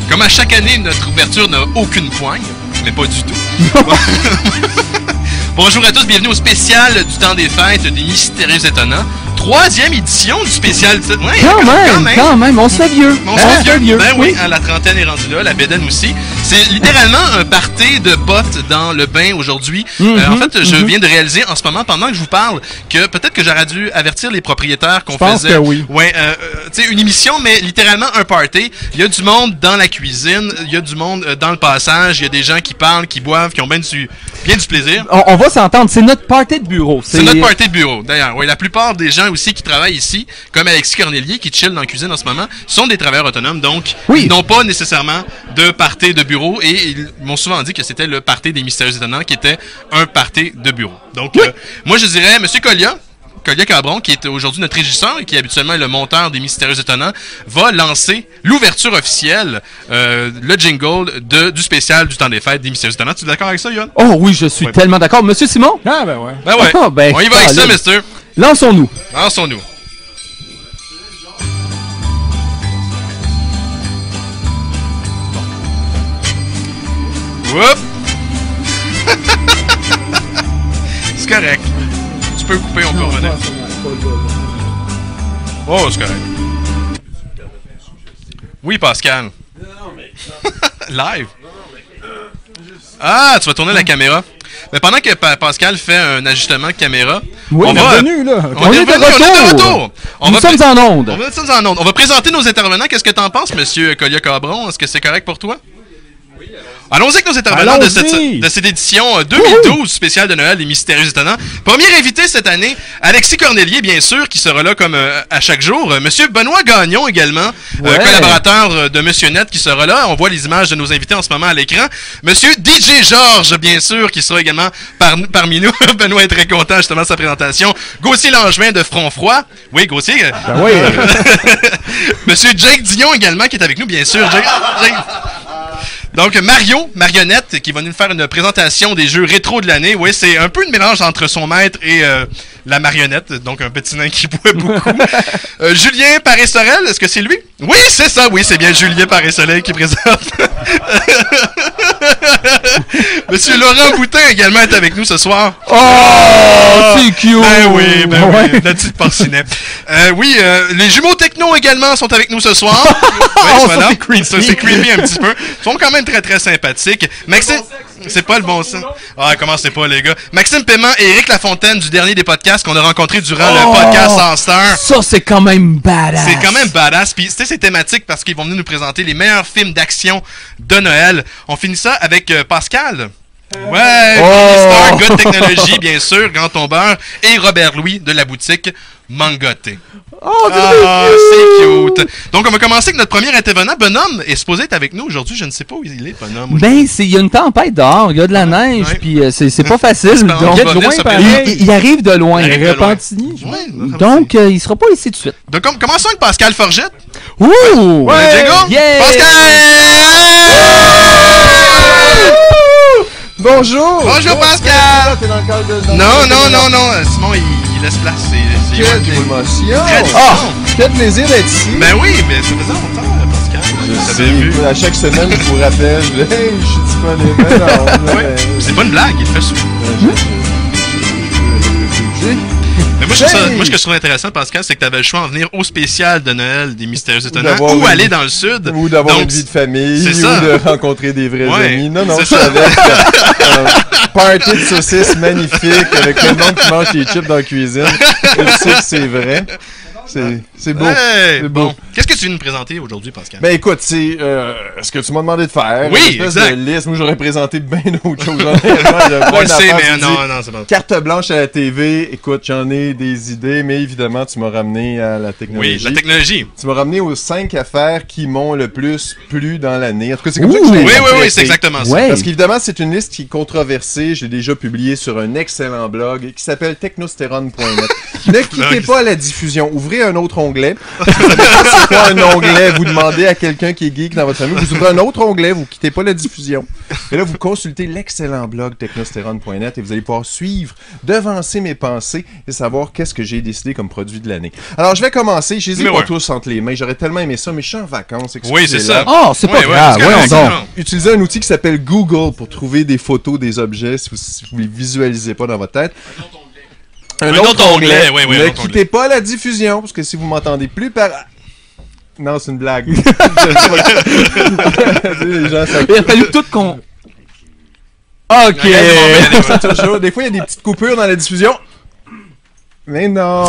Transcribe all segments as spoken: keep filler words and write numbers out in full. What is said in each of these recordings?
Comme à chaque année, notre ouverture n'a aucune poigne, mais pas du tout. Bonjour à tous, bienvenue au spécial du temps des fêtes des Mystérieux Étonnants. Troisième édition du spécial. Ouais, quand, même, quand même, quand même, on se fait vieux. On se fait vieux. vieux. Ben oui, oui, la trentaine est rendue là, la bédaine aussi. C'est littéralement un party de potes dans le bain aujourd'hui. Mm-hmm, euh, en fait, je mm-hmm. viens de réaliser en ce moment, pendant que je vous parle, que peut-être que j'aurais dû avertir les propriétaires qu'on faisait. Je pense que oui. Ouais, euh, tu sais, une émission, mais littéralement un party. Il y a du monde dans la cuisine, il y a du monde dans le passage, il y a des gens qui parlent, qui boivent, qui ont bien du, bien du plaisir. On, on va s'entendre, c'est notre party de bureau. C'est notre party de bureau, d'ailleurs. Oui, la plupart des gens aussi qui travaillent ici, comme Alexis Cornelier qui chill dans la cuisine en ce moment, sont des travailleurs autonomes, donc oui. Ils n'ont pas nécessairement de party de bureau et ils m'ont souvent dit que c'était le party des Mystérieux Étonnants qui était un party de bureau. Donc, oui. euh, moi je dirais, M. Collia, Collia Cabron, qui est aujourd'hui notre régisseur et qui habituellement est le monteur des Mystérieux Étonnants, va lancer l'ouverture officielle, euh, le jingle de, du spécial du temps des fêtes des Mystérieux Étonnants. Tu es d'accord avec ça, Yann? Oh oui, je suis ouais. tellement d'accord. Monsieur Simon? Ah ben ouais. Ben ouais. Oh, ben, on y va avec ça, mister. Lançons-nous. Lançons-nous. Oups! C'est correct. Tu peux couper, on peut revenir. Oh, c'est correct. Oui, Pascal. Live. Ah, tu vas tourner la caméra. Mais pendant que pa Pascal fait un ajustement de caméra, oui, on, on va... revenu, là. On, on est de retour. On est de retour. On Nous sommes en onde. On sommes en onde. On va présenter nos intervenants. Qu'est-ce que t'en penses, Monsieur Collia Cabron? Est-ce que c'est correct pour toi? Allons-y avec nos intervenants de cette, de cette édition deux mille douze spéciale de Noël des Mystérieux Étonnants. Premier invité cette année, Alexis Cornelier, bien sûr, qui sera là comme euh, à chaque jour. Euh, Monsieur Benoît Gagnon également, ouais. euh, collaborateur de Monsieur Net qui sera là. On voit les images de nos invités en ce moment à l'écran. Monsieur D J Georges, bien sûr, qui sera également par, parmi nous. Benoît est très content justement de sa présentation. Gauthier Langevin de Front Froid. Oui, Gauthier. Ben oui. Monsieur Jake Dion également qui est avec nous, bien sûr. Jake, Jake. Donc, Mario, Marionnette, qui va nous faire une présentation des jeux rétro de l'année. Oui, c'est un peu une mélange entre son maître et euh, la marionnette, donc un petit nain qui boit beaucoup. euh, Julien Paré-Sorel, est-ce que c'est lui? Oui, c'est ça, oui, c'est bien Julien Paré-Soleil qui présente. Monsieur Laurent Boutin également est avec nous ce soir. Oh, oh c'est cute! Ben oui, ben ouais. oui, la petite porcinet. Euh, oui, euh, les jumeaux techno également sont avec nous ce soir. Ouais, oh, voilà. Ça, c'est creepy. Ça, c'est creepy un petit peu. Ils sont quand même très, très sympathiques. Maxime... C'est pas le bon sens. Ah, commencez pas, les gars. Maxime Paiement et Éric Lafontaine du dernier des podcasts qu'on a rencontré durant oh, le podcast en Star. Ça, c'est quand même badass. C'est quand même badass. Puis, tu sais, c'est thématique parce qu'ils vont venir nous présenter les meilleurs films d'action de Noël. On finit ça avec euh, Pascal. Ouais, oh. Star, gars de technologie, bien sûr, grand tombeur. Et Robert Louis de la boutique Mangoté. Oh, ah, c'est cute. Donc, on va commencer avec notre premier intervenant. Bonhomme est supposé être avec nous aujourd'hui. Je ne sais pas où il est, Bonhomme. Ben, il y a une tempête dehors. Il y a de la neige, ouais. Puis euh, c'est pas facile. Donc, il, de loin, il, il arrive de loin. Il arrive Repentigny. Ouais, donc, euh, il sera pas ici tout de suite. Donc, com commençons avec Pascal Forgette. Ouh! Ouais, ouais. Yeah. Pascal! Bonjour! Bonjour, Pascal! Non, non, non, non. Simon, il, il laisse place. C'est Quelle émotion! Ah! Quel plaisir d'être ici! Ben oui, mais ça faisait longtemps, Pascal. Je sais, vu. À chaque semaine, je vous rappelle, je, hey, je suis disponible. Oui, c'est pas une blague, il fait souvent. Mais moi, je trouve ça, moi, ce que je trouve intéressant, Pascal, c'est que tu avais le choix en venir au spécial de Noël des Mystérieux Étonnants ou, ou aller une... dans le sud. Ou d'avoir une vie de famille, ou ça. de rencontrer des vrais ouais, amis. Non, non, je savais un party de saucisses magnifique avec tout le monde qui mange des chips dans la cuisine. Je sais que c'est vrai. C'est beau. Hey, beau. Bon. Qu'est-ce que tu viens de nous présenter aujourd'hui, Pascal? Ben écoute, c'est euh, ce que tu m'as demandé de faire. Oui, une espèce exact. de liste. Moi, j'aurais présenté bien d'autres choses. On le sait, mais non, non, c'est pas. Carte blanche à la T V. Écoute, j'en ai des idées, mais évidemment, tu m'as ramené à la technologie. Oui, la technologie. Tu m'as ramené aux cinq affaires qui m'ont le plus plu dans l'année. En tout cas, c'est comme Ouh, ça que je l'ai Oui, oui, oui, c'est exactement ça. Ouais. Parce qu'évidemment, c'est une liste qui est controversée. J'ai déjà publié sur un excellent blog qui s'appelle technostérone point net. Ne quittez pas la diffusion. Ouvrez un autre onglet. Si vous savez pas c'est quoi un onglet, vous demandez à quelqu'un qui est geek dans votre famille, vous ouvrez un autre onglet, vous quittez pas la diffusion. Et là, vous consultez l'excellent blog technostérone point net et vous allez pouvoir suivre, devancer mes pensées et savoir qu'est-ce que j'ai décidé comme produit de l'année. Alors, je vais commencer. Je les ai mais pas ouais. tous entre les mains. J'aurais tellement aimé ça, mais je suis en vacances. Oui, c'est ça. Oh, c'est pas ouais, grave. Ouais, ouais, donc. Utilisez un outil qui s'appelle Google pour trouver des photos des objets si vous ne les visualisez pas dans votre tête. Un, un autre, autre onglet. onglet. Oui, oui, ne quittez onglet. pas la diffusion, parce que si vous m'entendez plus par... Non, c'est une blague. Les gens, ça... Il a fallu tout qu'on... Ok. Toujours... Des fois, il y a des petites coupures dans la diffusion. Mais non!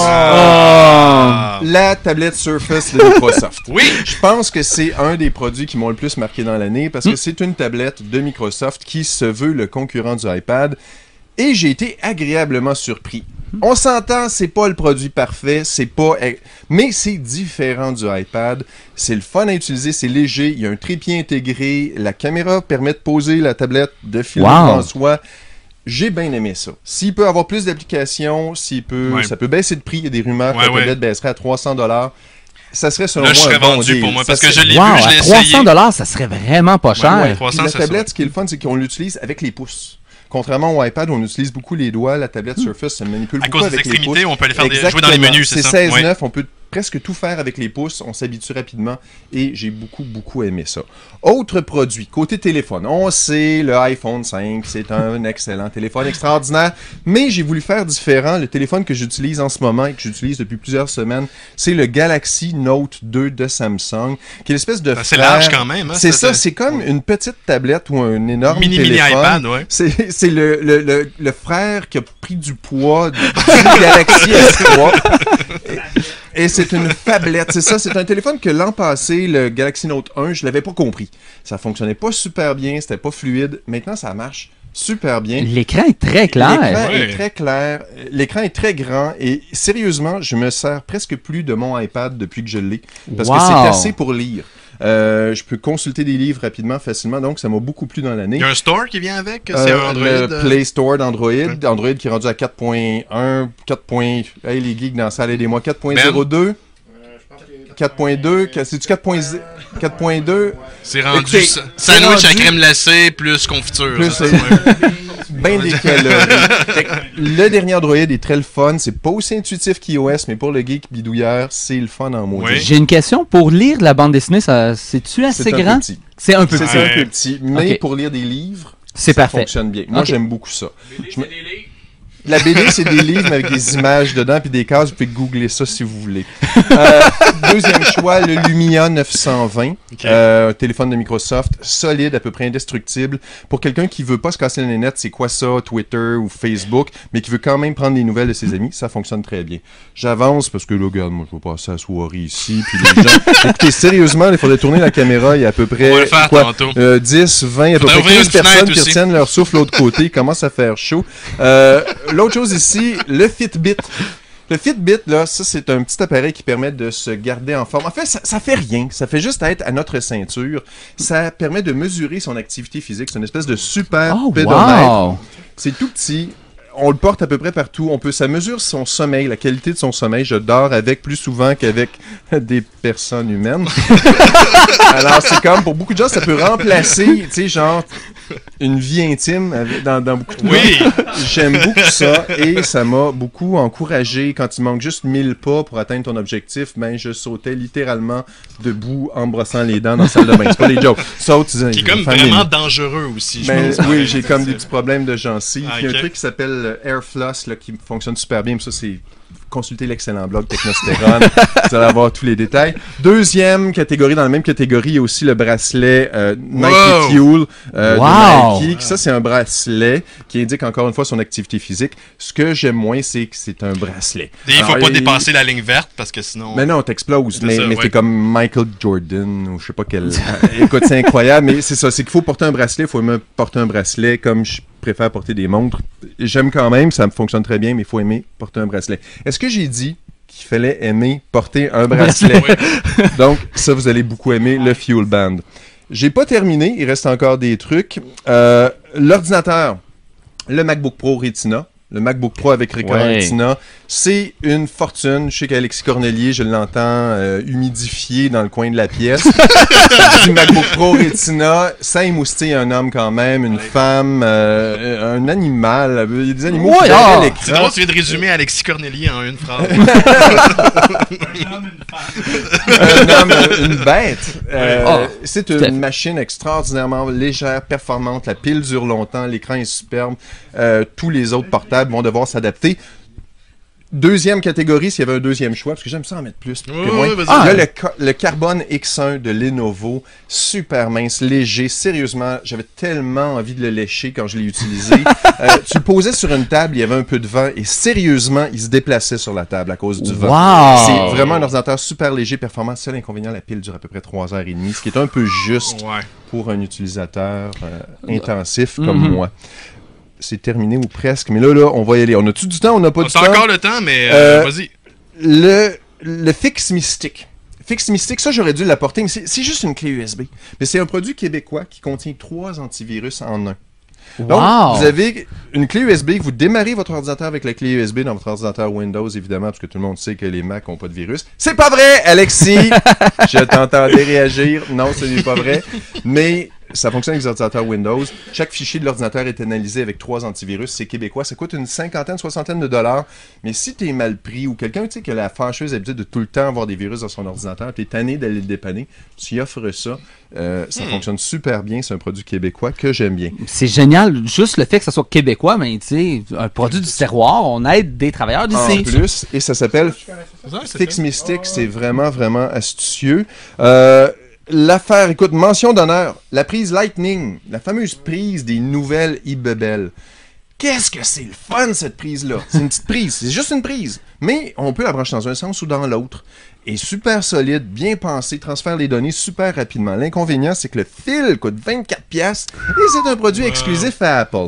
Ah. La tablette Surface de Microsoft. Oui! Je pense que c'est un des produits qui m'ont le plus marqué dans l'année parce que mm. c'est une tablette de Microsoft qui se veut le concurrent du iPad et j'ai été agréablement surpris. On s'entend, c'est pas le produit parfait, c'est pas... mais c'est différent du iPad. C'est le fun à utiliser, c'est léger, il y a un trépied intégré, la caméra permet de poser la tablette, de filmer wow. en soi. J'ai bien aimé ça. S'il peut avoir plus d'applications, s'il peut, ouais. ça peut baisser de prix. Il y a des rumeurs ouais, que la tablette ouais. baisserait à trois cents dollars. Ça serait selon Là, moi je serais un bon vendu deal. pour moi ça parce que serait... je l'ai wow, vu, je l'ai essayé. trois cents dollars, ça serait vraiment pas cher. Ouais, ouais. trois cents, la tablette, ça. Ce qui est le fun, c'est qu'on l'utilise avec les pouces. Contrairement au iPad, on utilise beaucoup les doigts. La tablette Surface, ça manipule à beaucoup avec les pouces. À cause des extrémités, on peut les faire des... jouer dans les menus, c'est ça? C'est seize neuf, ouais. On peut presque tout faire avec les pouces. On s'habitue rapidement et j'ai beaucoup, beaucoup aimé ça. Autre produit, côté téléphone. On sait, le iPhone cinq, c'est un excellent téléphone extraordinaire, mais j'ai voulu faire différent. Le téléphone que j'utilise en ce moment et que j'utilise depuis plusieurs semaines, c'est le Galaxy Note deux de Samsung, qui est l'espèce de C'est large quand même. Hein, c'est ça, ça c'est comme une petite tablette ou un énorme mini, téléphone. Mini iPad, ouais. C'est, c'est le, le, le, le frère qui a pris du poids du Galaxy S trois. Et, et c'est une tablette, c'est ça, c'est un téléphone que l'an passé, le Galaxy Note un, je l'avais pas compris. Ça fonctionnait pas super bien, c'était pas fluide. Maintenant, ça marche super bien. L'écran est très clair. L'écran ouais. est très clair. L'écran est très grand. Et sérieusement, je me sers presque plus de mon iPad depuis que je l'ai. Parce wow. que c'est assez pour lire. Euh, je peux consulter des livres rapidement, facilement, donc ça m'a beaucoup plu dans l'année. Il y a un store qui vient avec? C'est euh, un Android? Le Play Store d'Android. Okay. Android qui est rendu à quatre point un, quatre. Hey, les geeks dans la salle, aidez-moi, quatre point zéro deux. quatre point deux, c'est-tu quatre point deux? C'est rendu okay. sandwich à crème glacée plus confiture. Plus c'est bien des calories. Le dernier Android est très le fun. C'est pas aussi intuitif qu'iOS, mais pour le geek bidouilleur, c'est le fun en maudit. Oui. J'ai une question. Pour lire de la bande dessinée, ça, c'est-tu assez c'est grand? Un peu petit. C'est un peu c'est petit. C'est un peu petit. Mais okay. pour lire des livres, c'est ça parfait. fonctionne bien. Moi, okay. j'aime beaucoup ça. B D, c'est des livres. La B D, c'est des livres avec des images dedans puis des cases. Vous pouvez googler ça si vous voulez. Euh, deuxième choix, le Lumia neuf cent vingt. Okay. Euh, un téléphone de Microsoft, solide, à peu près indestructible. Pour quelqu'un qui veut pas se casser les net, c'est quoi ça, Twitter ou Facebook, mais qui veut quand même prendre des nouvelles de ses amis, ça fonctionne très bien. J'avance parce que là, regarde, moi, je vais passer la soirée ici. Puis les gens... Écoutez, sérieusement, il faudrait tourner la caméra. Il y a à peu près On va le faire quoi, tantôt. Euh, dix, vingt, à peu près quinze personnes qui retiennent leur souffle de l'autre côté. Il commence à faire chaud. Euh, L'autre chose ici, le Fitbit. Le Fitbit, là, ça, c'est un petit appareil qui permet de se garder en forme. En fait, ça, ça fait rien. Ça fait juste être à notre ceinture. Ça permet de mesurer son activité physique. C'est une espèce de super oh, pédomètre. Wow. C'est tout petit. On le porte à peu près partout. On peut, ça mesure son sommeil, la qualité de son sommeil. Je dors avec plus souvent qu'avec des personnes humaines. Alors, c'est comme, pour beaucoup de gens, ça peut remplacer, tu sais, genre, une vie intime dans, dans beaucoup de oui. J'aime beaucoup ça et ça m'a beaucoup encouragé. Quand il manque juste mille pas pour atteindre ton objectif, ben, je sautais littéralement debout en me brossant les dents dans la salle de bain. C'est pas des jokes. Saute, qui est comme vraiment dangereux aussi, ben, je pense. Oui, j'ai comme des petits problèmes de gencives. Ah, il y a okay. un truc qui s'appelle Airfloss là, qui fonctionne super bien. Ça, c'est consultez l'excellent blog Technostérone. Vous allez avoir tous les détails. Deuxième catégorie, dans la même catégorie, il y a aussi le bracelet euh, Nike wow. Fuel euh, wow. de Nike. Ça, c'est un bracelet qui indique encore une fois son activité physique. Ce que j'aime moins, c'est que c'est un bracelet. Et il ne faut Alors, pas il... dépasser la ligne verte parce que sinon... Mais non, t'exploses. Mais, ça, mais ouais. t'es comme Michael Jordan ou je sais pas quel... Écoute, c'est incroyable. Mais c'est ça, c'est qu'il faut porter un bracelet. Il faut même porter un bracelet comme je préfère porter des montres. J'aime quand même, ça me fonctionne très bien, mais il faut aimer porter un bracelet. Est-ce que j'ai dit qu'il fallait aimer porter un bracelet? Donc, ça, vous allez beaucoup aimer le Fuel Band. J'ai pas terminé, il reste encore des trucs. Euh, l'ordinateur, le MacBook Pro Retina, Le MacBook Pro avec écran Ouais. Retina, c'est une fortune. Je sais qu'Alexis Cornelier, je l'entends euh, humidifié dans le coin de la pièce. Du MacBook Pro Retina, ça émoustille un homme quand même, une femme, euh, un animal. Il y a des animaux Ouais, qui ah. verraient C'est l'écran. drôle, tu viens de résumer Alexis Cornelier en une phrase. Un homme, une bête. Euh, Ah, c'est tout à fait. une machine extraordinairement légère, performante. La pile dure longtemps, l'écran est superbe. Euh, tous les autres portables vont devoir s'adapter. Deuxième catégorie, s'il y avait un deuxième choix, parce que j'aime ça en mettre plus. que Ouais, moins. ouais, vas-y. Il y a le, ca- le Carbone X un de Lenovo, super mince, léger. Sérieusement, j'avais tellement envie de le lécher quand je l'ai utilisé. euh, tu le posais sur une table, il y avait un peu de vent, et sérieusement, il se déplaçait sur la table à cause du vent. Wow! C'est vraiment un ordinateur super léger, performant. Seul inconvénient, la pile dure à peu près trois heures trente, ce qui est un peu juste Ouais. pour un utilisateur euh, intensif comme Mhm. moi. C'est terminé ou presque, mais là, là, on va y aller. On a-tu du temps? On n'a pas On du a temps? encore le temps, mais euh, Euh, vas-y. Le, le Fix Mystic. Fix Mystic, ça, j'aurais dû l'apporter, mais c'est c'est juste une clé U S B. Mais c'est un produit québécois qui contient trois antivirus en un. Donc, Wow! vous avez une clé U S B, vous démarrez votre ordinateur avec la clé U S B dans votre ordinateur Windows, évidemment, parce que tout le monde sait que les Mac n'ont pas de virus. C'est pas vrai, Alexis! Je t'entendais réagir. Non, ce n'est pas vrai. Mais ça fonctionne avec les ordinateurs Windows. Chaque fichier de l'ordinateur est analysé avec trois antivirus. C'est québécois. Ça coûte une cinquantaine, soixantaine de dollars. Mais si t'es mal pris ou quelqu'un, tu sais, qui a la fâcheuse habitude de tout le temps avoir des virus dans son ordinateur, t'es tanné d'aller le dépanner, tu y offres ça. Euh, ça Hmm. fonctionne super bien. C'est un produit québécois que j'aime bien. C'est génial, juste le fait que ça soit québécois, mais tu sais, un produit du terroir, on aide des travailleurs En d'ici. plus, et ça s'appelle Ouais, c'est Fix ça. Mystic, c'est vraiment, vraiment astucieux. Euh, L'affaire, écoute, mention d'honneur, la prise Lightning, la fameuse prise des nouvelles iBebel. Qu'est-ce que c'est le fun, cette prise-là? C'est une petite prise, c'est juste une prise. Mais on peut la brancher dans un sens ou dans l'autre. Et super solide, bien pensé, transfère les données super rapidement. L'inconvénient, c'est que le fil coûte vingt-quatre piastres et c'est un produit exclusif à Apple.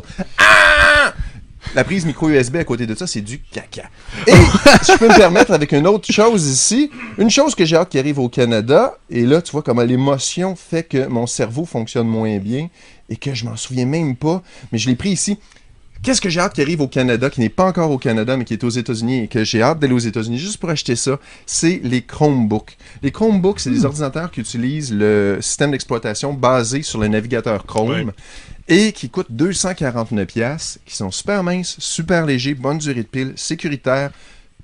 Ah! La prise micro U S B à côté de ça, c'est du caca. Et si je peux me permettre avec une autre chose ici, une chose que j'ai hâte qui arrive au Canada, et là, tu vois comment l'émotion fait que mon cerveau fonctionne moins bien et que je m'en souviens même pas, mais je l'ai pris ici. Qu'est-ce que j'ai hâte qui arrive au Canada, qui n'est pas encore au Canada, mais qui est aux États-Unis et que j'ai hâte d'aller aux États-Unis juste pour acheter ça, c'est les Chromebooks. Les Chromebooks, c'est des ordinateurs qui utilisent le système d'exploitation basé sur le navigateur Chrome. Ouais. Et qui coûtent deux cent quarante-neuf piastres, qui sont super minces, super légers, bonne durée de pile, sécuritaires,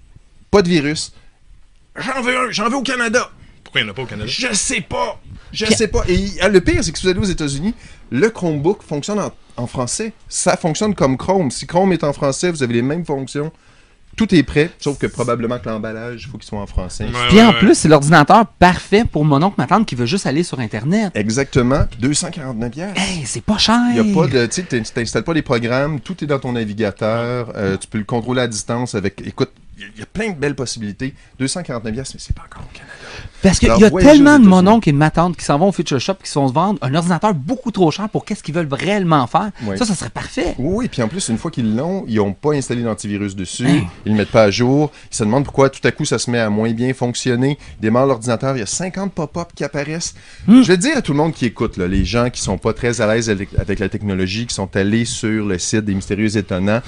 pas de virus. J'en veux un, j'en veux au Canada. Pourquoi il n'y en a pas au Canada? Je sais pas. Je sais pas. Et euh, le pire, c'est que si vous allez aux États-Unis, le Chromebook fonctionne en, en français. Ça fonctionne comme Chrome. Si Chrome est en français, vous avez les mêmes fonctions. Tout est prêt, sauf que probablement que l'emballage, il faut qu'il soit en français. Ouais, Puis ouais, en ouais. plus, c'est l'ordinateur parfait pour mon oncle, ma tante qui veut juste aller sur Internet. Exactement. deux cent quarante-neuf piastres. Hey, c'est pas cher! Il n'y a pas de. Tu sais, tu t'installes pas des programmes, tout est dans ton navigateur, euh, tu peux le contrôler à distance avec. Écoute, il y a plein de belles possibilités. deux cent quarante-neuf piastres, mais c'est pas encore au Canada. Parce qu'il Alors, y a ouais, tellement juste de aux mon États-Unis. oncle et de ma tante qui s'en vont au Future Shop qui se font se vendre un ordinateur beaucoup trop cher pour qu'est-ce qu'ils veulent réellement faire. Ouais. Ça, ça serait parfait. Oui, et puis en plus, une fois qu'ils l'ont, ils n'ont pas installé d'antivirus dessus, Hein? ils le mettent pas à jour, ils se demandent pourquoi tout à coup ça se met à moins bien fonctionner, ils démarrent l'ordinateur, il y a cinquante pop-up qui apparaissent. Hmm. Je vais dire à tout le monde qui écoute, là, les gens qui sont pas très à l'aise avec, avec la technologie, qui sont allés sur le site des Mystérieux Étonnants,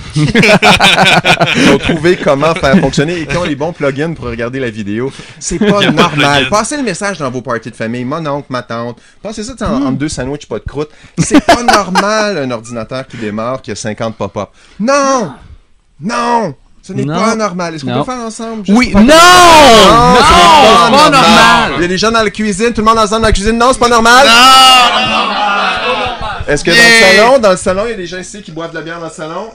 ils ont trouvé comment faire fonctionner et qui ont les bons plugins pour regarder la vidéo. C'est pas Il y a pas de normal. plugin. Passez le message dans vos parties de famille, mon oncle, ma tante. Passez ça tu sais, Hmm. en, entre deux sandwichs, pas de croûte. C'est pas normal un ordinateur qui démarre, qui a cinquante pop-up. Non! Non! Ce n'est Non. pas normal. Est-ce qu'on Non. peut faire ensemble? juste Oui, pour non! faire- Non! ce n'est pas normal! Il y a des gens dans la cuisine, tout le monde ensemble dans la cuisine. Non, c'est pas normal! Est-ce que dans Yeah! le salon, dans le salon, il y a des gens ici qui boivent de la bière dans le salon?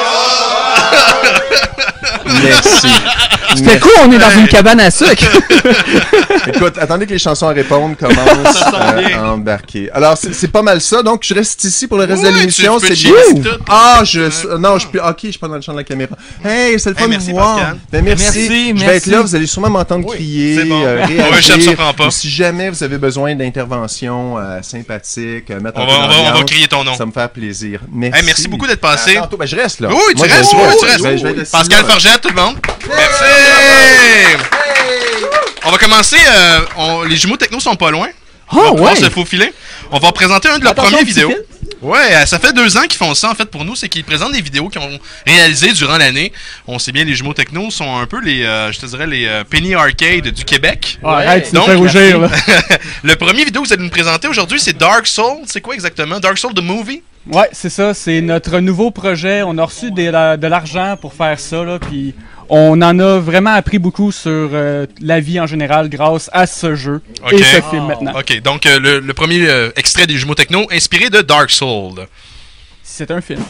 Merci. C'était cool, on est dans une cabane à sucre! Écoute, attendez que les chansons à répondre commencent Ça tombe euh, bien. à embarquer. Alors, c'est c'est pas mal ça. Donc, je reste ici pour le reste de Ouais, l'émission. tu peux C'est chiller bien. tout. Ah, je... Non, je peux... Ok, je suis pas dans le champ de la caméra. Hey, c'est le fun Hey, de merci, vous voir. Pascal. Ben, merci. Merci, Je vais merci. être là. Vous allez sûrement m'entendre Oui, crier, c'est bon. euh, Ouais, chef, réagir. ça prend pas. Ou si jamais vous avez besoin d'intervention euh, sympathique, euh, mettre On un va, peu on, va, on va d'ambiance, crier ton nom. ça me fait plaisir. Merci. Hey, merci beaucoup d'être passé. À tantôt. Ben, je reste là. Oui, tu Moi, je restes, vais- oui, ouais, tu restes. je vais- je vais être assis Pascal là. Forget, tout le monde. Merci! On va commencer. euh, on- les jumeaux techno sont pas loin. Oh, On va pouvoir ouais! se faufiler. On va présenter un de leurs Attention, premiers petit vidéos. fil. Ouais, ça fait deux ans qu'ils font ça, en fait, pour nous. C'est qu'ils présentent des vidéos qu'ils ont réalisées durant l'année. On sait bien, les Jumeaux Techno sont un peu les, euh, je te dirais, les euh, Penny Arcade du Québec. Ah, ouais. Arrête, tu nous fais rougir, là. Le premier vidéo que vous allez nous présenter aujourd'hui, c'est Dark Soul. C'est quoi exactement? Dark Soul, the movie? Ouais, c'est ça. C'est notre nouveau projet. On a reçu des, la, de l'argent pour faire ça, là, puis on en a vraiment appris beaucoup sur euh, la vie en général grâce à ce jeu okay. et ce film oh. maintenant. Ok, donc euh, le, le premier euh, extrait des Jumeaux Techno inspiré de Dark Soul. C'est un film.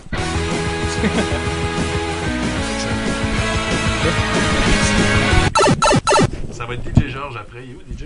Ça va être D J Georges après. Il est où, D J?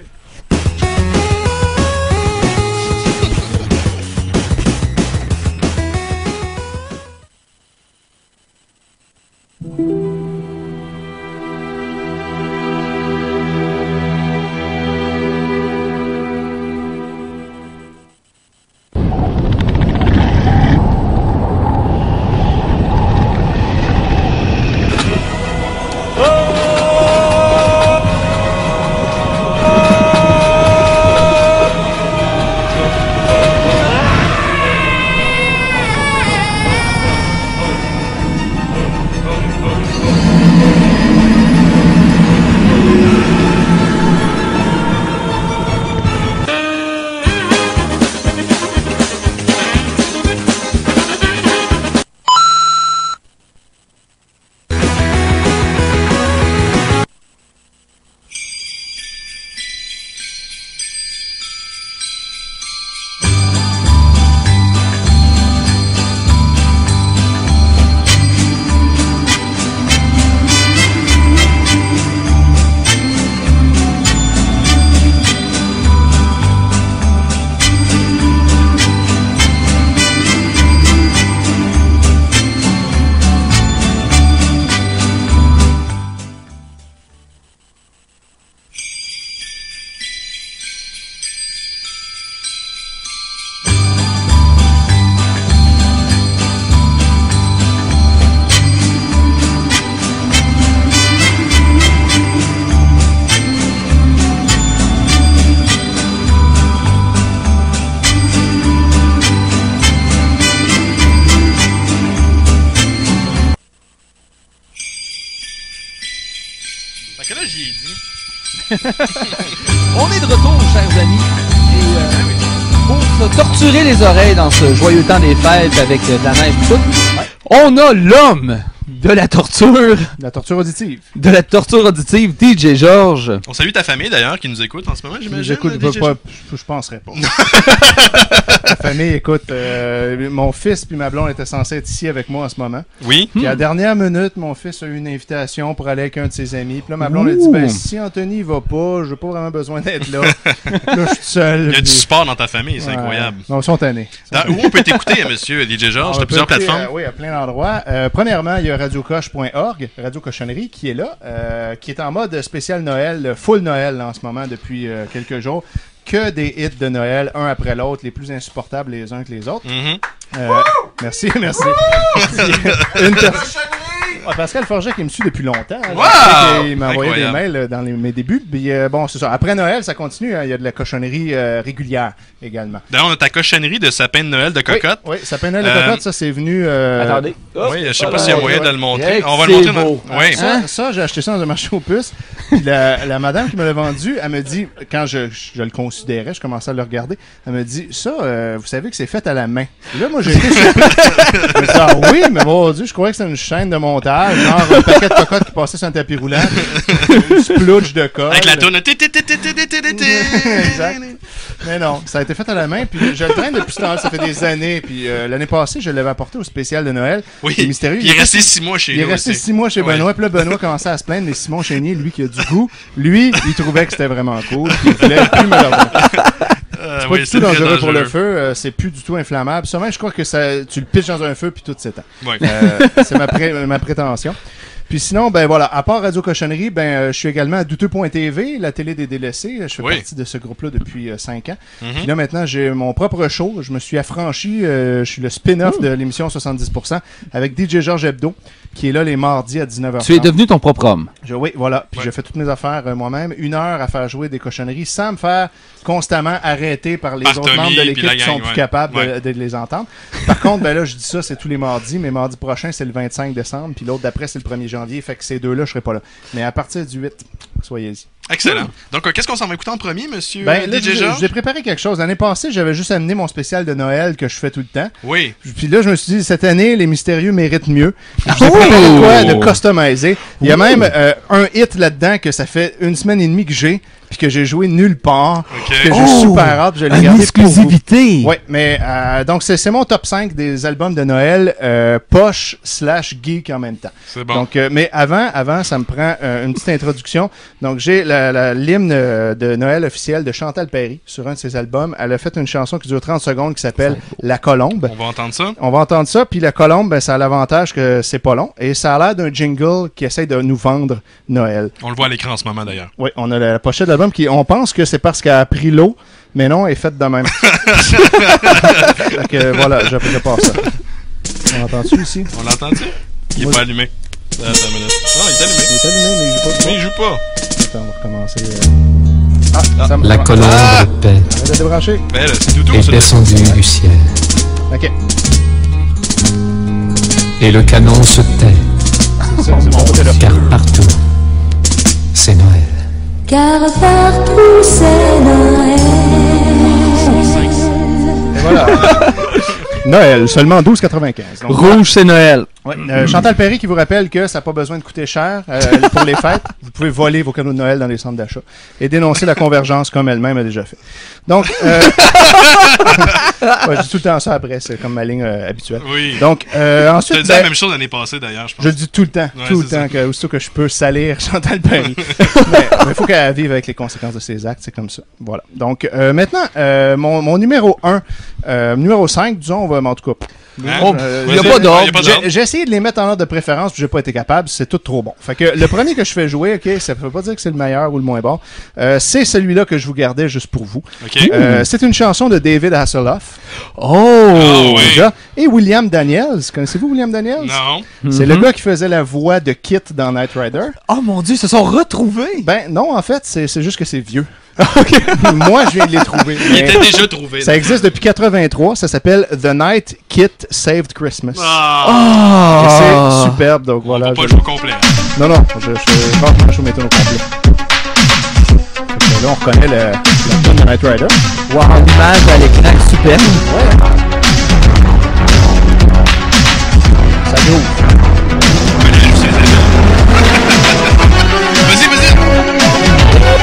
On est de retour, chers amis. Et euh, pour se torturer les oreilles dans ce joyeux temps des fêtes avec de la neige et tout, ouais. On a l'homme de la torture. De la torture auditive. De la torture auditive, D J Georges. On salue ta famille d'ailleurs qui nous écoute en ce moment, j'imagine. J'écoute pas, pas, je penserais pas. Ma famille, écoute, euh, mon fils puis ma blonde étaient censés être ici avec moi en ce moment. Oui. Puis à la dernière minute, mon fils a eu une invitation pour aller avec un de ses amis. Puis là, ma blonde Ouh. a dit, ben si Anthony il va pas, j'ai pas vraiment besoin d'être là. Là, je suis seul. Il y a puis... du support dans ta famille, c'est ouais. incroyable. Non, ils sont tannés. Dans, où on peut t'écouter, monsieur D J Georges? T'as plusieurs écouter, plateformes? Euh, oui, à plein d'endroits. Euh, premièrement, il y a radio coche point org, Radio Cochonnerie, qui est là, euh, qui est en mode spécial Noël, full Noël là, en ce moment depuis euh, quelques jours. Que des hits de Noël, un après l'autre, les plus insupportables les uns que les autres. Mm-hmm. Euh, merci, merci. Une per... ouais, Pascal Forget qui me suit depuis longtemps. Hein, wow! Il m'a envoyé des mails dans les, mes débuts. Puis, euh, bon, c'est ça. Après Noël, ça continue. Hein, il y a de la cochonnerie euh, régulière également. D'ailleurs, on a ta cochonnerie de sapin de Noël de cocotte. Oui, oui sapin de Noël de euh... cocotte, ça c'est venu... Euh... Attendez. Oh, oui, je sais pas s'il y a moyen ouais. de le montrer. Hey, on va le montrer. Dans... Oui. Ça, ça j'ai acheté ça dans un marché aux puces. Puis la, la madame qui me l'a vendu, elle me dit, quand je, je le considérais, je commençais à le regarder, elle me dit, ça, euh, vous savez que c'est fait à la main. Et là, moi, j'ai été surpris. Je me dis, ah oui, mais mon Dieu, je croyais que c'était une chaîne de montage, genre un paquet de cocottes qui passait sur un tapis roulant, une splouche de colle. Avec la tourne. Exact. Mais non, ça a été fait à la main, puis je le traîne depuis ce temps-là, ça fait des années. Puis euh, l'année passée, je l'avais apporté au spécial de Noël. Oui, c'est mystérieux. Il est resté six mois chez nous. Il est resté six mois chez Benoît, puis là, Benoît commençait à se plaindre, mais Simon Chénier, lui qui a du goût, lui, il trouvait que c'était vraiment cool, puis il voulait plus me le rendre. Euh, c'est pas oui, du tout dangereux, dangereux pour le feu, euh, c'est plus du tout inflammable. Seulement, je crois que ça, tu le pitches dans un feu, puis tout s'éteint. Oui. Euh, c'est ma, pré- ma prétention. Puis sinon, ben voilà, à part Radio Cochonnerie, ben euh, je suis également à douteux point t v, la télé des délaissés. Je fais oui. partie de ce groupe-là depuis euh, cinq ans. Mm-hmm. Puis là, maintenant, j'ai mon propre show. Je me suis affranchi. Euh, je suis le spin-off Ouh. de l'émission soixante-dix pour cent avec D J Georges Hebdo, qui est là les mardis à dix-neuf heures trente. Tu es devenu ton propre homme. Je, oui, voilà. Puis Ouais. je fais toutes mes affaires euh, moi-même. Une heure à faire jouer des cochonneries sans me faire constamment arrêter par les Par autres Tommy membres de puis l'équipe la qui sont gang, plus ouais. capables de- Ouais. de, les entendre. Par contre, ben là, je dis ça, c'est tous les mardis, mais mardi prochain, c'est le vingt-cinq décembre, puis l'autre d'après, c'est le premier janvier. Fait que ces deux-là, je serai pas là. Mais à partir du huit, soyez-y. Excellent. Donc, euh, qu'est-ce qu'on s'en va écouter en premier, monsieur Ben, euh, là, D J je- Georges? j'ai préparé quelque chose. L'année passée, j'avais juste amené mon spécial de Noël que je fais tout le temps. Oui. Puis là, je me suis dit, cette année, les mystérieux méritent mieux. Je vous ai préparé quoi de customisé. Il y a même euh, un hit là-dedans que ça fait une semaine et demie que j'ai, puis que j'ai joué nulle part, Ok. que j'ai Oh! super hâte, je l'ai Une gardé pour vous. exclusivité. Ouais, mais euh, donc c'est c'est mon top cinq des albums de Noël euh, poche slash geek en même temps. C'est bon. Donc, euh, mais avant, avant, ça me prend euh, une petite introduction. Donc, j'ai la- la- l'hymne euh, de Noël officiel de Chantal Perry sur un de ses albums. Elle a fait une chanson qui dure trente secondes qui s'appelle La Colombe. On va entendre ça. On va entendre ça, puis la colombe, ben, ça a l'avantage que c'est pas long, et ça a l'air d'un jingle qui essaie de nous vendre Noël. On le voit à l'écran en ce moment, d'ailleurs. Oui, on a la, la pochette de l'album qui, on pense que c'est parce qu'elle a pris l'eau, mais non, elle est faite de même. Donc euh, voilà, je prépare ça. On entend-tu ici? On l'entend-tu? Il est Moi, pas je- allumé. Attends une minute. Non, il est allumé. Il est allumé, mais il joue pas. Mais il joue pas. Attends, on va recommencer. euh. Ah, ça me- La colombe Ah! de paix Arrête de débrancher. Ben là, c'est Doudou, est ça. descendue du ciel, Ok. et le canon se tait, C'est ça, c'est bon, c'est là. car partout, c'est Noël. Car partout c'est Noël. Et voilà. Noël, seulement douze quatre-vingt-quinze. Donc, Rouge, c'est Noël. ouais. Euh, Chantal Perry qui vous rappelle que ça n'a pas besoin de coûter cher euh, pour les fêtes. Vous pouvez voler vos cadeaux de Noël dans les centres d'achat et dénoncer la convergence comme elle-même a déjà fait. Donc, euh... ouais, je dis tout le temps ça après, c'est comme ma ligne euh, habituelle. Oui. Donc, euh, Tu as ensuite, dit ben, la même chose l'année passée, d'ailleurs, je pense. je le dis tout le temps, Ouais, tout le c'est temps, ça. que, aussitôt que je peux salir Chantal Perry. mais il faut qu'elle vive avec les conséquences de ses actes, c'est comme ça. Voilà. Donc, euh, maintenant, euh, mon, mon numéro un, euh, numéro cinq, disons, on va, en tout cas. Hein? Oh, euh, il y a j'ai- pas d'ordre. Il y a pas d'ordre. j'ai j'ai essayé de les mettre en ordre de préférence, puis j'ai pas été capable, c'est tout trop bon. Fait que le premier que je fais jouer, ok, ça veut pas dire que c'est le meilleur ou le moins bon, euh, c'est celui-là que je vous gardais juste pour vous. OK. Euh, c'est une chanson de David Hasselhoff. Oh! Ah oui. déjà, et William Daniels. Connaissez-vous William Daniels? Non. C'est le gars qui faisait la voix de Kit dans Knight Rider. Oh mon Dieu, ils se sont retrouvés! Ben non, en fait, c'est c'est juste que c'est vieux. Moi, je viens de les trouver. Il mais était déjà trouvé. ça existe depuis quatre-vingt-trois. Ça s'appelle The Night Kit Saved Christmas. Ah! Et Ah! c'est superbe, donc On voilà. va pas je- le show complet. Non, non, je, je, je pense que je vais mettre au complet. Fait que là, on reconnaît le, la tune de Knight Rider. Wow, l'image à l'écran est superbe. Ça ouvre. Mais là, je sais déjà. Vas-y, vas-y.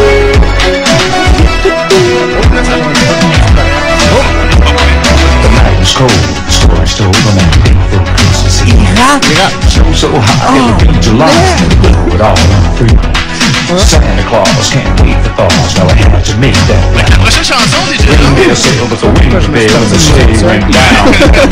The night was cold, story stole the man for Christmas Eve. Snow so high, it'll be July. Blew it all on free. Santa Claus can't wait for thaws. Now I had to make that La right. prochaine chanson, D J Georges. Reindeer sailed with the wind veil and the sleigh went down.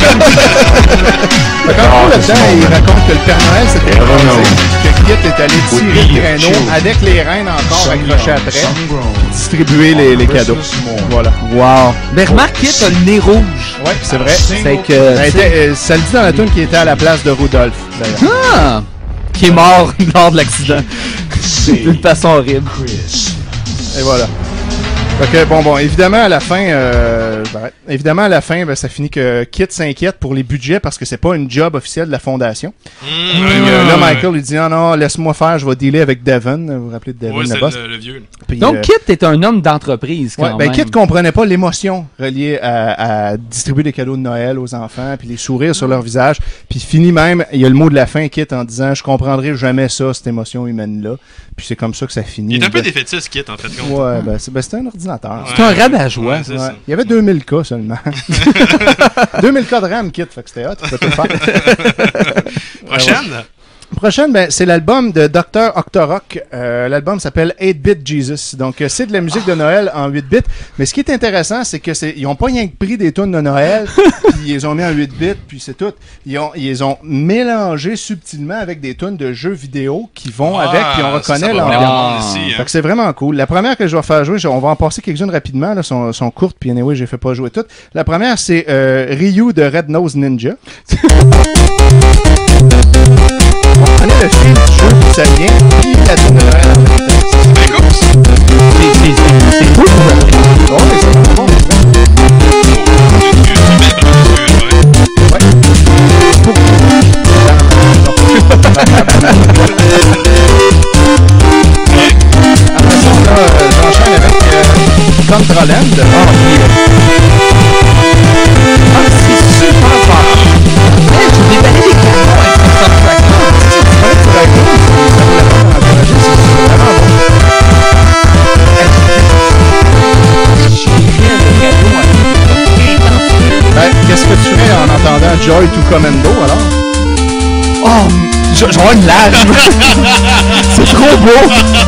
Fait qu'en gros, là-dedans, il raconte que le Père Noël s'était Never croisé, know. que Kit est allé tirer Would be le a traîneau children. avec les reines encore accrochées après, Some grown. distribuer les, les cadeaux. Christmas morning. Voilà. Wow. Mais remarque qu'il a le nez rouge. Ouais, c'est vrai. C'est que. Elle était, euh, ça le dit dans la tune qui était à la place de Rudolph, d'ailleurs. Ah! Qui est mort lors de l'accident. D'une façon horrible. Chris. Et voilà. Fait que, bon, bon, évidemment, à la fin, euh, j'arrête. évidemment, à la fin, ben, ça finit que Kit s'inquiète pour les budgets parce que c'est pas une job officielle de la fondation. Mmh, Puis, ouais, euh, ouais, là, ouais. Michael, il dit, non, non, laisse-moi faire, je vais dealer avec Devon. Vous vous rappelez de Devon, Ouais, le c'est boss? le, le vieux. Puis, Donc, euh, Kit est un homme d'entreprise, quand ouais, ben, même. Kit comprenait pas l'émotion reliée à, à distribuer des cadeaux de Noël aux enfants, puis les sourires sur leur visage. Puis finit même, il y a le mot de la fin, Kit, en disant, je comprendrai jamais ça, cette émotion humaine-là. Puis c'est comme ça que ça finit. Il est un peu Ben, défaitiste, Kit, en fait. compte. Ouais, ben, c'est ben, c'est un ordinateur. C'est un rabat-joie. Ouais, c'est Ouais. ça. Il y avait deux mille cas seulement. deux mille cas de RAM, Kit, fait que c'était hot, tu peux tout faire. Prochaine? prochaine, ben, c'est l'album de docteur Octorok. Euh, l'album s'appelle eight bit Jesus. Donc, euh, c'est de la musique de Noël en huit bits. Mais ce qui est intéressant, c'est que c'est, ils ont pas rien que pris des tunes de Noël, puis ils les ont mis en huit bits, puis c'est tout. Ils ont, ils les ont mélangé subtilement avec des tunes de jeux vidéo qui vont ah, avec, puis on reconnaît l'ambiance. Hein. Fait que c'est vraiment cool. La première que je vais faire jouer, on va en passer quelques-unes rapidement, là, sont, sont courtes, puis anyway, j'ai fait pas jouer toutes. La première, c'est euh, Ryu de Red Nose Ninja. On connaît le film du jeu d'où ça vient, puis la tune de Noël en même temps. C'est cool, ça. C'est cool pour la tune. Bon, mais c'est bon. Ouais. Après ça, on a, euh, j'enchaîne avec euh, Contraland. Ah, oui. Ah, c'est super fort. Hey, j'ai déballé les canons avec ce soundtrack-là. C'est vrai que pour la course, ça vaut la peine d'encourager, c'est vraiment bon. Ben, qu'est-ce que tu fais en entendant Joy to Commando, alors? Oh, je vais avoir une larme. C'est trop beau.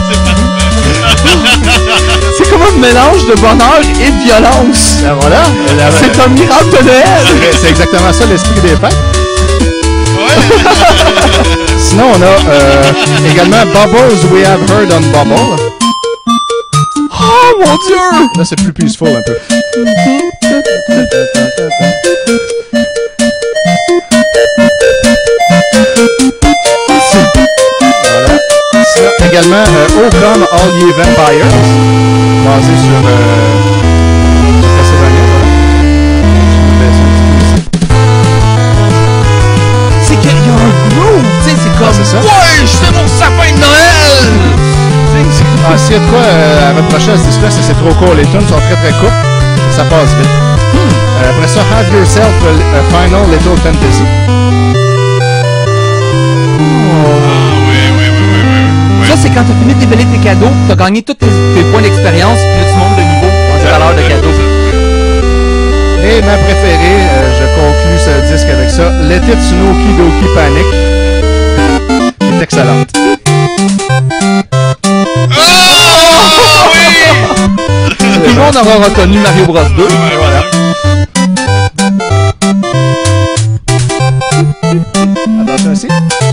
C'est comme un mélange de bonheur et de violence. Ben voilà. C'est un miracle de Noël. C'est exactement ça l'esprit des fêtes. Ouais. Sinon, on a euh, également Bubbles We Have Heard on Bubble. Oh mon Dieu! Là, c'est plus peaceful un peu. Voilà. Sinon, également euh, Oh Come All Ye Vampires, basé sur euh, Castlevania. C'est qu'il y a un groove, tu sais, c'est comme... Ah, c'est ça? Ouais, je fais mon sapin de Noël! Ah, s'il y a de quoi euh, à reprocher à ce disque-là, c'est que c'est trop court. Les tunes sont très très courtes. Ça passe vite. Hmm. Euh, après ça, Have Yourself a, a Final Little Fantasy. Ah, oui, oui, oui, oui, oui. Ça, c'est quand t'as fini de déballer tes cadeaux, t'as gagné tous tes, tes points d'expérience, puis là, tu montes de niveau dans tes valeurs de cadeaux. Et ma préférée, euh, je conclue ce disque avec ça, Let It Snooki Doki Panic. C'est excellente. Oh, oui! Tout le monde aura reconnu Mario Bros deux. Ouais, voilà. Attention ici.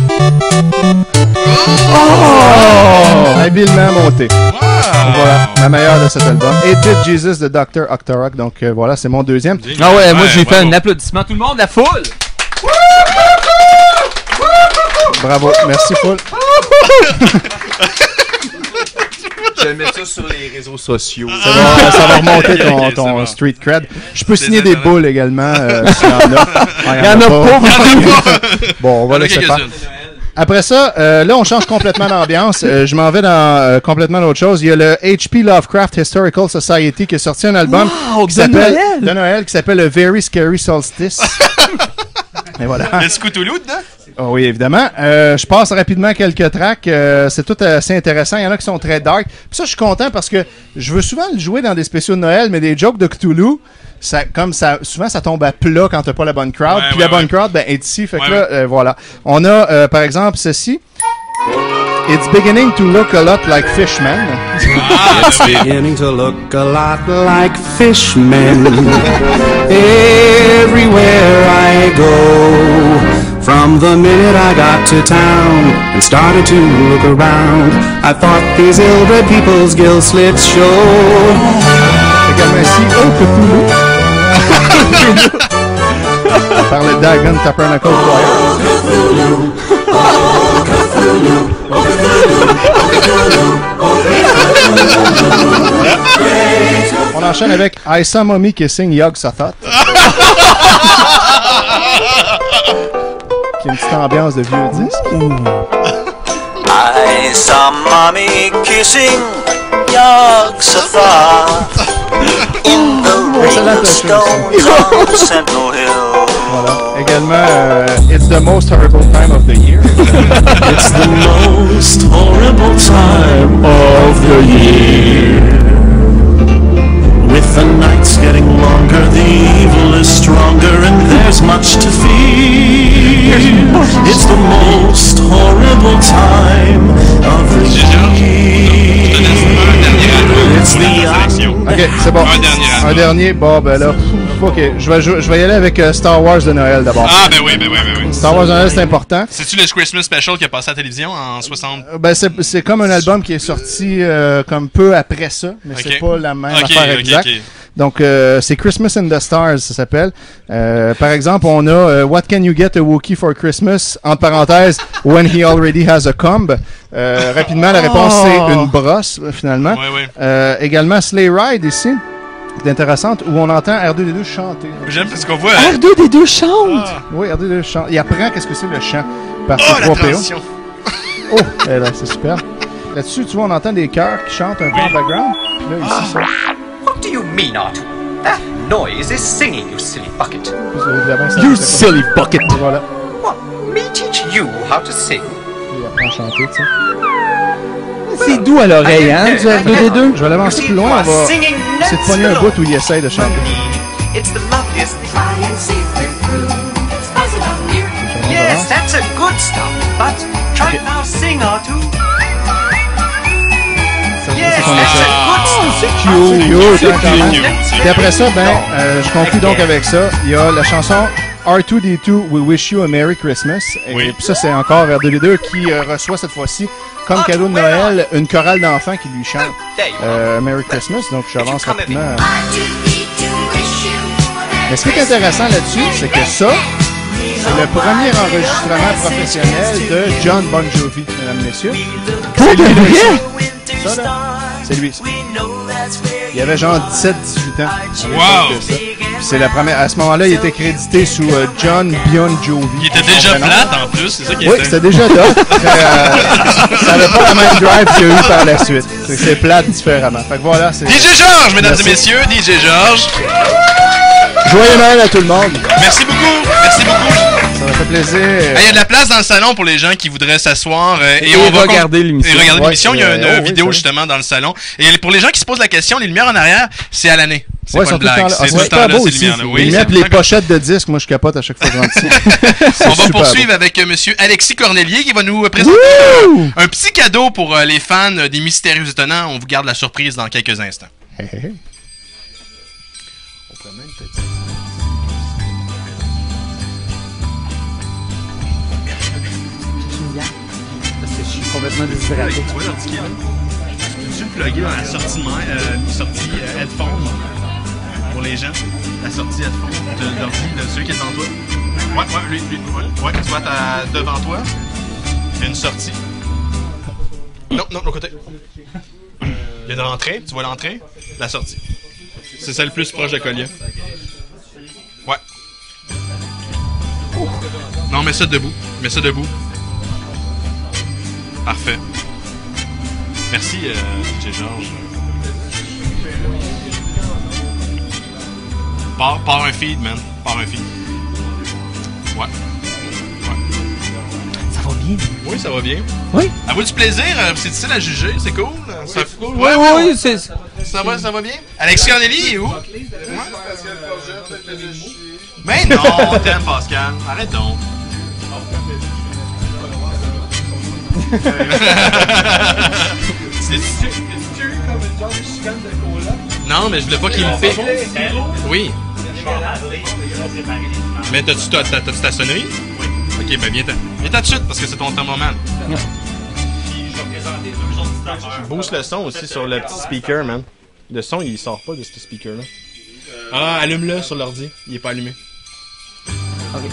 Oh! Habilement monté. Wow! Voilà, ma meilleure de cet album. eight bit Jesus de docteur Octorok. Donc euh, voilà, c'est mon deuxième. Ah ouais, ouais moi j'ai bravo. fait un applaudissement. Tout le monde, la foule! Bravo, merci Paul. Je vais mettre ça sur les réseaux sociaux. Ça va, ça va remonter ton, ton bon. street cred. Je peux C'est signer des ça, boules également, euh, s'il y en a. Ah, Il y en a pas. Bon, on va Il y en a laisser faire. quelques-unes. Après ça, euh, là, on change complètement d'ambiance. Euh, je m'en vais dans euh, complètement d'autre chose. Il y a le H P Lovecraft Historical Society qui a sorti un album Wow, qui de s'appelle Noël! de Noël qui s'appelle le Very Scary Solstice. Et voilà. Le Scoutoulou dedans? Oh oui, évidemment. Euh, je passe rapidement quelques tracks. Euh, c'est tout assez intéressant. Il y en a qui sont très dark. Puis ça, je suis content parce que je veux souvent le jouer dans des spéciaux de Noël, mais des jokes de Cthulhu, ça, comme ça, souvent ça tombe à plat quand t'as pas la bonne crowd. Ouais, Puis ouais, la bonne ouais. crowd, ben, est ici. Fait que Ouais, là, euh, voilà. On a, euh, par exemple, ceci. It's beginning to look a lot like Fishman. Ah, It's beginning to look a lot like fishmen everywhere I go. From the minute I got to town and started to look around, I thought these ill-bred people's gill slits show. Également ici, Oh Cthulhu. Par le Dagon Tabernacle Choir. On enchaîne avec I Saw Mommy Kissing Yog Sothoth. Qui a une petite ambiance de vieux disque. I saw mommy kissing Yog Sothoth in the ring stones on Sentinel Hill. Voilà. Également, euh, It's the most horrible time of the year. It's the most horrible time of the year. With the nights getting longer, the evil is stronger, and there's much to fear. It's the most horrible time of the year. It's the Ok, c'est bon. Un dernier. Un dernier. Bon, ben là. Ok, je vais, je, je vais y aller avec euh, Star Wars de Noël d'abord. Ah, ben oui, ben oui, ben oui. Star Wars de Noël, c'est important. C'est-tu le Christmas Special qui a passé à la télévision en soixante? Euh, Ben, c'est, c'est comme un album qui est sorti euh, comme peu après ça, mais Ok. c'est pas la même Ok, affaire ok, exacte. ok. Donc, euh, c'est Christmas in the Stars, ça s'appelle. Euh, par exemple, on a euh, What can you get a Wookiee for Christmas? En parenthèse, when he already has a comb. Euh, rapidement, la réponse, Oh. c'est une brosse, euh, finalement. Oui, oui. Euh, également, Sleigh Ride, ici, qui est intéressante, où on entend R deux D deux chanter. J'aime parce qu'on voit... R deux D deux chante! Ah. Oui, R deux D deux chante. Il apprend qu'est-ce que c'est le chant par Oh, C la trois P O. transition! Oh, eh là, c'est super. Là-dessus, tu vois, on entend des chœurs qui chantent un peu en background. Puis là, ici, ça. What do you mean, Artu? That noise is singing, you silly bucket. Puis, évidemment, ça- You c'est silly bucket! pas- Voilà. What? Me teach you how to sing? Puis il apprend à chanter, tu sais. C'est doux à l'oreille, hein, du R deux D deux? Je vais l'avancer plus loin, on va essayer de pogner un bout où il essaye de chanter. It's the loveliest thing. Yes, that's a good start. But try now, sing, Artu. Yes, qu'on that's essaie. a good start. C'est cute, C'est hein, quand même. cute, c'est Puis après ça, ben, euh, je conclue donc avec ça. Il y a la chanson R deux D deux, We Wish You a Merry Christmas. Et Oui. puis ça, c'est encore R deux D deux qui euh, reçoit cette fois-ci, comme cadeau de Noël, une chorale d'enfants qui lui chante There you are. euh, Merry Christmas. Donc, j'avance rapidement. Mais ce qui est intéressant là-dessus, c'est que ça, c'est le premier enregistrement professionnel de John Bon Jovi, mesdames et messieurs. Pour de vrai? Ça, là, c'est lui. Il avait genre dix-sept dix-huit ans. à l'époque Wow. de ça. Puis c'est la première. À ce moment-là, il était crédité sous euh, John Bon Jovi. Il était déjà plate en plus, c'est ça qui Oui, était. c'était déjà là. euh, ça n'avait pas la même drive qu'il y a eu par la suite. C'est que c'est plate différemment. Fait que voilà, c'est. D J Georges, mesdames Merci. et messieurs, D J Georges. Joyeux Noël à tout le monde. Merci beaucoup, merci beaucoup. Ça m'a fait plaisir. Ah, il y a de la place dans le salon pour les gens qui voudraient s'asseoir euh, et, Et on va regarder con- l'émission. Et regarder Ouais, l'émission. Il y a une euh, euh, oh, oui, vidéo c'est justement dans le salon. Et pour les gens qui se posent la question, les lumières en arrière, c'est à l'année. C'est Ouais, pas ils sont une tout le temps blague. là. C'est Ah, tout le c'est temps super là, beau ces ici. lumières-là. Ils Oui, mettent c'est les vraiment- pochettes de disques. Moi, je capote à chaque fois que je rentre ici. C'est On va super poursuivre beau. avec euh, monsieur Alexis Cornelier qui va nous euh, présenter Wouh! un, un petit cadeau pour euh, les fans euh, des Mystérieux Étonnants. On vous garde la surprise dans quelques instants. Hey, hey, hey. Parce que je suis complètement déshydraté. Tu vois l'ordi qui est là? Peux-tu le plugger dans la sortie, de main- euh, sortie euh, headphone pour les gens? La sortie headphone de l'ordi, de celui qui est devant toi? Ouais, ouais, lui, lui, ouais, ouais, tu vois, t'as devant toi, il y a une sortie. Non, non, de l'autre côté. Il y a une entrée, tu vois l'entrée, la sortie. C'est celle le plus proche de Collier. Ouais. Non, mets ça debout, mets ça debout. Parfait. Merci, euh, D J Georges. Pars, pars un feed, man. Pars un feed. Ouais. Ouais. Ça va bien? Oui, ça va bien. Oui? À vous du plaisir, euh, c'est difficile à juger, c'est cool. C'est cool. Oui, Ouais, oui, ouais, oui, c'est... Ça va, ça va bien? Alexis Corneli, il est où? Mais non, on t'aime, Pascal. Arrête donc. C'est Non, mais je voulais pas qu'il me fait. Oui. Mais t'as-tu ta, ta, ta, ta sonnerie? Oui. Ok, ben viens-t'en. Viens-t'en tout de suite parce que c'est ton temps moment. Booste le son aussi sur le petit speaker, man. Le son, il sort pas de ce speaker-là. Ah, allume-le sur l'ordi. Il est pas allumé. Ok.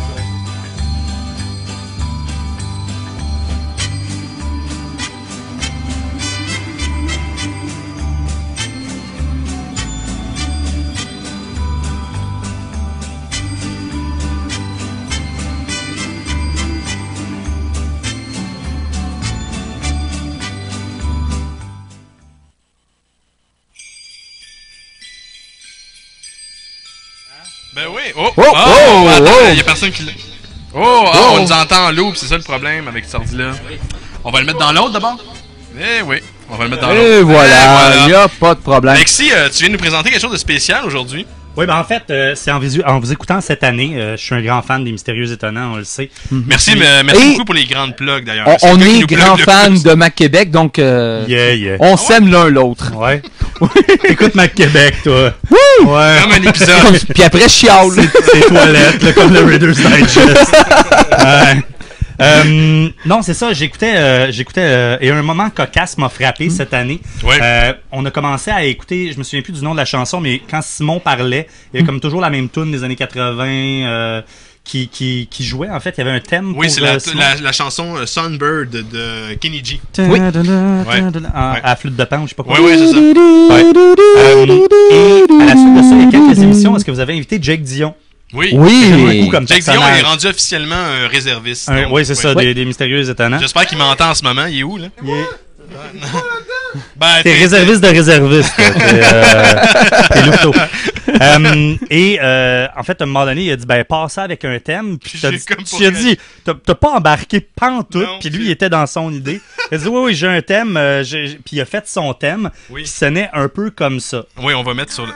Ben oui. Oh! Oh! Oh! Oh! Attends, Oh! il y a personne qui l'a. Oh! Ah, Oh! on nous entend en loop, c'est ça le problème avec cet ordi-là. On va le mettre dans l'autre d'abord? Eh oui, on va le mettre dans l'autre. Et voilà, il Et n'y a pas de problème. Alexis, euh, tu viens de nous présenter quelque chose de spécial aujourd'hui. Oui, ben en fait, euh, c'est en, visu- en vous écoutant cette année, euh, je suis un grand fan des Mystérieux Étonnants, on le sait. Mm-hmm. Merci, mais, merci Et beaucoup pour les grandes plugs, d'ailleurs. On, on est, est grands fans de Mac Québec, donc euh, yeah, yeah. on s'aime l'un l'autre. Ouais. Écoute Mac Québec, toi. Oui! Ouais. Comme un épisode. Puis après, je chiale. C'est, c'est toilettes, là, comme le Raiders Digest. Ouais. Euh, non, c'est ça, j'écoutais, euh, j'écoutais, euh, et un moment cocasse m'a frappé mmh. cette année. Ouais. Euh, on a commencé à écouter, je me souviens plus du nom de la chanson, mais quand Simon parlait, il y avait mmh. comme toujours la même tune des années quatre-vingts, euh, qui, qui, qui jouait, en fait, il y avait un thème. Oui, pour, c'est la, euh, la, la chanson euh, Sunbird de Kenny G. Oui. Ouais. À, à la flûte de pan, je sais pas quoi. Oui, oui, c'est ça. Ouais. Euh, et à la suite de ça, il y a quelques émissions, est-ce que vous avez invité Jake Dion? Oui. Oui. Comme Jake Dion personnage. est rendu officiellement un réserviste. Un, donc, oui, c'est ça, ouais. des, des Mystérieux Étonnants. J'espère qu'il m'entend en ce moment. Il est où, là? Il est... Ben, t'es, t'es réserviste de réserviste. T'es, euh, t'es louveteau. Euh, et euh, en fait, à un moment donné, il a dit ben passe ça avec un thème. Puis t'as dit, tu as dit t'as, t'as pas embarqué pantoute. Puis lui, il était dans son idée. Il a dit oui, oui, j'ai un thème. Euh, j'ai... Puis il a fait son thème. Oui. Qui sonnait un peu comme ça. Oui, on va mettre sur le.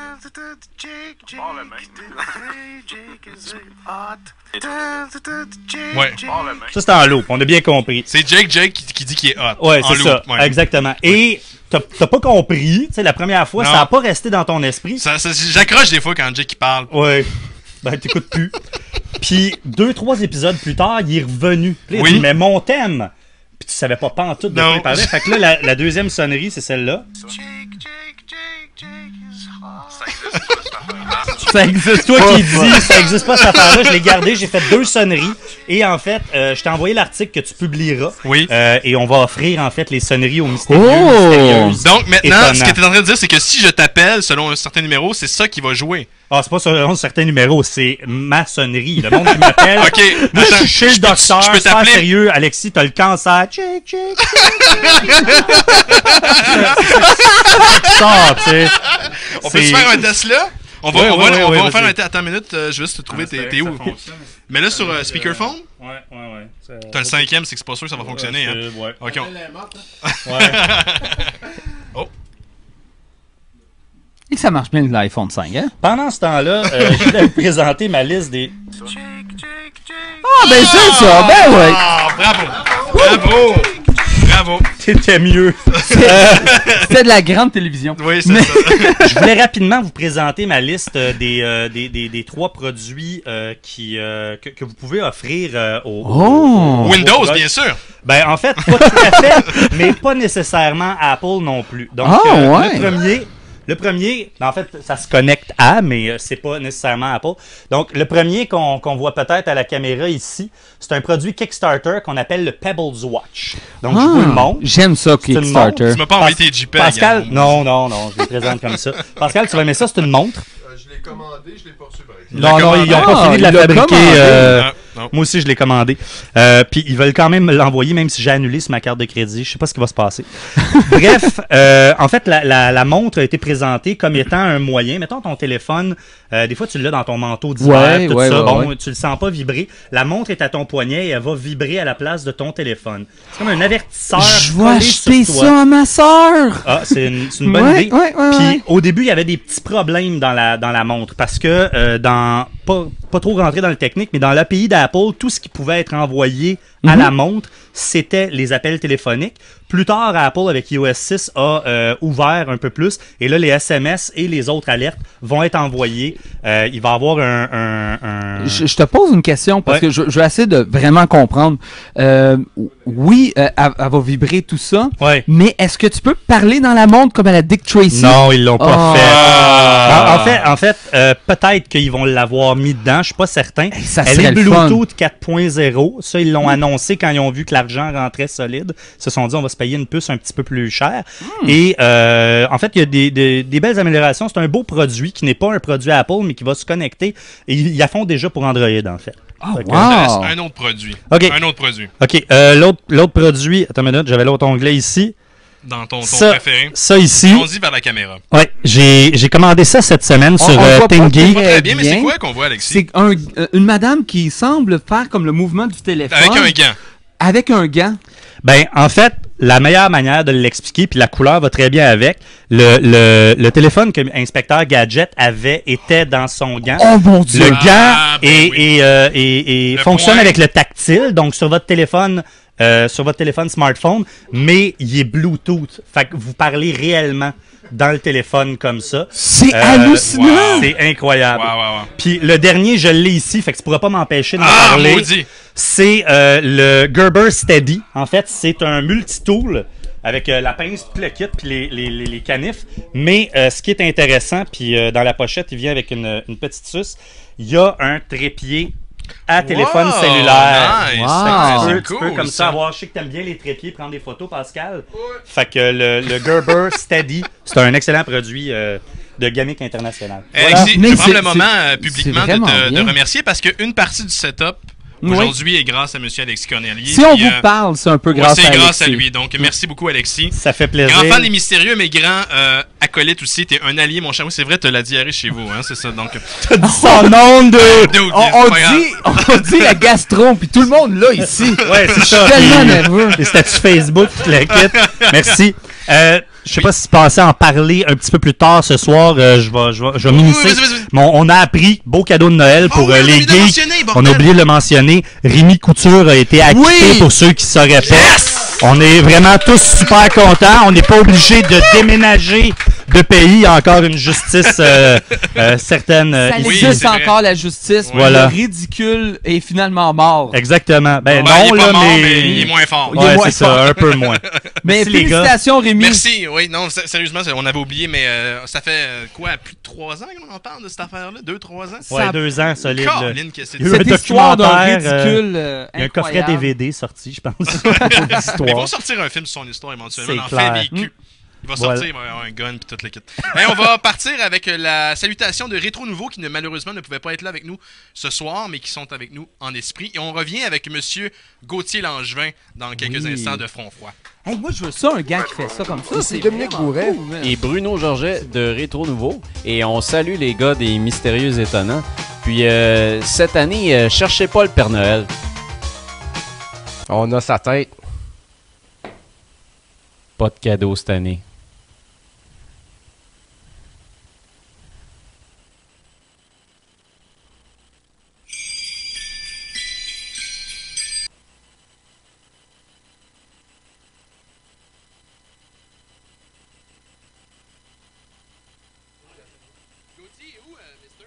Ouais. Ça, c'est en loop. On a bien compris. C'est Jake Jake qui, qui dit qu'il est hot. Ouais, en c'est loop. ça. Ouais. Exactement. Et t'as, t'as pas compris. Tu sais, la première fois, Non. ça a pas resté dans ton esprit. Ça, ça, j'accroche des fois quand Jake il parle. Ouais. Ben, t'écoutes plus. Puis, deux, trois épisodes plus tard, il est revenu. Puis, il Oui. dit, mais mon thème. Puis, tu savais pas pantoute de quoi il parlait. Fait que là, la, la deuxième sonnerie, c'est celle-là. Ça existe, toi qui dis, ça existe pas cette affaire-là. Je l'ai gardé, j'ai fait deux sonneries. Et en fait, euh, je t'ai envoyé l'article que tu publieras. Oui. Euh, et on va offrir, en fait, les sonneries aux mystérieux. Oh! mystérieuses. Donc maintenant, Étonnant. ce que tu es en train de dire, c'est que si je t'appelle selon un certain numéro, c'est ça qui va jouer. Ah, c'est pas selon certains numéros, c'est ma sonnerie. Le monde qui m'appelle. Ok, Moi, attends, je suis chez le je peux- docteur. je peux Sois t'appeler- sérieux, Alexis, t'as le cancer. Check, check, ça, tu sais. On peut se C'est- faire un test là? On va, Ouais, on ouais, va, ouais, on ouais, va vas-y. faire un test. Attends une minute, euh, je vais juste te trouver. T'es, t'es où? Mais là, sur euh, speakerphone? Ouais, ouais, ouais. C'est- T'as le cinquième, c'est que c'est pas sûr que ça va fonctionner. Hein? c'est- ouais. Ok. on- Ouais. Oh. Et ça marche bien l'iPhone cinq, hein? Pendant ce temps-là, euh, je voulais vous présenter ma liste des. Ah, ben c'est ça, ben ouais. Ah, bravo! Bravo! Bravo! C'était mieux. C'était de la grande télévision. Oui, c'est Mais- ça. Je voulais rapidement vous présenter ma liste euh, des, euh, des, des, des trois produits euh, qui, euh, que, que vous pouvez offrir euh, aux, Oh! aux- Windows, aux- bien sûr! Ben, en fait, pas tout à fait, mais pas nécessairement Apple non plus. Donc, Ah, euh, ouais. le premier, le premier, en fait, ça se connecte à, mais euh, c'est pas nécessairement Apple. Donc, le premier qu'on qu'on voit peut-être à la caméra ici, c'est un produit Kickstarter qu'on appelle le Pebbles Watch. Donc, je vous le Ah, montre. j'aime ça, C'est une Kickstarter. montre. Tu m'as pas envoyé tes JPEG. Pascal, hein? non, non, non, je les présente comme ça. Pascal, tu vas aimer ça, c'est une montre. Euh, je l'ai commandé, je l'ai pas reçu par exemple. Il l'a Non, non, commandé. ils n'ont pas Ah, fini de la il l'a fabriquer. commandé. euh, Non, non. Moi aussi, je l'ai commandé. Euh, Puis ils veulent quand même l'envoyer, même si j'ai annulé sur ma carte de crédit. Je sais pas ce qui va se passer. Bref, euh, en fait, la, la, la montre a été présentée comme étant un moyen. Mettons ton téléphone, euh, des fois tu l'as dans ton manteau d'hiver, Ouais, tout ouais, ça. ouais, bon, ouais. tu le sens pas vibrer. La montre est à ton poignet et elle va vibrer à la place de ton téléphone. C'est comme un avertisseur. Je vais collé acheter sur toi. ça à ma soeur. Ah, c'est une, c'est une bonne Ouais, idée. ouais, ouais, Puis ouais. au début, il y avait des petits problèmes dans la, dans la montre parce que euh, dans pas, pas trop rentrer dans le technique, mais dans l'A P I d'Apple, tout ce qui pouvait être envoyé à Mhm. la montre, c'était les appels téléphoniques. Plus tard, Apple, avec i O S six, a euh, ouvert un peu plus. Et là, les S M S et les autres alertes vont être envoyés. Euh, il va y avoir un... un, un... Je, je te pose une question parce Ouais. que je, je vais essayer de vraiment comprendre. Euh, oui, euh, elle, elle va vibrer tout ça, Ouais. mais est-ce que tu peux parler dans la montre comme à la Dick Tracy? Non, ils l'ont pas Ah. fait. Ah. En, en fait, en fait euh, peut-être qu'ils vont l'avoir mis dedans, je suis pas certain. Hey, ça Elle serait est le fun. Bluetooth quatre point zéro. Ça, ils l'ont annoncé quand ils ont vu que l'argent rentrait solide. Ils se sont dit, on va se payer une puce un petit peu plus chère. Hmm. Et euh, en fait, il y a des, des, des belles améliorations. C'est un beau produit qui n'est pas un produit Apple, mais qui va se connecter. Et ils la font déjà pour Android, en fait. Oh, Fait que- wow. Un autre produit. OK. Un autre produit. OK. euh, l'autre, l'autre produit... Attends une minute, j'avais l'autre onglet ici. Dans ton, ton Ça, préféré. ça ici. Allons-y vers la caméra. Ouais, j'ai, j'ai commandé ça cette semaine On- sur on euh, voit pas Thingy. Pas Très très bien, mais c'est bien. quoi qu'on voit, Alexis? C'est un, euh, une madame qui semble faire comme le mouvement du téléphone. Avec un gant. Avec un gant. Ben, en fait, la meilleure manière de l'expliquer, puis la couleur va très bien avec. Le, le, le téléphone que l'inspecteur Gadget avait était dans son gant. Oh mon Dieu! Le gant Ah, ben est, oui. est, euh, est- est- Le fonctionne point. avec le tactile, donc sur votre téléphone, euh, sur votre téléphone smartphone, mais il est Bluetooth. Fait que vous parlez réellement dans le téléphone comme ça. C'est Euh, hallucinant! wow. C'est incroyable. Wow, wow, wow. Puis le dernier, je l'ai ici, fait que tu pourras pas m'empêcher d'en Ah, parler. maudit! C'est euh, le Gerber Steady. En fait, c'est un multitool avec euh, la pince, tout le kit, puis les, les, les, les canifs. Mais euh, ce qui est intéressant, puis euh, dans la pochette, il vient avec une, une petite suce. Il y a un trépied à téléphone Wow, cellulaire. nice. Wow. Ça, Tu c'est peux, tu peux cool, comme ça ça. avoir, je sais que t'aimes bien les trépieds, prendre des photos, Pascal. Fait que le, le Gerber Steady, c'est un excellent produit euh, de gamique international. Eh, Voilà. Alexis, Mais je prends c'est- le moment c'est- euh, publiquement c'est de vraiment te de bien. remercier parce qu'une partie du setup Oui. aujourd'hui est grâce à M. Alexis Cornelier. Si on Puis, vous euh, parle, c'est un peu ouais, grâce c'est à grâce à Alexis. lui. Donc, merci beaucoup, Alexis. Ça fait plaisir. Grand fan des mystérieux, mais grand euh, acolyte aussi. T'es un allié, mon cher. Oui, c'est vrai, t'as la diarrhée chez vous, hein, c'est ça. Donc, T'as dit son nom de... dude, On, c'est on pas grave. dit, on dit la gastron, puis tout le monde là ici. Ouais, c'est Je suis ça. tellement Les- nerveux. Les statuts Facebook, toute la kit. Merci. Euh, je sais pas si tu pensais en parler un petit peu plus tard ce soir. euh, je vais, je vais, je vais Oui, m'initier. vas-y, vas-y, vas-y. Mais on, on a appris, beau cadeau de Noël pour Oh oui, euh, on a les oublié de le geeks. mentionner, On bordel. a oublié de le mentionner. Rémi Couture a été acquitté Oui. pour ceux qui sauraient pas. On est vraiment tous super contents. On n'est pas obligé de déménager de pays. Il y a encore une justice euh, euh, certaine. euh, Ça ici. oui, existe c'est vrai. encore, la justice. Voilà. Le ridicule est finalement mort. Exactement. Ben Ben, non, il est pas là, mort, mais... mais il est moins fort. Il est Ouais, moins c'est ça, fort. un peu moins. Mais Merci, les gars. félicitations, Rémi. Merci, oui, non, s- sérieusement, c'est- on avait oublié, mais euh, ça fait euh, quoi, plus de trois ans qu'on en parle de cette affaire-là? Deux, trois ans? Ouais, deux ans solide. là. Caroline, que c'est Il y a eu un Cette histoire d'un documentaire, euh, ridicule euh, Il y a un coffret incroyable. D V D sorti, je pense. Mais ils vont Histoire. sortir un film sur son histoire éventuellement. C'est dans clair. Fait vécu. Il va Voilà. sortir, il va y avoir un gun puis toute le kit. Et on va partir avec euh, la salutation de Rétro Nouveau qui ne, malheureusement ne pouvait pas être là avec nous ce soir, mais qui sont avec nous en esprit. Et on revient avec Monsieur Gauthier Langevin dans quelques Oui. instants de Front Froid. Hey, moi, je veux ça, un gars qui fait ça comme ça. C'est Dominique vraiment Bourret cool, man. et Bruno Georget de Rétro Nouveau. Et on salue les gars des Mystérieux Étonnants. Puis euh, cette année, euh, cherchez pas le Père Noël. On a sa tête. Pas de cadeau cette année. Gauthier, où, mister?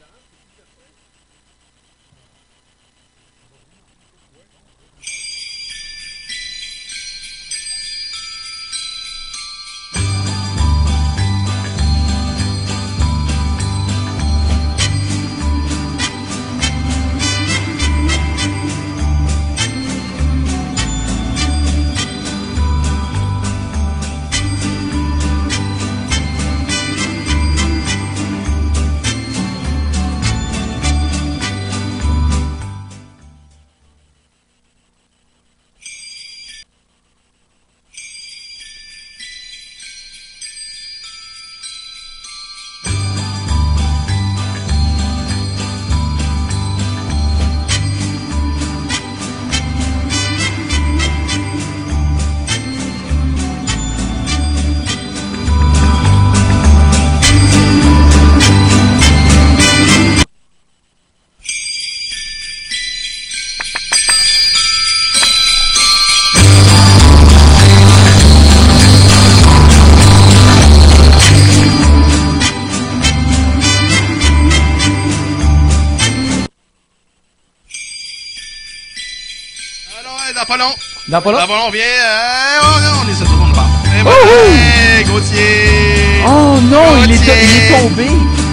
Dans pas long. Dans pas long? Dans pas long, on vient. Euh, oh non, on est sur tout le monde part. Et voilà, hey, Gauthier! Oh non, il est, Gauthier! il est tombé.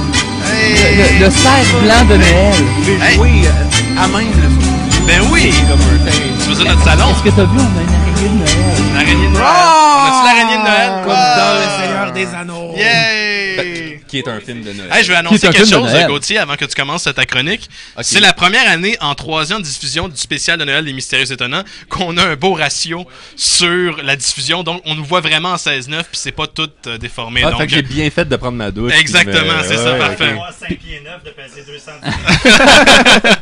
Hey. Le, le, le cerf blanc de Noël. Hey. Oui, euh, à même le Ben oui! comme un terrain. Tu veux dire notre salon? Est-ce que t'as vu, on a une araignée de Noël? Une araignée de Noël. Oh! On a-tu l'araignée de Noël? Comme Ah! dans Le Seigneur des Anneaux. Yay! Qui est un film de Noël. Hey, je vais Qui annoncer est un quelque film de chose, Noël. Gauthier, avant que tu commences ta chronique. Ok. C'est la première année en troisième diffusion du spécial de Noël des Mystérieux Étonnants qu'on a un beau ratio sur la diffusion. Donc, on nous voit vraiment en seize neuf, puis c'est pas tout euh, déformé. Ah, donc, fait que j'ai bien fait de prendre ma douche. Exactement, puis c'est me- ça, ouais, parfait. ok. cinq pieds neuf de peser deux cent dix.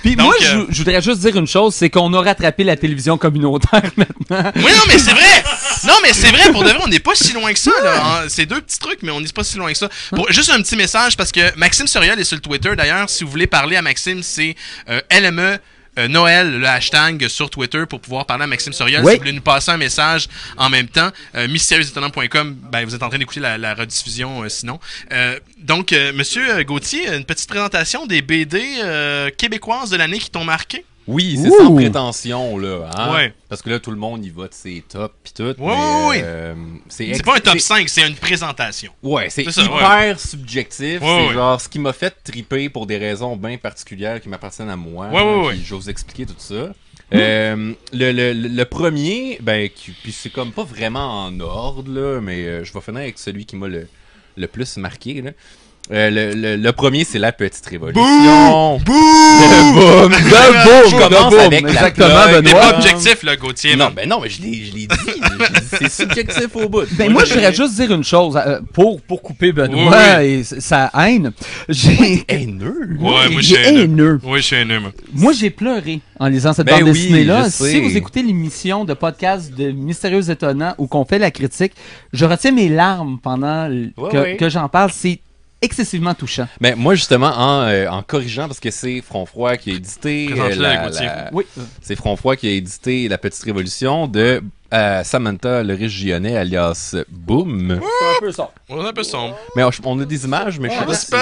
Puis Donc, moi, euh, je, je voudrais juste dire une chose, c'est qu'on a rattrapé la télévision communautaire maintenant. Oui, non, mais c'est vrai! Non, mais c'est vrai, pour de vrai, on n'est pas si loin que ça, là. Hein, c'est deux petits trucs, mais on n'est pas si loin que ça. Pour, juste un petit message, parce que Maxime Soriol est sur le Twitter, d'ailleurs. Si vous voulez parler à Maxime, c'est euh, L M E Euh, Noël, le hashtag sur Twitter pour pouvoir parler à Maxime Soriol. Oui. Si vous voulez nous passer un message en même temps, euh, mystérieux étonnant point com, ben, vous êtes en train d'écouter la, la rediffusion euh, sinon. Euh, donc, euh, Monsieur Gauthier, une petite présentation des B D euh, québécoises de l'année qui t'ont marqué? Oui, c'est Ouh. sans prétention, là. Hein? Ouais. Parce que là, tout le monde y vote ses tops pis tout. Ouais, mais, ouais, ouais. euh, c'est C'est ex- pas un top c'est- cinq, c'est une présentation. Ouais, c'est ça, hyper ouais. subjectif. Ouais, c'est ouais. genre ce qui m'a fait triper pour des raisons bien particulières qui m'appartiennent à moi. Ouais, ouais, ouais. Puis je vais vous expliquer tout ça. Euh, le, le, le premier, ben, qui, puis c'est comme pas vraiment en ordre, là, mais euh, je vais finir avec celui qui m'a le, le plus marqué, là. Euh, le, le, le premier, c'est La Petite Révolution. Boum! Boum! Boum! Je Boum! commence Boum! avec la Exactement, plug. Benoît. T'es pas objectif, là, Gauthier, Non, là. ben non, mais je l'ai, je l'ai dit. Je l'ai dit, c'est subjectif au bout. Ben moi, je voudrais juste dire une chose, euh, pour, pour couper Benoît Oui, oui. et s- sa haine. J'ai... haineux? Ouais, moi, je il suis est haineux. haineux. Oui, je suis haineux, moi. Moi, j'ai pleuré en lisant cette Ben bande oui, dessinée-là. je Si sais. vous écoutez l'émission de podcast de Mystérieux Étonnants où qu'on fait la critique, je retiens mes larmes pendant l- Ouais, que, ouais. que j'en parle. C'est excessivement touchant. Ben, moi, justement, en, euh, en corrigeant, parce que c'est Fronfroid qui a édité. euh, Présente-le, la- Gauthier. la- Oui. C'est Fronfroid qui a édité La Petite Révolution de euh, Samantha Le Riche-Gionnet, alias Boom. C'est un peu ça. On est un peu sombre. Mais on, on a des images, mais je sais pas si.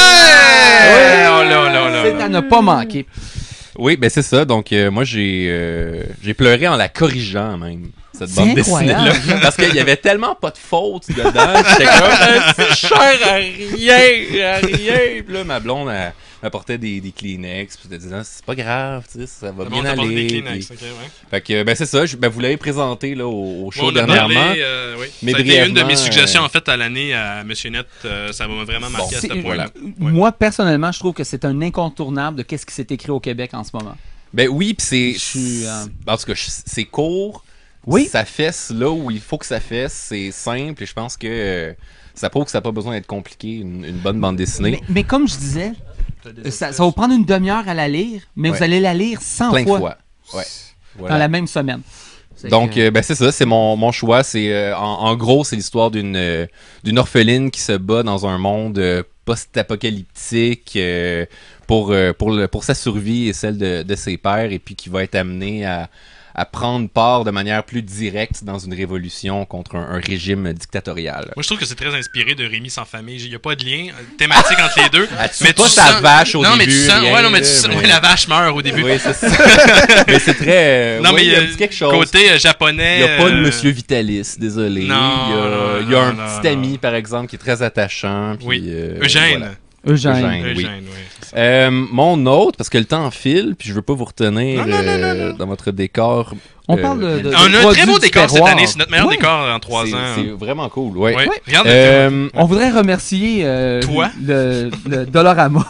Ouais! Oh là, là, là, C'est là. à ne pas manquer. Oui, ben c'est ça. Donc, euh, moi, j'ai euh, j'ai pleuré en la corrigeant, même, cette C'est bande incroyable. dessinée-là. Parce qu'il y avait tellement pas de fautes dedans. J'étais comme, euh, c'est cher à rien, à rien. Puis là, ma blonde, elle m'apportait des, des Kleenex. Puis elle disait, c'est pas grave, tu sais, ça va Le bien monde t'apporte aller. des Kleenex, Puis- ok, ouais. Fait que, ben c'est ça. Je- ben, vous l'avez présenté là, au, au show Bon, on a dernièrement. parlé, euh, oui. Mais ça a été une de brièvement, mes suggestions, euh, en fait, à l'année à Monsieur Net. euh, ça m'a vraiment marqué à ce C'est- point-là. Moi, personnellement, je trouve que c'est un incontournable de qu'est-ce qui s'est écrit au Québec en ce moment. Ben oui, puis c'est. Je suis, euh, En tout cas, je- c'est court. Oui. Ça fesse là où il faut que ça fesse. C'est simple et je pense que euh, ça prouve que ça n'a pas besoin d'être compliqué, une, une bonne bande dessinée. Mais, mais comme je disais, ça, ça va vous prendre une demi-heure à la lire, mais Ouais. vous allez la lire cent Plein de fois, fois. Ouais. Voilà. dans la même semaine. C'est Donc, que- euh, ben, c'est ça, c'est mon, mon choix. C'est euh, en, en gros, c'est l'histoire d'une euh, d'une orpheline qui se bat dans un monde euh, post-apocalyptique euh, pour, euh, pour, le- pour sa survie et celle de, de ses pères, et puis qui va être amenée à, à prendre part de manière plus directe dans une révolution contre un, un régime dictatorial. Moi, je trouve que c'est très inspiré de Rémi sans famille. Il n'y a pas de lien euh, thématique entre les deux. Ah, tu pas sa vache au non, mais tu début, sens, rien, ouais, non, mais tu là, sens, mais- ouais, la vache meurt au début. Oui, c'est ça. Mais c'est très. euh, Non, ouais, mais il y a euh, un petit quelque chose. côté euh, japonais. Il n'y a pas de euh, Monsieur Vitalis, désolé. Non, il y a, non, il y a un non, petit non, ami, par exemple, qui est très attachant. Puis, Oui. euh, Eugène. voilà. Eugène. Eugène, oui. Eugène, oui, c'est ça. Euh, mon autre, parce que le temps file, puis je veux pas vous retenir Non, non, non, euh, non, dans votre décor. On euh, parle de- de- On a un produits très beau du décor cette terroir. année. C'est notre meilleur Ouais. décor en trois c'est- ans. C'est vraiment cool, ouais. Ouais. Ouais. Regarde, Euh, On voudrait remercier euh, Toi? le, le Dollarama.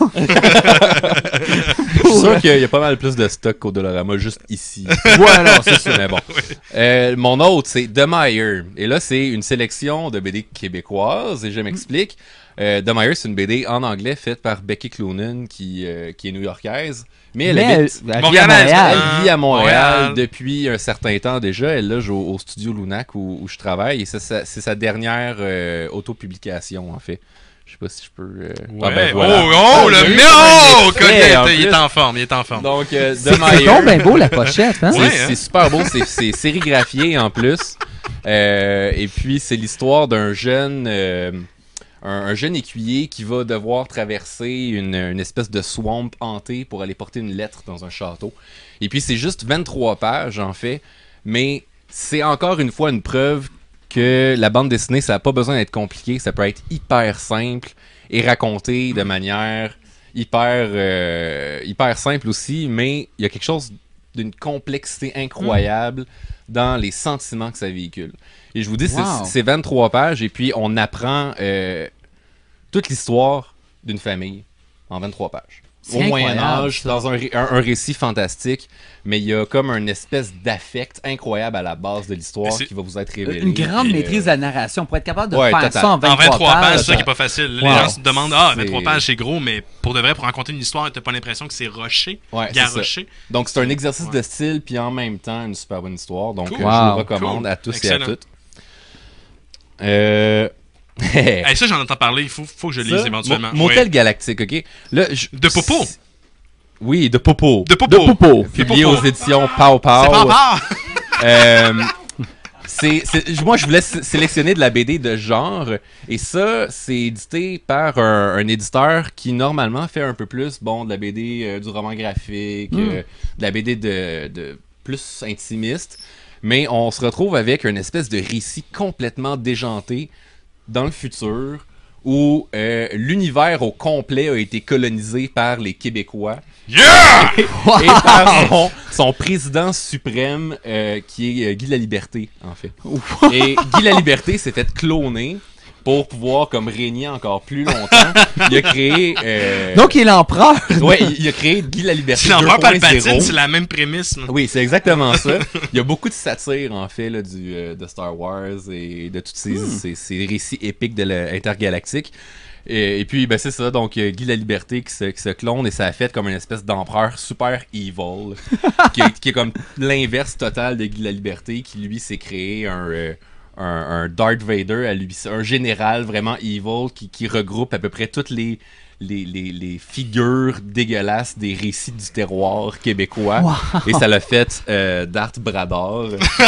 Je suis sûr qu'il y a- il y a pas mal plus de stock qu'au Dollarama, juste ici. Voilà, c'est ça. Mais bon. Euh, mon autre, c'est The Meyer. Et là, c'est une sélection de B D québécoises, et je m'explique. Euh, The Meyer, c'est une B D en anglais faite par Becky Cloonan, qui, euh, qui est new-yorkaise. Mais elle Mais habite... elle- elle vit à Montréalaise, Montréal. Elle vit à Montréal, Montréal. depuis un certain temps déjà. Elle loge au, au studio Lunac où, où je travaille. Et c'est sa, c'est sa dernière euh, autopublication, en fait. Je sais pas si je peux... euh, Ouais. ah ben voilà. Oh, oh, Ah, le j'ai eu mais un oh, extrait, en Coquette, il est plus. en forme, il est en forme. Donc, euh, The C'est Meyer. donc bien beau la pochette, hein? C'est Ouais, c'est hein? super beau, c'est- c'est sérigraphié en plus. Euh, et puis, c'est l'histoire d'un jeune... euh, un, un jeune écuyer qui va devoir traverser une, une espèce de swamp hantée pour aller porter une lettre dans un château. Et puis c'est juste vingt-trois pages en fait, mais c'est encore une fois une preuve que la bande dessinée, ça n'a pas besoin d'être compliqué, ça peut être hyper simple et raconté de manière hyper, euh, hyper simple aussi, mais il y a quelque chose d'une complexité incroyable dans les sentiments que ça véhicule. Et je vous dis, c'est- Wow. c'est vingt-trois pages, et puis on apprend euh, toute l'histoire d'une famille en vingt-trois pages. au Moyen-Âge, dans un, un, un récit fantastique, mais il y a comme une espèce d'affect incroyable à la base de l'histoire qui va vous être révélé. Une grande et, maîtrise de la narration pour être capable de ouais, faire total. ça en vingt-trois, en vingt-trois pages. C'est ça pages. qui est pas facile. Wow. Les gens se demandent, ah, vingt-trois C'est- pages, c'est gros, mais pour de vrai, pour raconter une histoire, t'as pas l'impression que c'est rushé, Ouais, c'est garoché. ça. Donc c'est un exercice de style, puis en même temps une super bonne histoire. Donc Cool. euh, je Wow. le recommande Cool. à tous Excellent. et à toutes. Euh... Hey, ça, j'en entends parler. Il faut, faut que je lise Ça, éventuellement. Mo- Motel Oui. Galactique, ok? Là, je- De Popo. Oui, de Popo. De Popo. De Popo. Publié De Popo. aux éditions Pow Pow. C'est pas rare. Euh, c'est, c'est- moi, je voulais sé- sélectionner de la B D de genre, et ça, c'est édité par un, un éditeur qui, normalement, fait un peu plus, bon, de la B D, euh, du roman graphique, Mm. euh, de la B D de, de plus intimiste, mais on se retrouve avec une espèce de récit complètement déjanté dans le futur, où euh, l'univers au complet a été colonisé par les Québécois. Yeah! Et par son, son président suprême, euh, qui est euh, Guy Laliberté, en fait. Et Guy Laliberté s'est fait cloner pour pouvoir comme régner encore plus longtemps. Il a créé... euh, Donc, il est l'empereur. Ouais, il, il a créé Guy Laliberté C'est l'empereur deux point Palpatine, zéro. c'est la même prémisse. là. Oui, c'est exactement ça. Il y a beaucoup de satire, en fait, là, du, euh, de Star Wars et de tous ces, Hmm. ces, ces récits épiques de l'intergalactique. Et, et puis, ben, c'est ça. Donc, euh, Guy Laliberté qui se, qui se clone et ça a fait comme une espèce d'empereur super evil, qui, est, qui est comme l'inverse total de Guy Laliberté, qui lui s'est créé un, euh, un, un Darth Vader à lui, un général vraiment evil qui, qui regroupe à peu près toutes les Les, les, les figures dégueulasses des récits du terroir québécois. Wow. Et ça l'a fait euh, Darth Brador,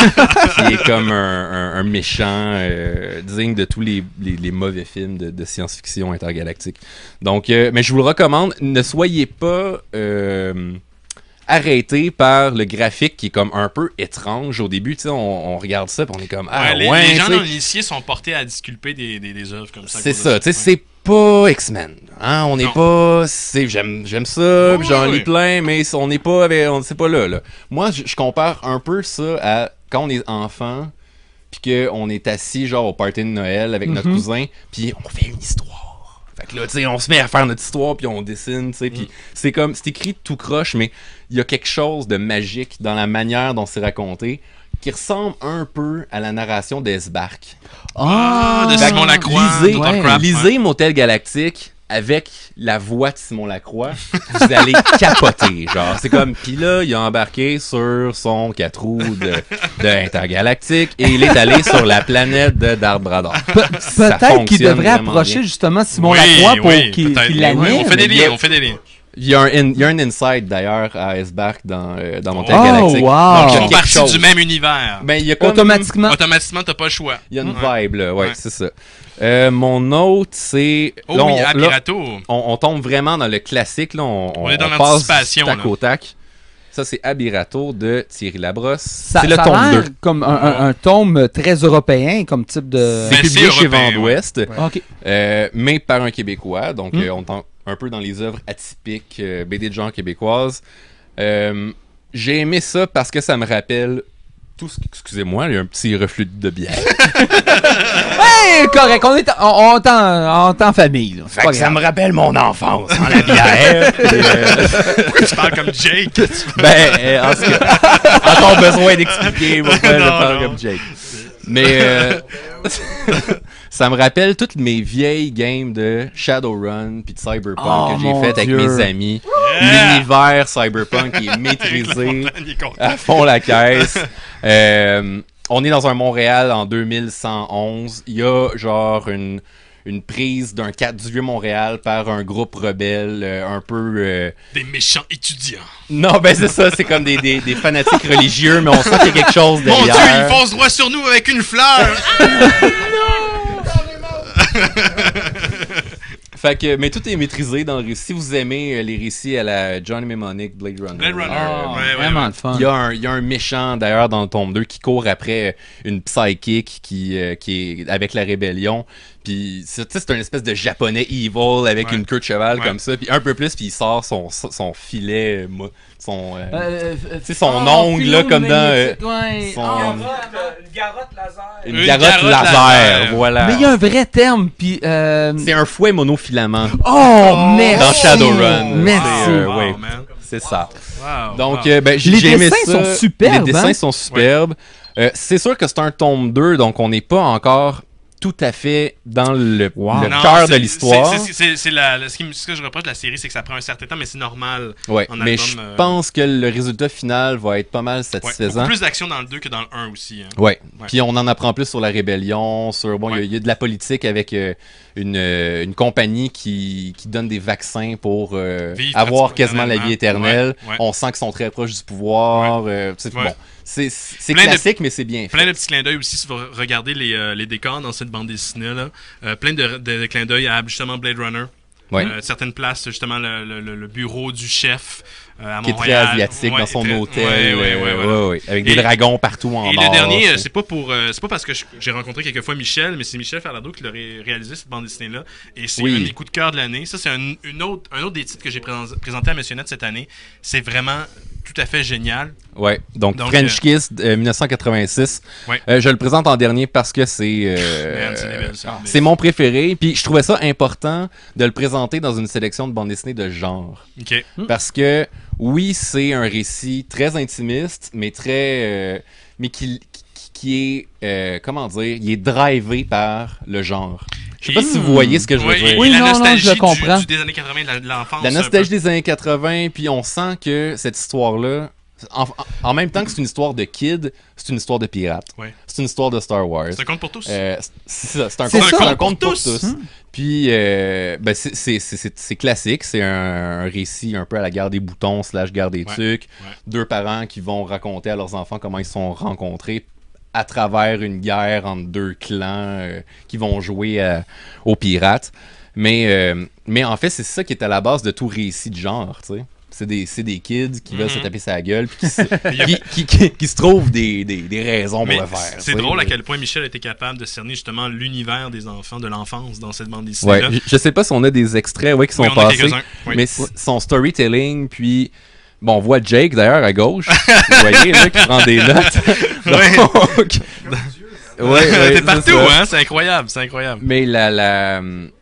qui est comme un, un, un méchant euh, digne de tous les, les, les mauvais films de, de science-fiction intergalactique. Donc, euh, mais je vous le recommande, ne soyez pas euh, arrêté par le graphique qui est comme un peu étrange au début. Tu sais, on, on regarde ça et on est comme ah Ouais, les, ouais. les gens tu sais. non initiés sont portés à disculper des, des, des œuvres comme ça. à C'est cause de ça, tu sais, c'est pas X-Men. Hein? On n'est Non. pas. c'est- J'aime j'aime ça, puis j'en oui. lis plein, mais on n'est pas avec. On c'est pas là, là. Moi, je je compare un peu ça à quand on est enfant, puis qu'on est assis, genre, au party de Noël avec notre Mhm. cousin, puis on fait une histoire. Fait que là, tu sais, on se met à faire notre histoire, puis on dessine, tu sais, puis c'est comme. C'est écrit tout croche, mais il y a quelque chose de magique dans la manière dont c'est raconté qui ressemble un peu à la narration d'Esbark. Ah, de Fait Simon que Lacroix. Lisez, Doctor Crap, lisez ouais. Motel Galactique avec la voix de Simon Lacroix. Vous allez capoter, genre. C'est comme, pis là, il a embarqué sur son quatre roues de, de Intergalactique et il est allé sur la planète de Darth Brador. Ça Peut-être qu'il fonctionne devrait vraiment approcher bien. justement Simon Oui, Lacroix pour oui, qu'il peut-être. qu'il Oui, l'anime. on fait des liens, on fait des liens. Il y a un, in- il y a un insight d'ailleurs à Esbark dans, euh, dans Motel Oh, Galactique. wow. Donc, il y a Ils font quelque partie chose. du même univers. Ben, il y a comme- Automatiquement. Automatiquement, t'as pas le choix. Il y a une Ouais. vibe, là. Ouais, Ouais. c'est ça. Euh, mon autre, c'est. Oh là, oui, on- là, Abirato. On, on tombe vraiment dans le classique, là. On, On est dans passe l'anticipation, tac là. au tac. Ça, c'est Abirato de Thierry Labrosse. Ça, C'est le ça a tome l'air deux. comme un, un- un tome très européen, comme type de... C'est Ben, publié c'est chez européen, Vent d'Ouest, Ok. euh, mais par un Québécois. Donc, Mm. euh, on est en- un peu dans les œuvres atypiques euh, B D de genre québécoises. Euh, J'ai aimé ça parce que ça me rappelle tout ce... Excusez-moi, il y a un petit reflux de bière. Hey, correct, on est en, on est en, on est en famille. Là. C'est Fait pas que ça grave. me rappelle mon enfance, hein, la bière. Et, euh, Pourquoi tu parles comme Jake? Ben, euh, en tout cas, encore besoin d'expliquer pourquoi je Non, parle non. comme Jake. Mais euh, ça me rappelle toutes mes vieilles games de Shadowrun puis de Cyberpunk Oh, que j'ai mon faites avec Dieu. mes amis. Yeah! L'univers Cyberpunk qui est maîtrisé Il est content. à fond la caisse. Euh, on est dans un Montréal en deux mille cent onze. Il y a genre une une prise d'un cadre du vieux Montréal par un groupe rebelle euh, un peu euh, Des méchants étudiants. non, ben c'est ça, c'est comme des, des, des fanatiques religieux, mais on sent qu'il y a quelque chose Mon derrière. Dieu, ils foncent droit sur nous avec une fleur! Fait que, mais tout est maîtrisé dans le récit. Si vous aimez euh, les récits à la Johnny Mnemonic, Blade Runner. Blade Runner, Ah, ouais, ouais, vraiment ouais. le fun. Il y, a un, il y a un méchant d'ailleurs dans le tome deux qui court après une psychic qui, euh, qui est avec la rébellion. Puis c'est c'est un espèce de japonais evil avec Ouais. une queue de cheval Ouais. comme ça. Puis un peu plus, puis il sort son, son filet, mo- son, euh, Euh, tu sais, son oh, ongle là, pilon comme dans euh, magnétique, ouais. son- Ah, Une garotte laser. une, Une garotte, garotte laser, laser. voilà. Mais il y a un vrai terme, puis... Euh... C'est un fouet monofilament Oh, merci! dans Shadowrun. Merci! C'est, euh, Wow, ouais, man. c'est ça. Wow, Donc, wow. euh, ben, j'ai Les j'ai aimé dessins ça. sont superbes, Les dessins hein? sont superbes. Euh, c'est sûr que c'est un tome deux, donc on n'est pas encore tout à fait dans le, le Non, cœur de c'est- l'histoire. c'est- c'est- c'est- c'est la- la- ce, qui me- ce que je reproche de la série, c'est que ça prend un certain temps, mais c'est normal. Ouais, en mais album, je euh, pense que le résultat final va être pas mal ouais, satisfaisant. beaucoup plus d'action dans le deux que dans le un aussi. Hein. Ouais. Ouais. Puis on en apprend plus sur la rébellion, sur bon, il y a- Ouais. il y, a de la politique avec euh, une, euh, une compagnie qui, qui donne des vaccins pour euh, Vivre avoir pratiquement quasiment la vie éternellement. éternelle. Ouais, ouais. On sent qu'ils sont très proches du pouvoir. euh, c'est Ouais. bon. C'est c'est Plein de- classique, mais c'est bien fait. Plein de petits clins d'œil aussi si vous regardez les, euh, les décors dans cette bande dessinée-là. Euh, plein de, de, de clins d'œil à justement Blade Runner. Ouais. Euh, certaines places, justement, le, le- le- le bureau du chef euh, à Qui est très Montréal. asiatique Ouais, dans son très- hôtel. ouais, ouais, euh, ouais, voilà. ouais, ouais, avec Et- des dragons partout en Et or. le dernier, euh, c'est- c'est pas pour, euh, c'est pas parce que je- j'ai rencontré quelquefois Michel, mais c'est Michel Falardeau qui l'a ré- réalisé cette bande dessinée là, et c'est Oui. un des coups de cœur de l'année. Ça c'est un, une autre, un autre des titres que j'ai présent- présenté à Monsieur Net cette année. C'est vraiment tout à fait génial. Ouais, donc, Donc, French euh, Kiss euh, dix-neuf cent quatre-vingt-six. Ouais. Euh, je le présente en dernier parce que c'est euh, Man, c'est des belles, ça. c'est mon préféré. Puis je trouvais ça important de le présenter dans une sélection de bandes dessinées de genre. Ok. Parce que oui, c'est un récit très intimiste, mais très euh, mais qui, qui, qui est euh, comment dire, il est drivé par le genre. Je sais pas Et- si vous voyez ce que je veux Ouais, dire. et Oui, la non, non, nostalgie je le du- comprends. du- des années quatre-vingt, de la- de l'enfance. La un nostalgie peu. des années quatre-vingt, puis on sent que cette histoire-là, en, en même temps que c'est une histoire de kid, c'est une histoire de pirate. Ouais. C'est une histoire de Star Wars. C'est un conte pour tous. Euh, c'est ça, c'est un C'est conte, ça. c'est un conte pour tous. Hum. Puis, euh, ben, c'est- c'est c'est- c'est- c'est classique. C'est un, un récit un peu à la guerre des boutons slash guerre des Ouais. tucs. Ouais. Deux parents qui vont raconter à leurs enfants comment ils se sont rencontrés à travers une guerre entre deux clans euh, qui vont jouer euh, aux pirates. Mais, euh, mais en fait, c'est ça qui est à la base de tout récit de genre, tu sais. C'est des, c'est des kids qui veulent Mhm. se taper sa gueule puis qui, se- qui, qui, qui- qui se trouvent des, des, des raisons pour Mais le faire. c'est tu sais. drôle à quel point Michel a été capable de cerner justement l'univers des enfants, de l'enfance dans cette bande Ouais, dessinée-là. je, je sais pas si on a des extraits ouais, qui sont Oui, on a passés, quelques-uns, oui. mais s- son storytelling, puis bon, on voit Jake d'ailleurs à gauche, vous voyez là, qui prend des notes. Ouais. Donc, ouais, ouais, T'es c'est partout, ça. hein? C'est incroyable, c'est incroyable. Mais la, la,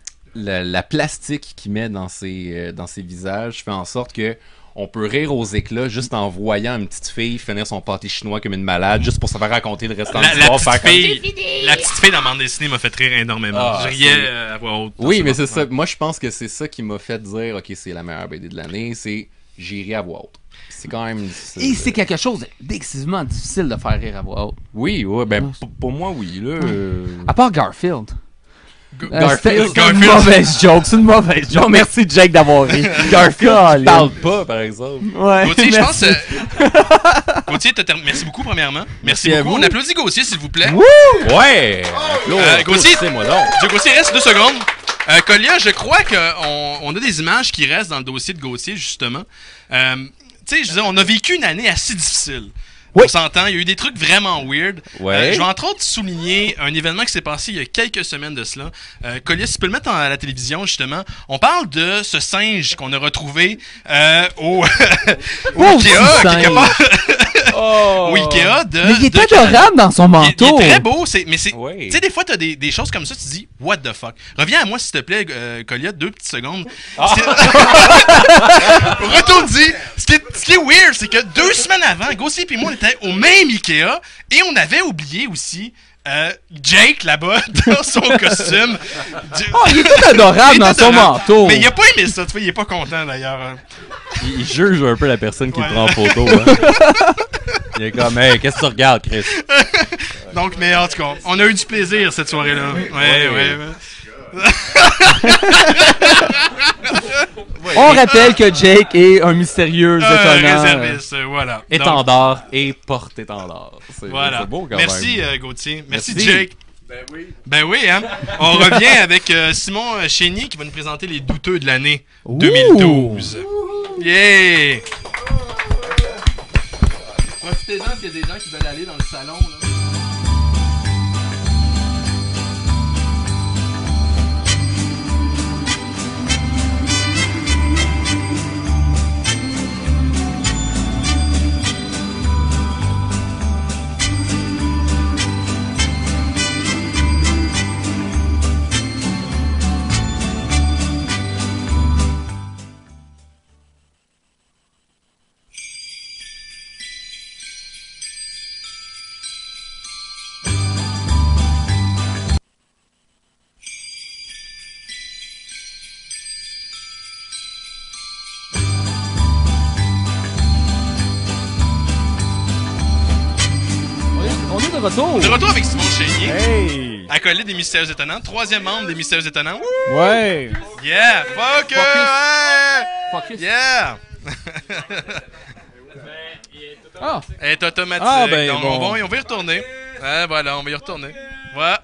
la, la plastique qu'il met dans ses, euh, dans ses visages fait en sorte que on peut rire aux éclats juste en voyant une petite fille finir son pâté chinois comme une malade, juste pour se faire raconter le restant de La, la l'histoire. petite faire comme- fille, la petite fille dans la bande dessinée m'a fait rire énormément. Ah, je riais c'est- euh, à voix haute. Oui, mais c'est Ouais. ça. Moi, je pense que c'est ça qui m'a fait dire, ok, c'est la meilleure B D de l'année, c'est j'ai ri à voix haute. C'est quand même difficile. Et c'est quelque chose d'excessivement difficile de faire rire à voix haute. Oui, ouais, ben pour, pour moi, oui. Là, euh, À part Garfield. G- Euh, Garfield, c'était- C'est Garfield. une mauvaise joke, c'est une mauvaise joke. Merci Jake d'avoir ri. Garfield parle pas, par exemple. Ouais, Gauthier, je pense. merci. euh, Gauthier, t'as terminé- merci beaucoup, premièrement. Merci, Merci à beaucoup. vous. On applaudit Gauthier, s'il vous plaît. Ouais! Euh, Gauthier, c'est moi donc. Dieu Gauthier, reste deux secondes. Euh, Colia, je crois qu'on on a des images qui restent dans le dossier de Gauthier, justement. Euh, tu sais, je veux dire, on a vécu une année assez difficile. On s'entend, il y a eu des trucs vraiment weird. Ouais. Euh, je vais entre autres souligner un événement qui s'est passé il y a quelques semaines de cela. Euh, Colia, si tu peux le mettre en- à la télévision, justement. On parle de ce singe qu'on a retrouvé euh, au, au Pauvre Ikea, petit quelque singe. part. Au Ikea de. Mais il est de- adorable dans son il, manteau. il est très beau, c'est, mais c'est. Oui. Tu sais, des fois, t'as des, des choses comme ça, tu te dis, what the fuck. Reviens à moi, s'il te plaît, euh, Colia, deux petites secondes. C'est- Retour dit, ce qui, est, ce qui est weird, c'est que deux semaines avant, Gauthier et moi, on était au même Ikea et on avait oublié aussi. euh, Jake là-bas dans son costume. Du- Oh, il est tout adorable Il est dans son adorable. manteau. Mais il a pas aimé ça, tu vois, il est pas content d'ailleurs. hein. Il, il juge un peu la personne qui Ouais. le prend en photo. Hein. Il est comme, hey, qu'est-ce que tu regardes, Chris? Donc, mais en tout cas, on a eu du plaisir cette soirée-là. Ouais, ouais. ouais. On rappelle que Jake est un mystérieux Euh, étonnant. réserviste, euh, voilà. Donc, Étendard et porte-étendard. C'est voilà. c'est beau quand Merci même. euh, Gauthier. Merci, Merci. Jake. Ben oui. Ben oui, hein. On revient avec euh, Simon euh, Chénier qui va nous présenter les douteux de l'année deux mille douze. Yeah! Profitez-en s'il y a des gens qui veulent aller dans le salon. Là. retour. De retour avec Simon Chénier. Hey! Acolyte des Mystérieux Étonnants. Troisième membre des Mystérieux Étonnants. Ouais! Yeah! Focus! Focus. Ouais! Yeah! Ah! Elle est automatique. Ah, ben, donc, bon. on, va, on va y retourner. Ouais, voilà, on va y retourner. Voilà.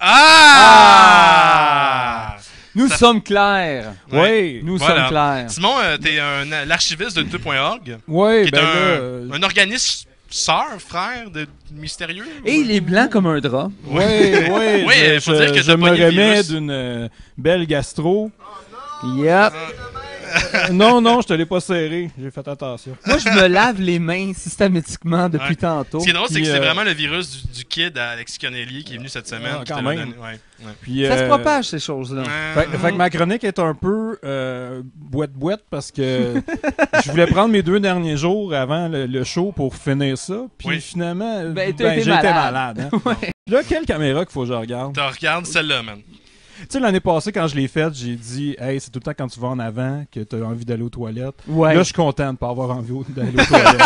Ah! Nous Ça- sommes clairs. Ouais! Nous Voilà. sommes clairs. Simon, euh, t'es un l'archiviste de deux point org. Ouais, qui est ben un, là, euh, un organisme sœur, frère de mystérieux. Et il est blanc comme un drap. Ouais, ouais, Oui, je, il faut je- dire que je t'as me pogné le remets virus. d'une euh, belle gastro. Yep. Euh, non, non, je te l'ai pas serré. J'ai fait attention. Moi, je me lave les mains systématiquement depuis Ouais. tantôt. Ce qui est drôle, c'est que Puis, c'est euh, vraiment le virus du, du kid à Alexis Connelly qui est venu cette semaine. Ah, qui quand te l'a même. donné. Ouais, ouais. Puis, Ça se euh, propage, ces choses-là. Fait, fait que ma chronique est un peu euh, boîte-boîte parce que je voulais prendre mes deux derniers jours avant le, le show pour finir ça. Puis Oui. finalement, Ben, ben, t'as été j'ai été malade. malade. Hein. Là, quelle caméra qu'il faut que je regarde? Tu regardes celle-là, man. Tu sais, l'année passée, quand je l'ai faite, j'ai dit « Hey, c'est tout le temps quand tu vas en avant que tu as envie d'aller aux toilettes. Ouais. Là, je suis content de ne pas avoir envie d'aller aux toilettes.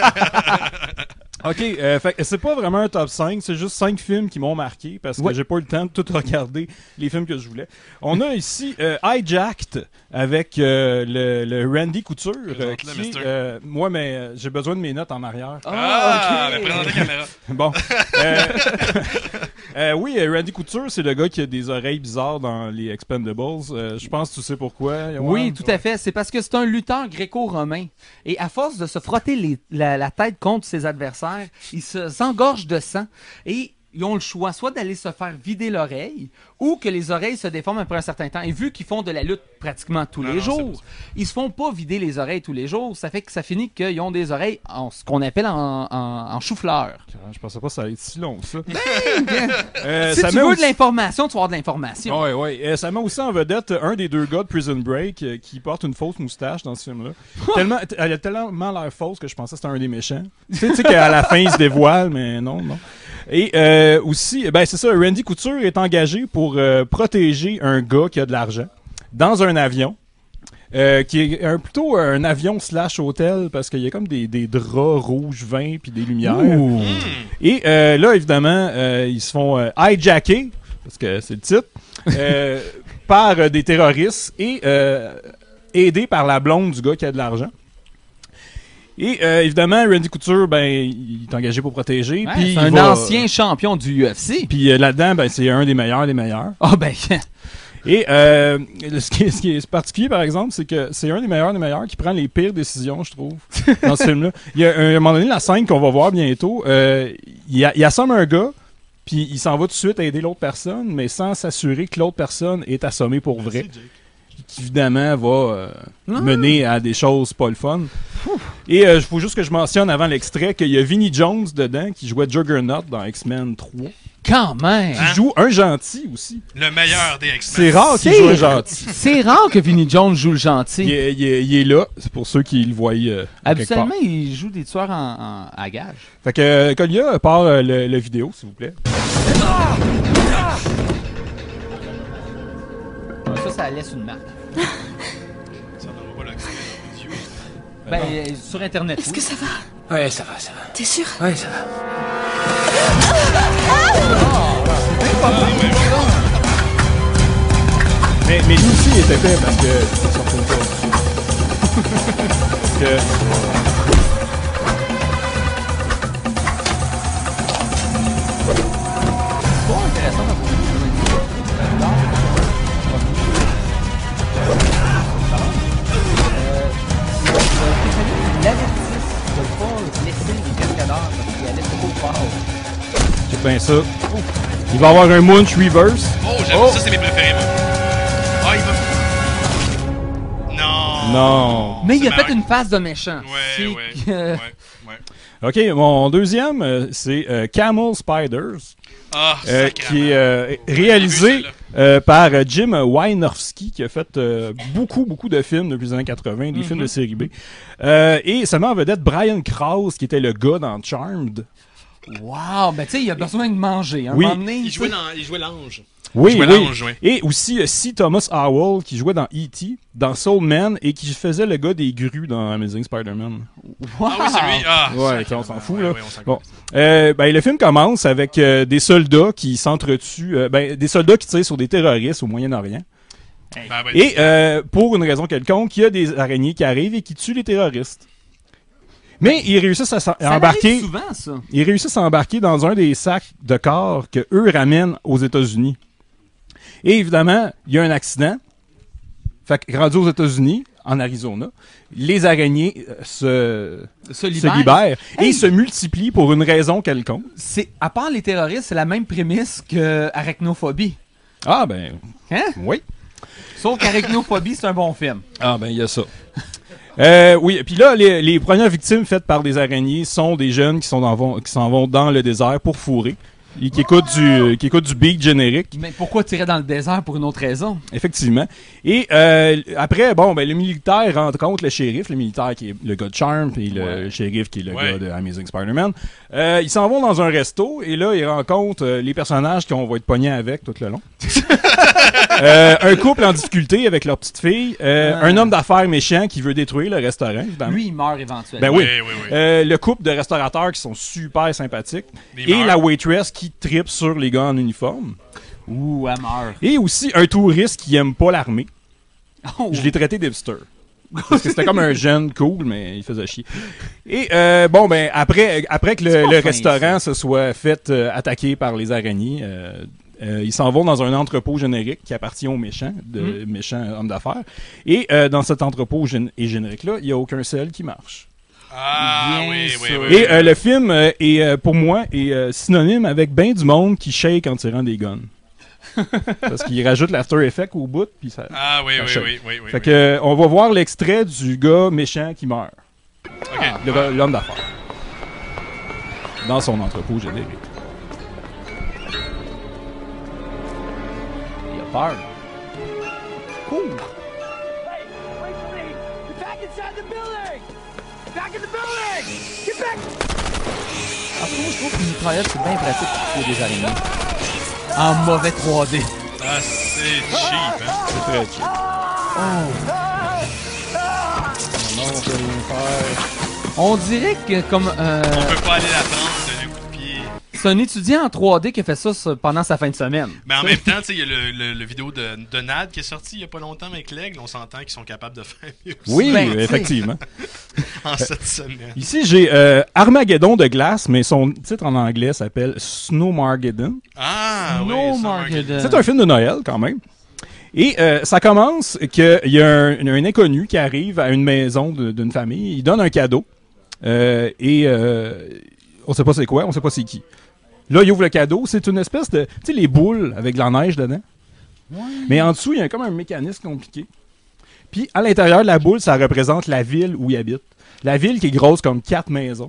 OK, euh, fait que c'est pas vraiment un top cinq, c'est juste cinq films qui m'ont marqué parce que Ouais. j'ai pas eu le temps de tout regarder les films que je voulais. On a ici euh, Hijacked avec euh, le, le Randy Couture. euh, Présente-le, qui est, mister. euh, moi, mais euh, j'ai besoin de mes notes en arrière. Ah, ok. ben présente la caméra. Bon. Euh, euh, oui, euh, Randy Couture, c'est le gars qui a des oreilles bizarres dans les Expendables. Euh, je pense que tu sais pourquoi. Yoann. Oui, tout à fait. C'est parce que c'est un lutteur gréco-romain. Et à force de se frotter les- la, la tête contre ses adversaires, il se- s'engorge de sang. Et ils ont le choix soit d'aller se faire vider l'oreille ou que les oreilles se déforment après un certain temps. Et vu qu'ils font de la lutte pratiquement tous Non, les non, c'est jours, ils se font pas vider les oreilles tous les jours. Ça fait que ça finit qu'ils ont des oreilles en ce qu'on appelle en, en, en chou-fleur. Je pensais pas que ça allait être si long que ça. Ben, Euh, si ça tu met veux aussi- de l'information, tu vas avoir de l'information. Ouais, ouais. Euh, ça met aussi en vedette un des deux gars de Prison Break euh, qui porte une fausse moustache dans ce film-là. tellement, t- elle a tellement l'air fausse que je pensais que c'était un des méchants. Tu sais, tu sais qu'à la fin, il se dévoile, mais non, non. Et euh, aussi, ben c'est ça, Randy Couture est engagé pour euh, protéger un gars qui a de l'argent dans un avion. Euh, qui est un, plutôt un avion slash hôtel parce qu'il y a comme des, des draps rouges vins puis des lumières. Ouh. Et euh, là, évidemment, euh, ils se font euh, hijacker, parce que c'est le titre, euh, par euh, des terroristes et euh, aidés par la blonde du gars qui a de l'argent. Et euh, évidemment, Randy Couture, ben, il est engagé pour protéger. Ouais, puis c'est il un va- ancien champion du U F C. Puis euh, là-dedans, ben, c'est un des meilleurs des meilleurs. Ah ben, Et euh, ce, qui est, ce qui est particulier, par exemple, c'est que c'est un des meilleurs des meilleurs qui prend les pires décisions, je trouve, dans ce film-là. Il y a un, à un moment donné, la scène qu'on va voir bientôt, euh, il, a- il assomme un gars, puis il s'en va tout de suite aider l'autre personne, mais sans s'assurer que l'autre personne est assommée pour vrai. Qui évidemment va euh, mener à des choses pas le fun. Et il faut juste que je mentionne avant l'extrait qu'il y a Vinnie Jones dedans qui jouait Juggernaut dans X-Men trois. quand même. Qui joue un gentil aussi. Le meilleur des X-Men. C'est rare qu'il C'est- joue un gentil. C'est rare que Vinnie Jones joue le gentil. Il est, il est- il est là, c'est pour ceux qui le voient euh, quelque part. Habituellement, il joue des tueurs en, en- à gage. Fait que, euh, Colia, part euh, le, le vidéo, s'il vous plaît. Ça, ça laisse une marque. Ça n'aura pas l'accès aux yeux. Ben, euh, sur Internet. Est-ce oui. que ça va? Ouais, ça va, ça va. T'es sûr? Ouais, ça va. Mais, mais lui aussi, il était fait parce que ça sortait pas. Parce que... C'est pas intéressant dans l'avertisse de pas laisser les cascadeurs parce qu'il allait trop fort. Check bien ça. Il va avoir un Munch Reverse. Oh, j'avoue, ça, c'est mes préférés, moi. Ah, il va. Non. Non. Mais il a C'est fait marrant. une face de méchant. Ouais, C'est ouais, que- ouais, ouais. OK, mon deuxième, euh, c'est euh, Camel Spiders. Ah, euh, sacrément. qui est euh, réalisé euh, par euh, Jim Wynorski, qui a fait euh, beaucoup, beaucoup de films depuis les années quatre-vingt, des Mhm. films de série B. Euh, et ça met en vedette Brian Krause, qui était le gars dans Charmed. Wow, ben tu sais, il a besoin de manger. À un Oui. moment donné, Il tu jouait, sais. dans, il jouait l'ange. Oui, jouait oui. l'ange, oui. Et aussi euh, C. Thomas Howell, qui jouait dans E T, dans Soul Man, et qui faisait le gars des grues dans Amazing Spider-Man. Wow. Ah oui, c'est lui. Ah, ouais, on s'en fout, ouais, là. ouais, on s'en bon. euh, ben, le film commence avec euh, des soldats qui s'entretuent, euh, ben, des soldats qui tirent sur des terroristes au Moyen-Orient. Ben, ben, et euh, pour une raison quelconque, il y a des araignées qui arrivent et qui tuent les terroristes. Mais ils réussissent à, s- à Ça embarquer. arrive souvent, ça. Ils réussissent à embarquer dans un des sacs de corps que eux ramènent aux États-Unis. Et évidemment, il y a un accident. Fait que rendu aux États-Unis, en Arizona, les araignées euh, se, Se libèrent. libèrent et Hey! se multiplient pour une raison quelconque. C'est, à part les terroristes, c'est la même prémisse que Arachnophobie. Ah ben, Hein? oui. Sauf qu'Arachnophobie, c'est un bon film. Ah ben, il y a ça. Euh, oui, puis là, les, les premières victimes faites par des araignées sont des jeunes qui sont dans- qui s'en vont dans le désert pour fourrer. Et qui écoutent du, qui écoutent du beat générique. Mais pourquoi tirer dans le désert pour une autre raison? Effectivement. Et euh, après, bon, ben, le militaire rencontre le shérif, le militaire qui est le gars de Charm, puis le Ouais. shérif qui est le Ouais. gars de Amazing Spider-Man. Euh, ils s'en vont dans un resto, et là, ils rencontrent euh, les personnages qu'on va être pognés avec tout le long. Euh, un couple en difficulté avec leur petite fille, euh, Ah. un homme d'affaires méchant qui veut détruire le restaurant, évidemment. Lui, il meurt éventuellement. Ben oui. Oui, oui, oui. Euh, le couple de restaurateurs qui sont super sympathiques. Des Et meurtres. la waitress qui tripe sur les gars en uniforme. Ouh, elle meurt. Et aussi un touriste qui aime pas l'armée. Oh. Je l'ai traité d'hipster. Parce que c'était comme un jeune cool, mais il faisait chier. Et euh, bon, ben après, après que C'est le, pas le fin, restaurant se soit fait euh, attaquer par les araignées, euh, euh, ils s'en vont dans un entrepôt générique qui appartient aux méchants, de Mm. méchants hommes d'affaires. Et euh, dans cet entrepôt gén- et générique-là, il n'y a aucun sel qui marche. Ah, Bien oui, oui, sûr. oui. Et oui. euh, le film euh, est, euh, pour moi, est euh, synonyme avec ben du monde qui shake en tirant des guns. Parce qu'il rajoute l'after effect au bout, puis ça. Ah, oui, ça oui, shake. oui, oui, oui, Fait oui. que, euh, on va voir l'extrait du gars méchant qui meurt. OK. Le gars- L'homme d'affaires. Dans son entrepôt générique. Il a peur. Cool. En tout cas, je trouve qu'une mitraillette, c'est bien pratique pour tuer des araignées. En mauvais trois D. Ah, c'est cheap, hein? C'est très cheap. Non, on peut rien faire. On dirait que comme euh, On peut pas aller la prendre, donner un coup de pied. c'est un étudiant en trois D qui a fait ça sur- pendant sa fin de semaine. Mais en même temps, tu sais, il y a le, le, le vidéo de, de Nad qui est sorti il y a pas longtemps avec l'aigle. On s'entend qu'ils sont capables de faire mieux aussi. Oui, Ben, tu sais. effectivement. En cette semaine. Ici, j'ai euh, Armageddon de glace, mais son titre en anglais s'appelle Snowmargeddon. Ah, oui. Snowmargeddon. C'est un film de Noël, quand même. Et euh, ça commence qu'il y a un, un inconnu qui arrive à une maison de- d'une famille. Il donne un cadeau. Euh, et euh, on sait pas c'est quoi, on sait pas c'est qui. Là, il ouvre le cadeau. C'est une espèce de... Tu sais, les boules avec de la neige dedans. Mais en dessous, il y a comme un mécanisme compliqué. Puis, à l'intérieur de la boule, ça représente la ville où il habite. La ville qui est grosse comme quatre maisons.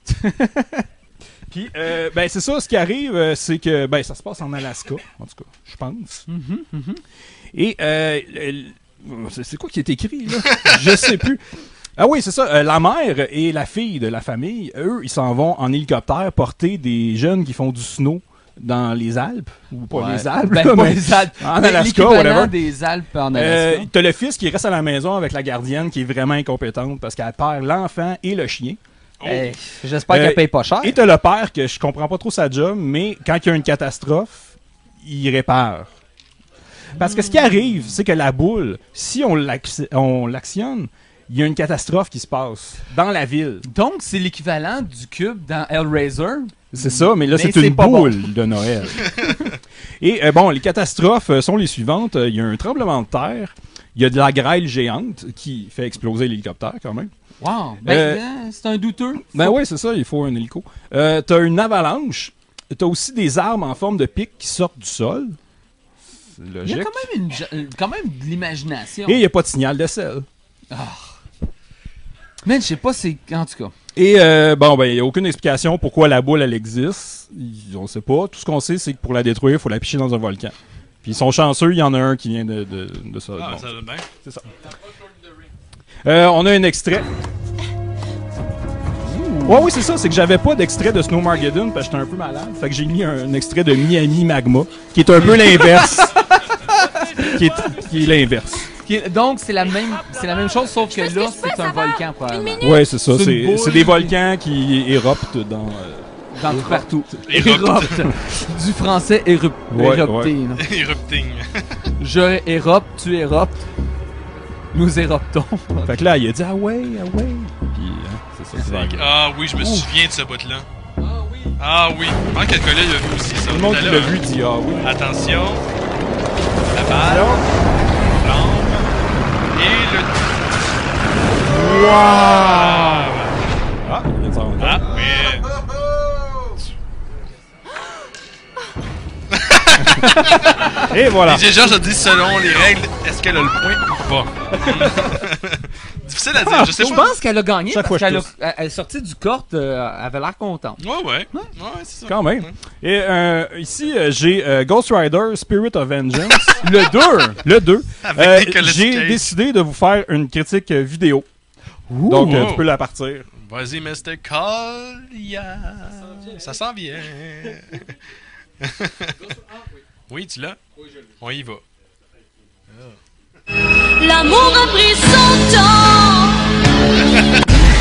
Puis, euh, ben, c'est ça, ce qui arrive, euh, c'est que, ben, ça se passe en Alaska, en tout cas, je pense. Mhm, mhm. Et, euh, le- c'est c'est quoi qui est écrit, là? Je sais plus. Ah oui, c'est ça. euh, la mère et la fille de la famille, eux, ils s'en vont en hélicoptère porter des jeunes qui font du snow dans les Alpes. Ou pas Ouais. les Alpes, Ben, là, pas mais les Alpes. en Mais Alaska, l'équivalent whatever. des Alpes en Euh, Alaska. T'as le fils qui reste à la maison avec la gardienne qui est vraiment incompétente parce qu'elle perd l'enfant et le chien. Hey, j'espère Euh, qu'elle paye pas cher. Et t'as le père que je comprends pas trop sa job, mais quand il y a une catastrophe, il répare. Parce que ce qui arrive, c'est que la boule, si on l'ac- on l'actionne, il y a une catastrophe qui se passe dans la ville. Donc, c'est l'équivalent du cube dans Hellraiser. C'est ça, mais là, Mais c'est c'est une pas bon. boule de Noël. Et euh, bon, les catastrophes euh, sont les suivantes. Euh, Il y a un tremblement de terre, il y a de la grêle géante qui fait exploser l'hélicoptère quand même. Wow. Ben, Euh, hein, c'est un douteux. Ben oui, c'est ça, il faut un hélico. Euh, t'as une avalanche, t'as aussi des armes en forme de pic qui sortent du sol. C'est Il y a logique. quand même, une, ja- quand même de l'imagination. Et il n'y a pas de signal de sel. Ah. Man, je sais pas, c'est. En tout cas. Et euh, bon, ben, il n'y a aucune explication pourquoi la boule, elle existe. Il- On sait pas. Tout ce qu'on sait, c'est que pour la détruire, il faut la picher dans un volcan. Puis ils sont chanceux, il y en a un qui vient de, de, de ça. Ah, Bon, ça va bien. c'est ça. Euh, on a un extrait. Ouh. Ouais, oui, c'est ça. C'est que j'avais pas d'extrait de Snowmageddon parce que j'étais un peu malade. Fait que j'ai mis un, un extrait de Miami Magma, qui est un peu l'inverse. qui est, qui est l'inverse. Donc, c'est la même c'est la même chose, sauf que là, c'est un volcan, probablement. Ouais, c'est ça. C'est C'est, une c'est des volcans qui éruptent dans... Euh, dans tout partout. Érupte. Du français érup... Ouais, érupter. ouais. là. Erupting. Je érupte, tu éruptes. Nous éruptons. Fait que là, il a dit « Ah ouais, ah ouais ». Puis, hein, c'est ça. C'est vrai. Ah oui, je me souviens de ce bout-là. Ah oui. Ah oui. Je pense que le collègue l'a vu aussi, ça. Tout le monde qui Là, l'a hein. vu dit « Ah oui ». Attention. La balle. Flambe. Et le... Wow! Ah, Ah, il vient de s'en rendre ah compte. oui. Et voilà. D J Georges a dit selon les règles, est-ce qu'elle a le point ou pas? Difficile à dire, Ah, je sais je pas. pense qu'elle a gagné Chaque parce fois, je qu'elle a, tousse. elle- elle est sortie du court, euh, elle avait l'air contente. Ouais, ouais. Ouais, c'est ça. Quand même. Et euh, ici, euh, j'ai euh, Ghost Rider Spirit of Vengeance. le deux. Le deux. Avec Euh, Nicolas j'ai Cage. décidé de vous faire une critique euh, vidéo. Donc, euh, tu peux la partir. Vas-y, mister Collier. Ça s'en vient. Oui, tu l'as? On y va. L'amour a pris son temps.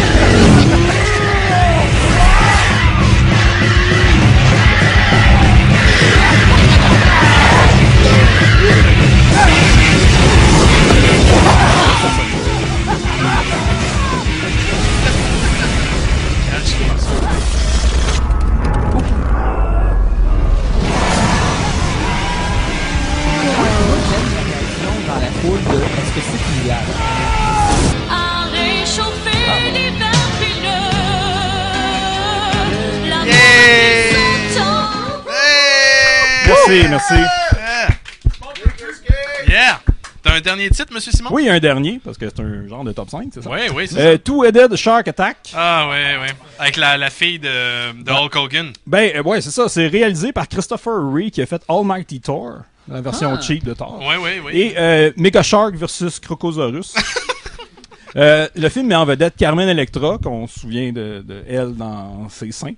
Dans la foule de est-ce que c'est filial? À réchauffer l'hiver frileux. L'amour Yeah! a pris son temps. Merci, merci. Yeah! T'as un dernier titre, monsieur Simon? Oui, il y a un dernier, parce que c'est un genre de top cinq, c'est ça? Oui, oui, c'est Euh, ça. Two-Headed Shark Attack. Ah, ouais, ouais. Avec la, la fille de, de Hulk Hogan. Ben, euh, ouais, c'est ça. C'est réalisé par Christopher Ree qui a fait Almighty Thor, la version Ah. cheap de Thor. Ouais, ouais, ouais. Et euh, Mega Shark versus Crocosaurus. Euh, le film met en vedette Carmen Electra, qu'on se souvient de, de elle dans ses seins.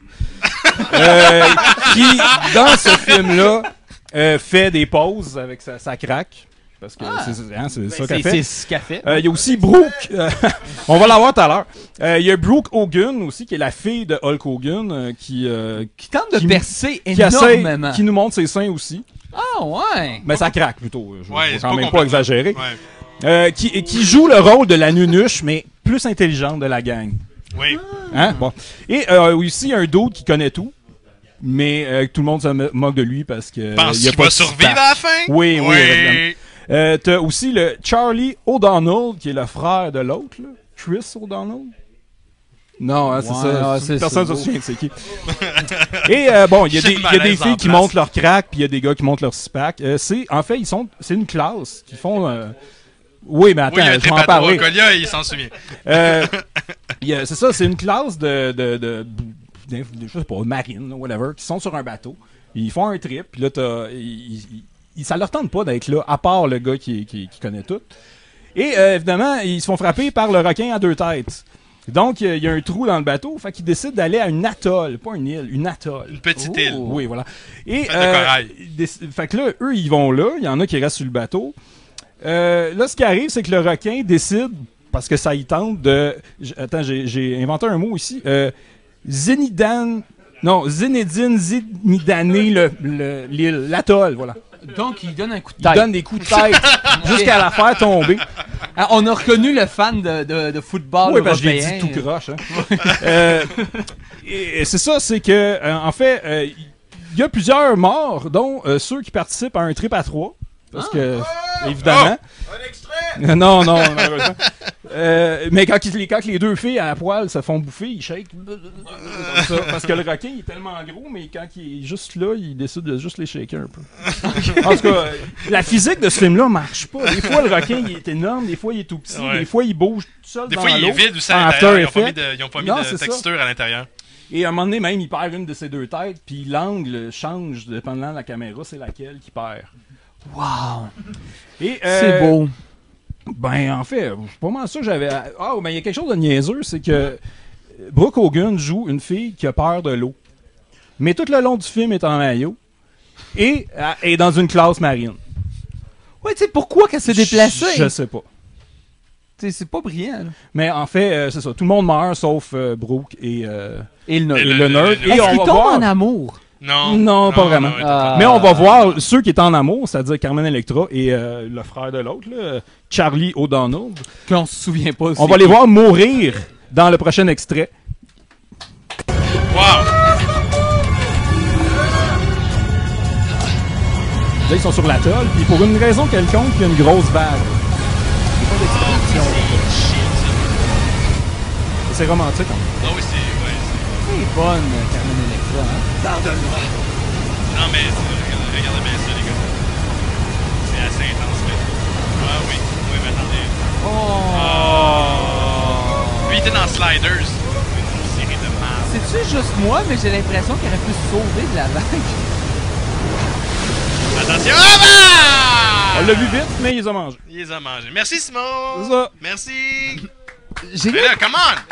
Euh, qui, dans ce film-là, euh, fait des pauses avec sa, sa craque. Parce que Ah. c'est, c'est- hein, c'est Ben, ça c'est- qu'elle fait. c'est ce qu'elle fait. Euh, Il y a aussi Brooke. euh, on va l'avoir tout à l'heure. Euh, Il y a Brooke Hogan aussi, qui est la fille de Hulk Hogan, euh, qui, euh, Qui tente de percer qui essaie- énormément. qui nous montre ses seins aussi. Ah ouais! Mais ça craque plutôt. Je Ouais, vais c'est quand pas même pas complètement. exagérer. Ouais. Euh, qui, et qui joue le rôle de la nunuche, mais plus intelligente de la gang. Oui. Hein? Bon. Et euh, aussi, il y a un d'autre qui connaît tout. Mais euh, tout le monde se mo- moque de lui parce que. Penses-tu il y a qu'il pas va de survivre staff. à la fin? Oui, oui. Oui. évidemment. Euh, T'as aussi le Charlie O'Donnell, qui est le frère de l'autre, là. Chris O'Donnell. Non, hein, c'est Ouais, ça. ah, c'est Personne ça. ne se souvient de c'est qui. Et euh, bon, il y a J'ai des, le il y a des malaise en filles qui place. montent leur crack, puis il y a des gars qui montent leur six-pack. Euh, c'est, en fait, ils sont, c'est une classe qui font. euh, Oui, mais attends, Oui, il y a un je vais en trip à parler. trois. Colia, il s'en souvient. Euh, il y a- c'est ça, c'est une classe de, de, de, de- de- je sais pas, marine, whatever, qui sont sur un bateau. Ils font un trip, puis là, t'as, ils, ils- ils- ça leur tente pas d'être là, à part le gars qui, qui, qui connaît tout. Et euh, évidemment, ils se font frapper par le requin à deux têtes. Donc, il y a un trou dans le bateau, fait qu'ils décident d'aller à une atoll, pas une île, une atoll. Une petite île. Oui, voilà. Et, Faite de corail. ils déc- fait que là, eux, ils vont là, il y en a qui restent sur le bateau. Euh, là, ce qui arrive, c'est que le requin décide, parce que ça y tente, de... j- Attends, j'ai, j'ai inventé un mot ici. Euh, Zénidan... Non, Zinedine Zinidané, le, le, l'île, l'atoll, voilà. Donc, il donne un coup de Il tête. donne des coups de tête jusqu'à la faire tomber. Ah, on a reconnu le fan de, de, de football Oui, parce que je l'ai européen. dit tout croche. Hein. euh, et, et c'est ça, c'est que, euh, en fait, euh, il y a plusieurs morts, dont euh, ceux qui participent à un trip à trois. Parce que, évidemment. Un extrait! Non, non, malheureusement. Euh, mais quand, ils- quand les deux filles à poil se font bouffer, ils shake. Comme ça, parce que le requin il est tellement gros, mais quand il est juste là, il décide de juste les shaker un peu. En tout cas, euh, la physique de ce film-là marche pas. Des fois, le requin il est énorme, des fois, il est tout petit, Ouais. des fois, il bouge tout seul Des dans fois, il est l'eau, vide aussi en à l'intérieur. Ils ont After pas mis Effects. de, ils ont pas mis Non, de c'est ça. texture à l'intérieur. Et à un moment donné, même, il perd une de ses deux têtes, puis l'angle change dépendant de la caméra, c'est laquelle qui perd. Wow! Et, C'est beau. Ben, en fait, c'est pas mal ça que j'avais. Ah, mais il y a quelque chose de niaiseux, c'est que Brooke Hogan joue une fille qui a peur de l'eau. Mais tout le long du film, elle est en maillot. Et elle est dans une classe marine. Ouais, tu sais, pourquoi qu'elle s'est déplacée? Je sais pas. T'sais, c'est pas brillant. Là. Mais en fait, euh, c'est ça. Tout le monde meurt sauf euh, Brooke et, euh, et le nerd. Et le, le nerd. Est-ce qu'ils tombent en amour? Non. Non, pas non, vraiment. non, Ah. Mais on va voir ceux qui étaient en amour, c'est-à-dire Carmen Electra et euh, le frère de l'autre, là, Charlie O'Donnell. Qu'on se souvient pas. On va les voir mourir dans le prochain extrait. Wow! Là, ils sont sur l'atoll, puis pour une raison quelconque, il y a une grosse vague. Il n'y a pas d'explication. C'est romantique, en fait. Ah oui, c'est... Ouais, c'est... C'est bonne, Carmen Electra, hein? Pardonne-moi. Non, mais regardez, regardez bien ça, les gars. C'est assez intense, là. Ah oui, oui, mais attendez. Oh! Lui, il était dans Sliders. Une série de mal. C'est-tu juste moi, mais j'ai l'impression qu'il aurait pu se sauver de la vague. Attention! Ah bah! On l'a vu vite, mais ils ont mangé. Il les a mangés. Merci, Simon! C'est ça. Merci! J'ai Mais là, come on!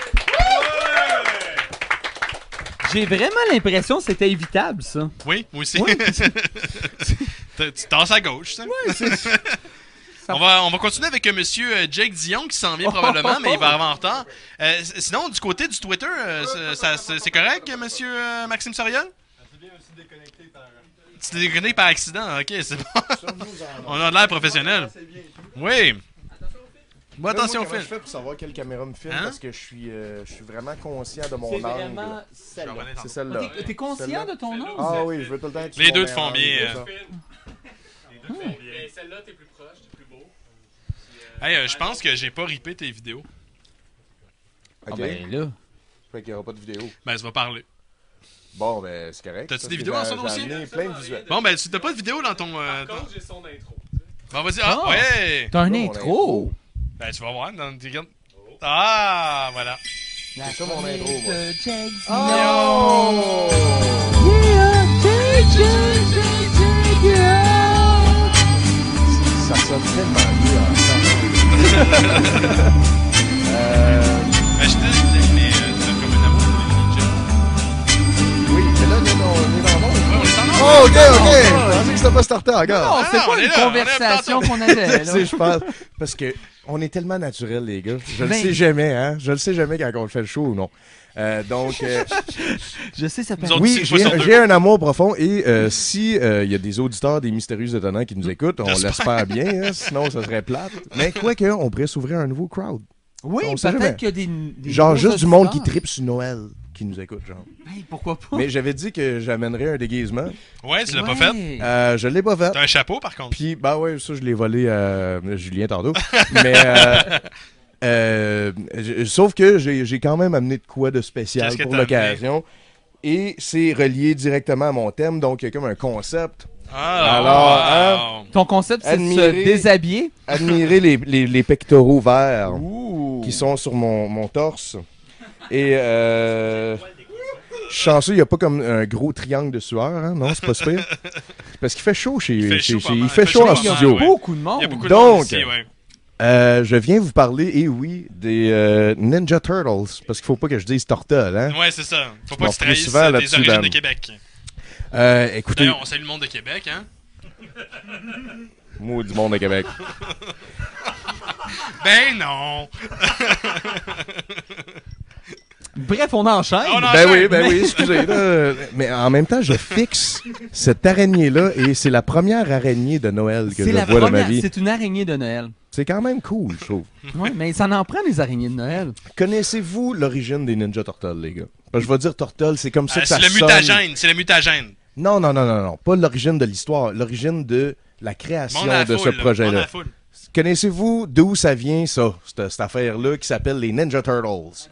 J'ai vraiment l'impression que c'était évitable, ça. Oui, moi aussi. Oui. tu tasses à gauche, ça. Oui, c'est ça. On va, on va continuer avec euh, monsieur euh, Jake Dion qui s'en vient probablement, mais il va arriver en retard. Euh, c- sinon, du côté du Twitter, euh, c'est- ça- c'est c'est correct, monsieur euh, Maxime Soriol? Tu t'es déconnecté par accident, ok, c'est bon. On a de l'air professionnel. Oui. Bon, attention au film. film. Je fais pour savoir quelle caméra me filme Hein? parce que je suis, euh, je suis vraiment conscient de mon C'est angle. vraiment celle-là. C'est celle-là. T'es- T'es conscient Celle-là. de ton angle? Ah oui, je veux tout le temps être sur Les mon deux te meilleur font angle, bien. c'est euh. ça. Les deux font bien. Mais celle-là, t'es plus proche, t'es plus beau. Hey, euh, je pense que j'ai pas ripé tes vidéos. Ok. Ah ben là. Fait qu'il n'y aura pas de vidéo. Ben, ça va parler. Bon, ben, c'est correct. T'as-tu parce des que vidéos j'ai- dans son j'ai dossier? amené plein de visuels. Bon, ben, tu t'as pas de vidéo dans ton. Euh, Par ton- contre, j'ai son intro. Bon, vas-y. Ah, Ah, ouais! T'as un Mon intro. Ben, tu vas voir dans tes gars. Ah, voilà. C'est ça mon intro, moi. Euh, Jake Oh! Yeah, Jake, Jake, Jake, Jake, yeah. Ça sonne tellement mieux ensemble. euh, Ben, je te dis, mais euh, t'as comme un amour pour les ninjas. oui, mais là, là, là, on est dans le monde. Ouais, on est en Oh, ok, ok. Je pensais que c'était pas starté encore. Non, c'est Ah, on pas est une là, on est conversation là, qu'on avait, là. Tu sais, je pense. Parce que on est tellement naturel, les gars. Je le Ben- sais jamais, hein. Je le sais jamais quand on le fait le show ou non. Euh, donc, euh, Je sais, ça peut Nous autres, oui, c'est une fois j'ai sur deux. j'ai un amour profond et euh, si il y a des auditeurs des Mystérieux Étonnants qui nous écoutent, on J'espère. l'espère bien, hein, sinon ça serait plate. Mais quoi que, on pourrait s'ouvrir un nouveau crowd. Oui, On sait jamais. peut-être qu'il y a des, des Genre nouveaux juste du monde qui auditeurs. tripe sur Noël qui nous écoute, genre. Hey, pourquoi pas? Mais j'avais dit que j'amènerais un déguisement. Ouais, tu l'as pas Ouais. fait. Euh, je l'ai pas fait. T'as un chapeau, par contre. Puis, bah ouais, ça, je l'ai volé à Julien tantôt. Mais, euh, euh, j- sauf que j'ai j'ai quand même amené de quoi de spécial Qu'est-ce que pour t'as l'occasion. Et c'est relié directement à mon thème, donc il y a comme un concept. Ah, Alors, wow. hein, Ton concept, c'est de se Admirer- déshabiller? admirez les, les, les pectoraux verts Ouh. qui sont sur mon, mon torse. Et euh, chanceux, il n'y a pas comme un gros triangle de sueur, hein? Non, c'est pas super. Parce qu'il fait chaud chez Il fait chez- chaud chez- pas il mal. fait chaud en pas mal, studio. ouais. Beaucoup de monde. Il y a beaucoup de Donc, monde ici, ouais. Euh, je viens vous parler, et oui, des euh, Ninja Turtles, parce qu'il faut pas que je dise Tortol, hein? Ouais, c'est ça. Faut Je pas m'en que tu prie trahisses souvent euh, tes là-dessus, origines Dan. de Québec. Euh, écoutez, D'ailleurs, on salue le monde de Québec, hein? moi du monde de Québec. Ben non! Bref, on enchaîne. On Ben enchaîne. oui, ben oui, excusez. Là. Mais en même temps, je fixe cette araignée-là, et c'est la première araignée de Noël que C'est je la vois de ma première. vie. C'est une araignée de Noël. C'est quand même cool, je trouve. Oui, mais ça en prend des araignées de Noël. Connaissez-vous l'origine des Ninja Turtles, les gars? Parce que je vais dire Turtle, c'est comme ça Euh, que ça c'est le sonne. mutagène, c'est le mutagène. Non, non, non, non, non. Pas l'origine de l'histoire, l'origine de la création Monde à la de foule, ce là. Monde à projet-là. la foule. Connaissez-vous d'où ça vient, ça, cette, cette affaire-là qui s'appelle les Ninja Turtles?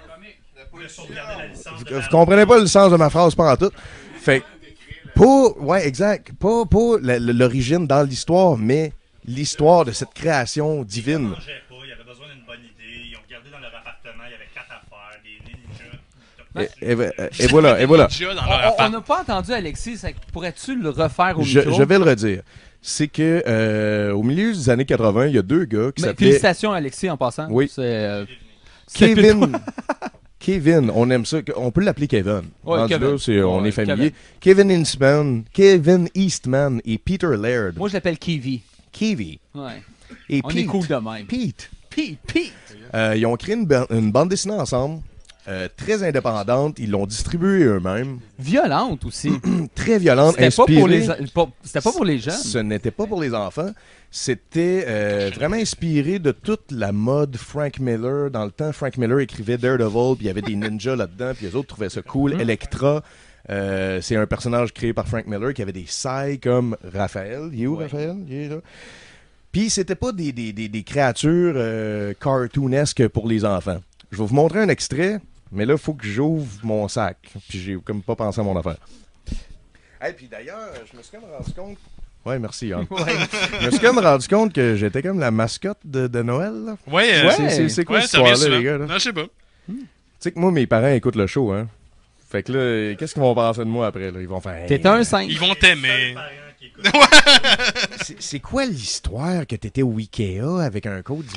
Vous, vous comprenez pas le sens de ma phrase, pas en tout. Fait que, pas, ouais, exact. Pas, pas la- la- l'origine dans l'histoire, mais l'histoire de cette création divine. Il y avait besoin d'une bonne idée. Ils ont regardé dans leur appartement, il y avait quatre affaires, des ninjas. Et, et- et voilà, et voilà. Ninja dans On- leur On appart. n'a pas entendu Alexis. ça- Pourrais-tu le refaire au Je, micro? je vais le redire. C'est que euh, au milieu des années quatre-vingt, il y a deux gars qui Mais s'appelaient félicitations, Alexis, en passant. Oui. C'est, euh, c'est Kevin, Kevin, on aime ça. On peut l'appeler Kevin. Ouais, Rendu Kevin. là, c'est- on Ouais, est familier. Kevin. Kevin Eastman, Kevin Eastman et Peter Laird. Moi, je l'appelle Kiwi. Kiwi. Ouais. Et On Pete. est cool de même. Pete. Pete, Pete. Euh, ils ont créé une, ba- une bande dessinée ensemble, euh, très indépendante. Ils l'ont distribuée eux-mêmes. Violente aussi. Très violente, C'était pas pour les, inspirée- pas- c'était pas pour les jeunes. Ce n'était pas pour les enfants. C'était euh, vraiment inspiré de toute la mode Frank Miller. Dans le temps, Frank Miller écrivait Daredevil, puis il y avait des ninjas là-dedans, puis les autres trouvaient ça cool. Mm. Elektra, euh, c'est un personnage créé par Frank Miller qui avait des sailles comme Raphaël. Il est où, Raphaël? Il est là. Puis c'était pas des, des, des, des créatures euh, cartoonesques pour les enfants. Je vais vous montrer un extrait, mais là, il faut que j'ouvre mon sac. Puis j'ai comme pas pensé à mon affaire. Et puis d'ailleurs, je me suis comme rendu compte. Ouais, merci, Yann. Ouais. Je me suis comme rendu compte que j'étais comme la mascotte de, de Noël. Là. Ouais, euh, C'est- c'est- c'est quoi ouais, cette ça revient histoire-là, souvent. les gars? Là? Non, je sais pas. Tu sais que moi, mes parents écoutent le show, hein. Fait que là, qu'est-ce qu'ils vont penser de moi après? Là? Ils vont faire. T'es un singe. Ils vont t'aimer. C'est- C'est quoi l'histoire que t'étais au Ikea avec un code?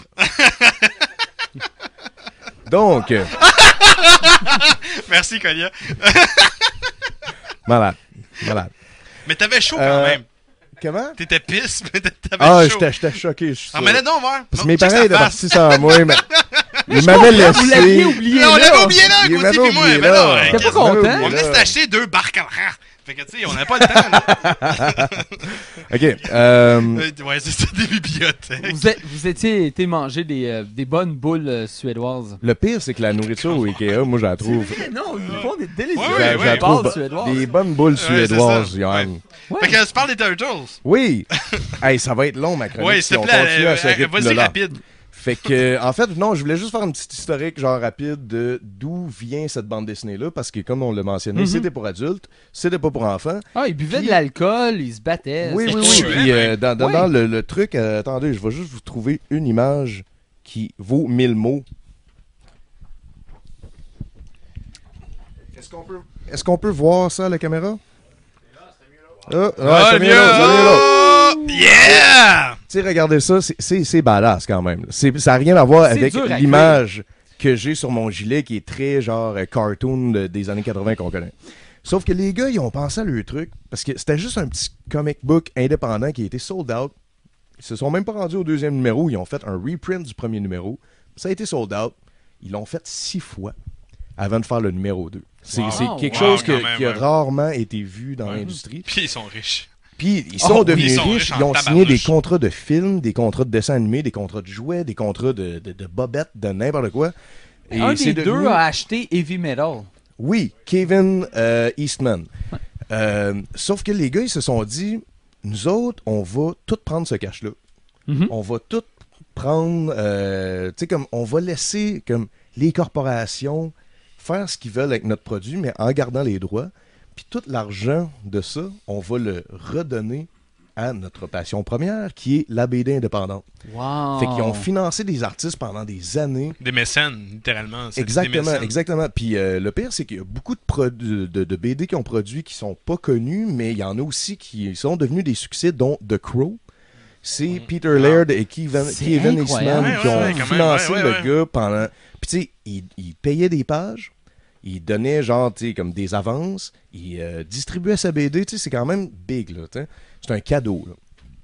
Donc. euh, Merci, Colia. Malade. Malade. Mais t'avais chaud quand Euh, même. Comment? T'étais pisse, mais t'avais Ah, chaud. j'étais j'étais choqué. je suis Ah, sûr. mais là, non, voir. Parce que Non, mes check parents sa étaient face. partis sans moi. Mais... Ils Je m'avaient comprends, laissé. vous l'aviez oublié Non, on là. l'avait oublié là, Ils Gauthier m'avaient puis moi. oublié Mais là. non, T'es pas qu'est-ce- content? On venait de s'acheter deux barques à Fait que, tu sais, on n'avait pas le temps. là. OK. euh, Euh, Ouais, c'est ça, des bibliothèques. Vous, êtes- vous étiez été manger des, euh, des bonnes boules euh, suédoises. Le pire, c'est que la nourriture au Ikea, moi, je la trouve. Non, ils font des délicieux. Ouais, Je la- ouais, je la ouais. trouve Balles suédoises. des bonnes boules Ouais, c'est suédoises, ça. Yann. Ouais. Fait que tu parles des Turtles. Oui! Hey, ça va être long, ma chronique. Ouais, si s'il te on plaît, continue à ce euh, rythme-là. vas-y rapide. Fait que, en fait, non, je voulais juste faire une petite historique, genre rapide, de d'où vient cette bande dessinée-là, parce que, comme on l'a mentionné, Mhm. c'était pour adultes, c'était pas pour enfants. Ah, ils buvaient Puis- de l'alcool, ils se battaient. Oui, oui, c'était oui. cool. Puis, euh, dans, dans- Ouais. dans le, le truc, euh, attendez, je vais juste vous trouver une image qui vaut mille mots. Est-ce qu'on peut, est-ce qu'on peut voir ça à la caméra? Ah, ouais, Ah, c'est le mieux là, c'est mieux là. vieux! Yeah! Tu sais, regardez ça, c'est- c'est c'est badass quand même. C'est- Ça n'a rien à voir C'est avec dur à l'image que j'ai sur mon gilet qui est très genre euh, cartoon de- des années quatre-vingts qu'on connaît. Sauf que les gars, ils ont pensé à leur truc parce que c'était juste un petit comic book indépendant qui a été sold out. Ils se sont même pas rendus au deuxième numéro, ils ont fait un reprint du premier numéro. Ça a été sold out. Ils l'ont fait six fois avant de faire le numéro deux. C'est Wow. c'est quelque Wow, chose que- quand même, qui a ouais. rarement été vu dans l'industrie. Puis ils sont riches. Puis ils Oh, sont oui, devenus ils sont riches, riches en ils ont signé tabarnouche. des contrats de films, des contrats de dessins animés, des contrats de jouets, des contrats de, de, de bobettes, de n'importe quoi. Et Un c'est des devenu- deux a acheté Heavy Metal. Oui, Kevin euh, Eastman. Euh, sauf que les gars, ils se sont dit, nous autres, on va tout prendre ce cash-là. Mhm. On va tout prendre, euh, tu sais, comme, on va laisser comme les corporations faire ce qu'ils veulent avec notre produit, mais en gardant les droits. Puis tout l'argent de ça, on va le redonner à notre passion première, qui est la B D indépendante. Wow. Fait qu'ils ont financé des artistes pendant des années. Des mécènes, littéralement. C'est des Exactement, mécènes. exactement. Puis euh, le pire, c'est qu'il y a beaucoup de, pro- de, de- de B D qui ont produit qui sont pas connus, mais il y en a aussi qui sont devenus des succès, dont The Crow. C'est Peter Laird et Kevin, C'est Kevin incroyable. Eastman qui Ouais, ont ouais, quand même, financé ouais, ouais, le ouais. gars pendant... Puis tu sais, ils, ils payaient des pages, ils donnaient genre, tu sais, comme des avances, ils euh, distribuaient sa B D, tu sais, c'est quand même big, là, tu sais. C'est un cadeau, là.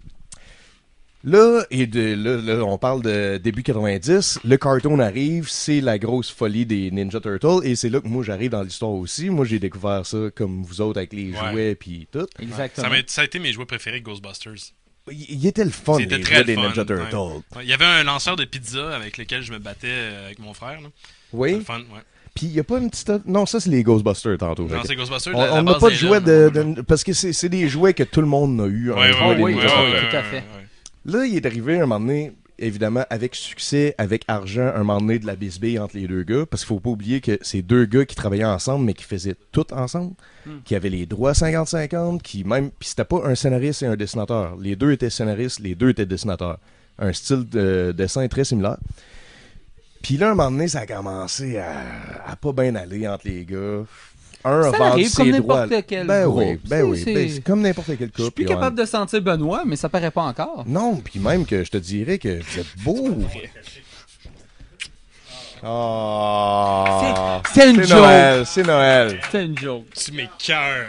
Là, et de, là, là, on parle de début quatre-vingt-dix, le cartoon arrive, c'est la grosse folie des Ninja Turtles, et c'est là que moi j'arrive dans l'histoire aussi. Moi j'ai découvert ça comme vous autres avec les Ouais. jouets puis tout. Ça, m'a- ça a été mes jouets préférés, Ghostbusters. Il, il était le fun, C'était les très jouets le des fun, Ninja ouais. Turtles. Ouais, il y avait un lanceur de pizza avec lequel je me battais euh, avec mon frère. Là. Oui. C'était le fun, ouais. Puis il n'y a pas une petite... Non, ça c'est les Ghostbusters tantôt. Non, Fait que- c'est Ghostbusters, On la- la on n'a base pas de est jouets là, de, de- Parce que c'est c'est des jouets que tout le monde a eu. un Ouais, jouet ouais, des oui, Ninja ouais, Turtles. ouais, tout à fait. Là, il est arrivé un moment donné, évidemment, avec succès, avec argent, un moment donné de la bisbille entre les deux gars, parce qu'il faut pas oublier que c'est deux gars qui travaillaient ensemble, mais qui faisaient tout ensemble, Hmm. qui avaient les droits cinquante cinquante, qui même... Puis c'était pas un scénariste et un dessinateur. Les deux étaient scénaristes, les deux étaient dessinateurs. Un style de dessin très similaire. Puis là, un moment donné, ça a commencé à, à pas bien aller entre les gars. Un Ça a vendu arrive ses comme droits. n'importe quel Ben groupe. oui, ben C'est- oui. c'est- ben c'est comme n'importe quel couple. Je suis plus puis on- capable de sentir Benoît, mais ça paraît pas encore. Non, puis même que je te dirais que vous êtes beau. Oh. C'est- c'est une joke. Noël, c'est Noël. C'est une joke. Tu m'écœures.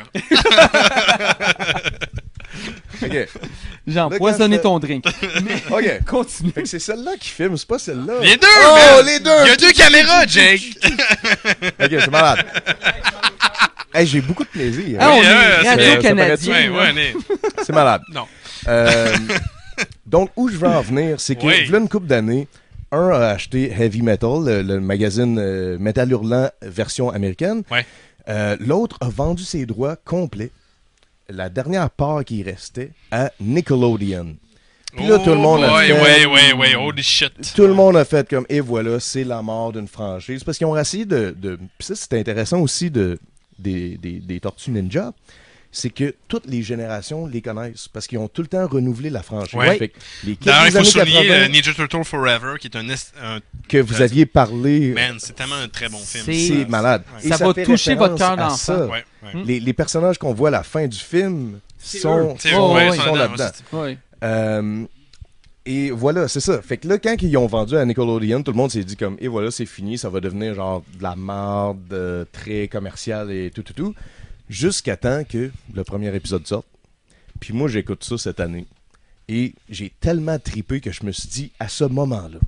OK. J'ai Là, empoisonné quand ton je- drink. Mais OK. continue. Fait que c'est celle-là qui filme, c'est pas celle-là. Les deux, Oh, man! les deux! Il y a deux caméras, Jake! OK, c'est malade. Hey, j'ai beaucoup de plaisir. Ah, on Oui, est euh, c'est- Radio-Canadien. Ouais, là. ouais, on est- C'est malade. Non. Euh, donc, où je veux en venir, c'est que, Oui. voilà une couple d'années, un a acheté Heavy Metal, le, le magazine euh, Metal Hurlant version américaine. Ouais. Euh, L'autre a vendu ses droits complets, la dernière part qui restait, à Nickelodeon. Puis là, tout le monde a Ouais, fait... ouais, ouais, ouais, holy shit. Tout le monde a fait comme, et voilà, c'est la mort d'une franchise. Parce qu'ils ont essayé de... de puis ça, c'était intéressant aussi de, des, des, des Tortues Ninja. C'est que toutes les générations les connaissent. Parce qu'ils ont tout le temps renouvelé la franchise. Ouais. Fait que les D'ailleurs, il faut années souligner quatre-vingts euh, Ninja Turtle Forever, qui est un, est- un que vous aviez parlé... Man, c'est tellement un très bon film. C'est malade. Ouais. Et Ça va fait toucher votre référence cœur à d'enfant. ça. Ouais, ouais. Les, les personnages qu'on voit à la fin du film sont, C'est sont, eux, ouais, sont ils sont là-dedans. dedans, Oui. Euh, et voilà, c'est ça. Fait que là, quand ils ont vendu à Nickelodeon, tout le monde s'est dit comme, et voilà, c'est fini, ça va devenir genre de la merde euh, très commerciale et tout, tout, tout. Jusqu'à temps que le premier épisode sorte. Puis moi, j'écoute ça cette année. Et j'ai tellement tripé que je me suis dit, à ce moment-là,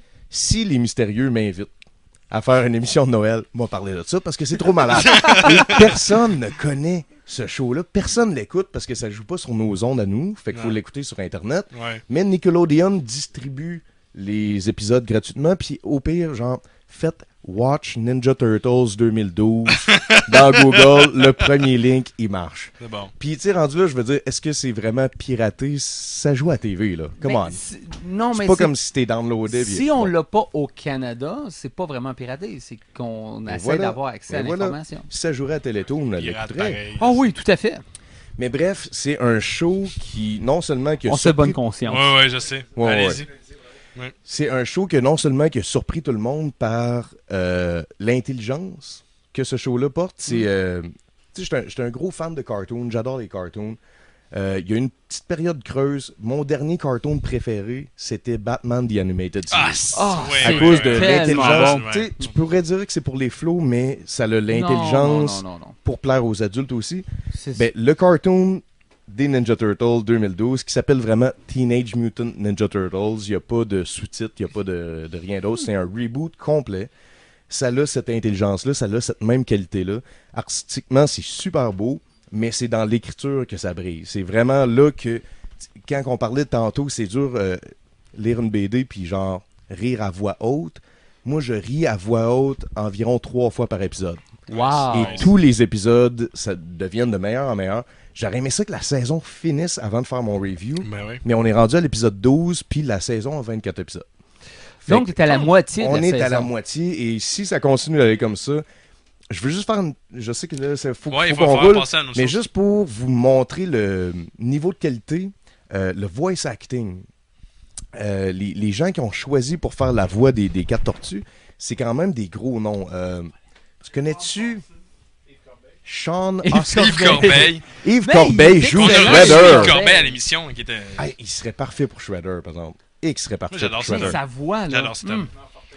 si les mystérieux m'invitent à faire une émission de Noël, moi parler de ça parce que c'est trop malade. Et personne ne connaît ce show-là. Personne l'écoute parce que ça joue pas sur nos ondes à nous. Fait qu'il faut Ouais. l'écouter sur Internet. Ouais. Mais Nickelodeon distribue les épisodes gratuitement. Puis au pire, genre, faites Watch Ninja Turtles deux mille douze dans Google. Le premier link, il marche. C'est bon. Puis, tu sais, rendu là, je veux dire, est-ce que c'est vraiment piraté? Ça joue à T V, là. Come Ben, on. c'est- non, C'est mais pas c'est- comme si t'es downloadé. Si on l'a pas au Canada, c'est pas vraiment piraté. C'est qu'on Et essaie voilà. d'avoir accès Et à voilà. l'information. Si ça jouerait à Télétoon, on Pirate l'écouterait. pareil. Ah oui, tout à fait. Mais bref, c'est un show qui, non seulement que On se bonne conscience. Ouais, ouais, je sais. Ouais, Allez-y. ouais. Ouais. C'est un show que non seulement qui a surpris tout le monde par euh, l'intelligence que ce show-là porte, c'est... euh, tu sais, j'étais un- j'étais un gros fan de cartoons, j'adore les cartoons. Euh, Il y a une petite période creuse. Mon dernier cartoon préféré, c'était Batman The Animated Series. Ah, ouais, à ouais, cause ouais, de ouais. tellement l'intelligence. bon. Tu sais, Tu pourrais dire que c'est pour les flots, mais ça a l'intelligence Non, non, non, non. pour plaire aux adultes aussi. C'est- Ben, le cartoon des Ninja Turtles deux mille douze qui s'appelle vraiment Teenage Mutant Ninja Turtles. Il n'y a pas de sous-titres, il n'y a pas de, de rien d'autre. C'est un reboot complet. Ça a cette intelligence-là, ça a cette même qualité-là. Artistiquement, c'est super beau, mais c'est dans l'écriture que ça brille. C'est vraiment là que, quand on parlait tantôt, c'est dur euh, lire une B D puis genre rire à voix haute. Moi, je ris à voix haute environ trois fois par épisode. Wow. Et tous les épisodes, ça deviennent de meilleur en meilleur. J'aurais aimé ça que la saison finisse avant de faire mon review. Ben oui. Mais on est rendu à l'épisode douze, puis la saison a vingt-quatre épisodes. Fait Donc, que t'es à la moitié de on la est à la saison. moitié, et si ça continue d'aller comme ça, je veux juste faire une... Je sais que là, il faut, Ouais, il faut va qu'on falloir roule, passer à nos mais choses. juste pour vous montrer le niveau de qualité, euh, le voice acting, euh, les, les gens qui ont choisi pour faire la voix des, des quatre tortues, c'est quand même des gros noms. Euh, tu connais-tu... Sean Yves Oscar- Yves Corbeil. Yves Mais Corbeil il est joue On a excellent. reçu Shredder. Yves Corbeil à l'émission qui était. Ah, il serait parfait pour Shredder, par exemple. Et qui serait parfait Moi, j'adore pour ça. Shredder. Sa voix, là. J'adore cet homme. Hum.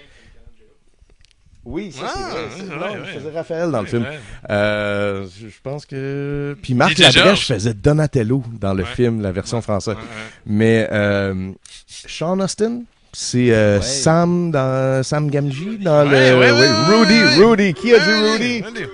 Oui, ça, Ah, c'est vrai. ouais, c'est- ouais, non, ouais. je faisais Raphaël dans le C'est film. vrai. Euh, je je pense que... Puis Marc D J Labrèche George. faisait Donatello dans le Ouais. film, la version française. Ouais, ouais. Mais euh, Sean Astin, c'est euh, Ouais. Sam dans Sam Gamgee dans Ouais, le... ouais, oui, ouais, Rudy, ouais, ouais. Rudy. Qui a dit Allez, Rudy? allez.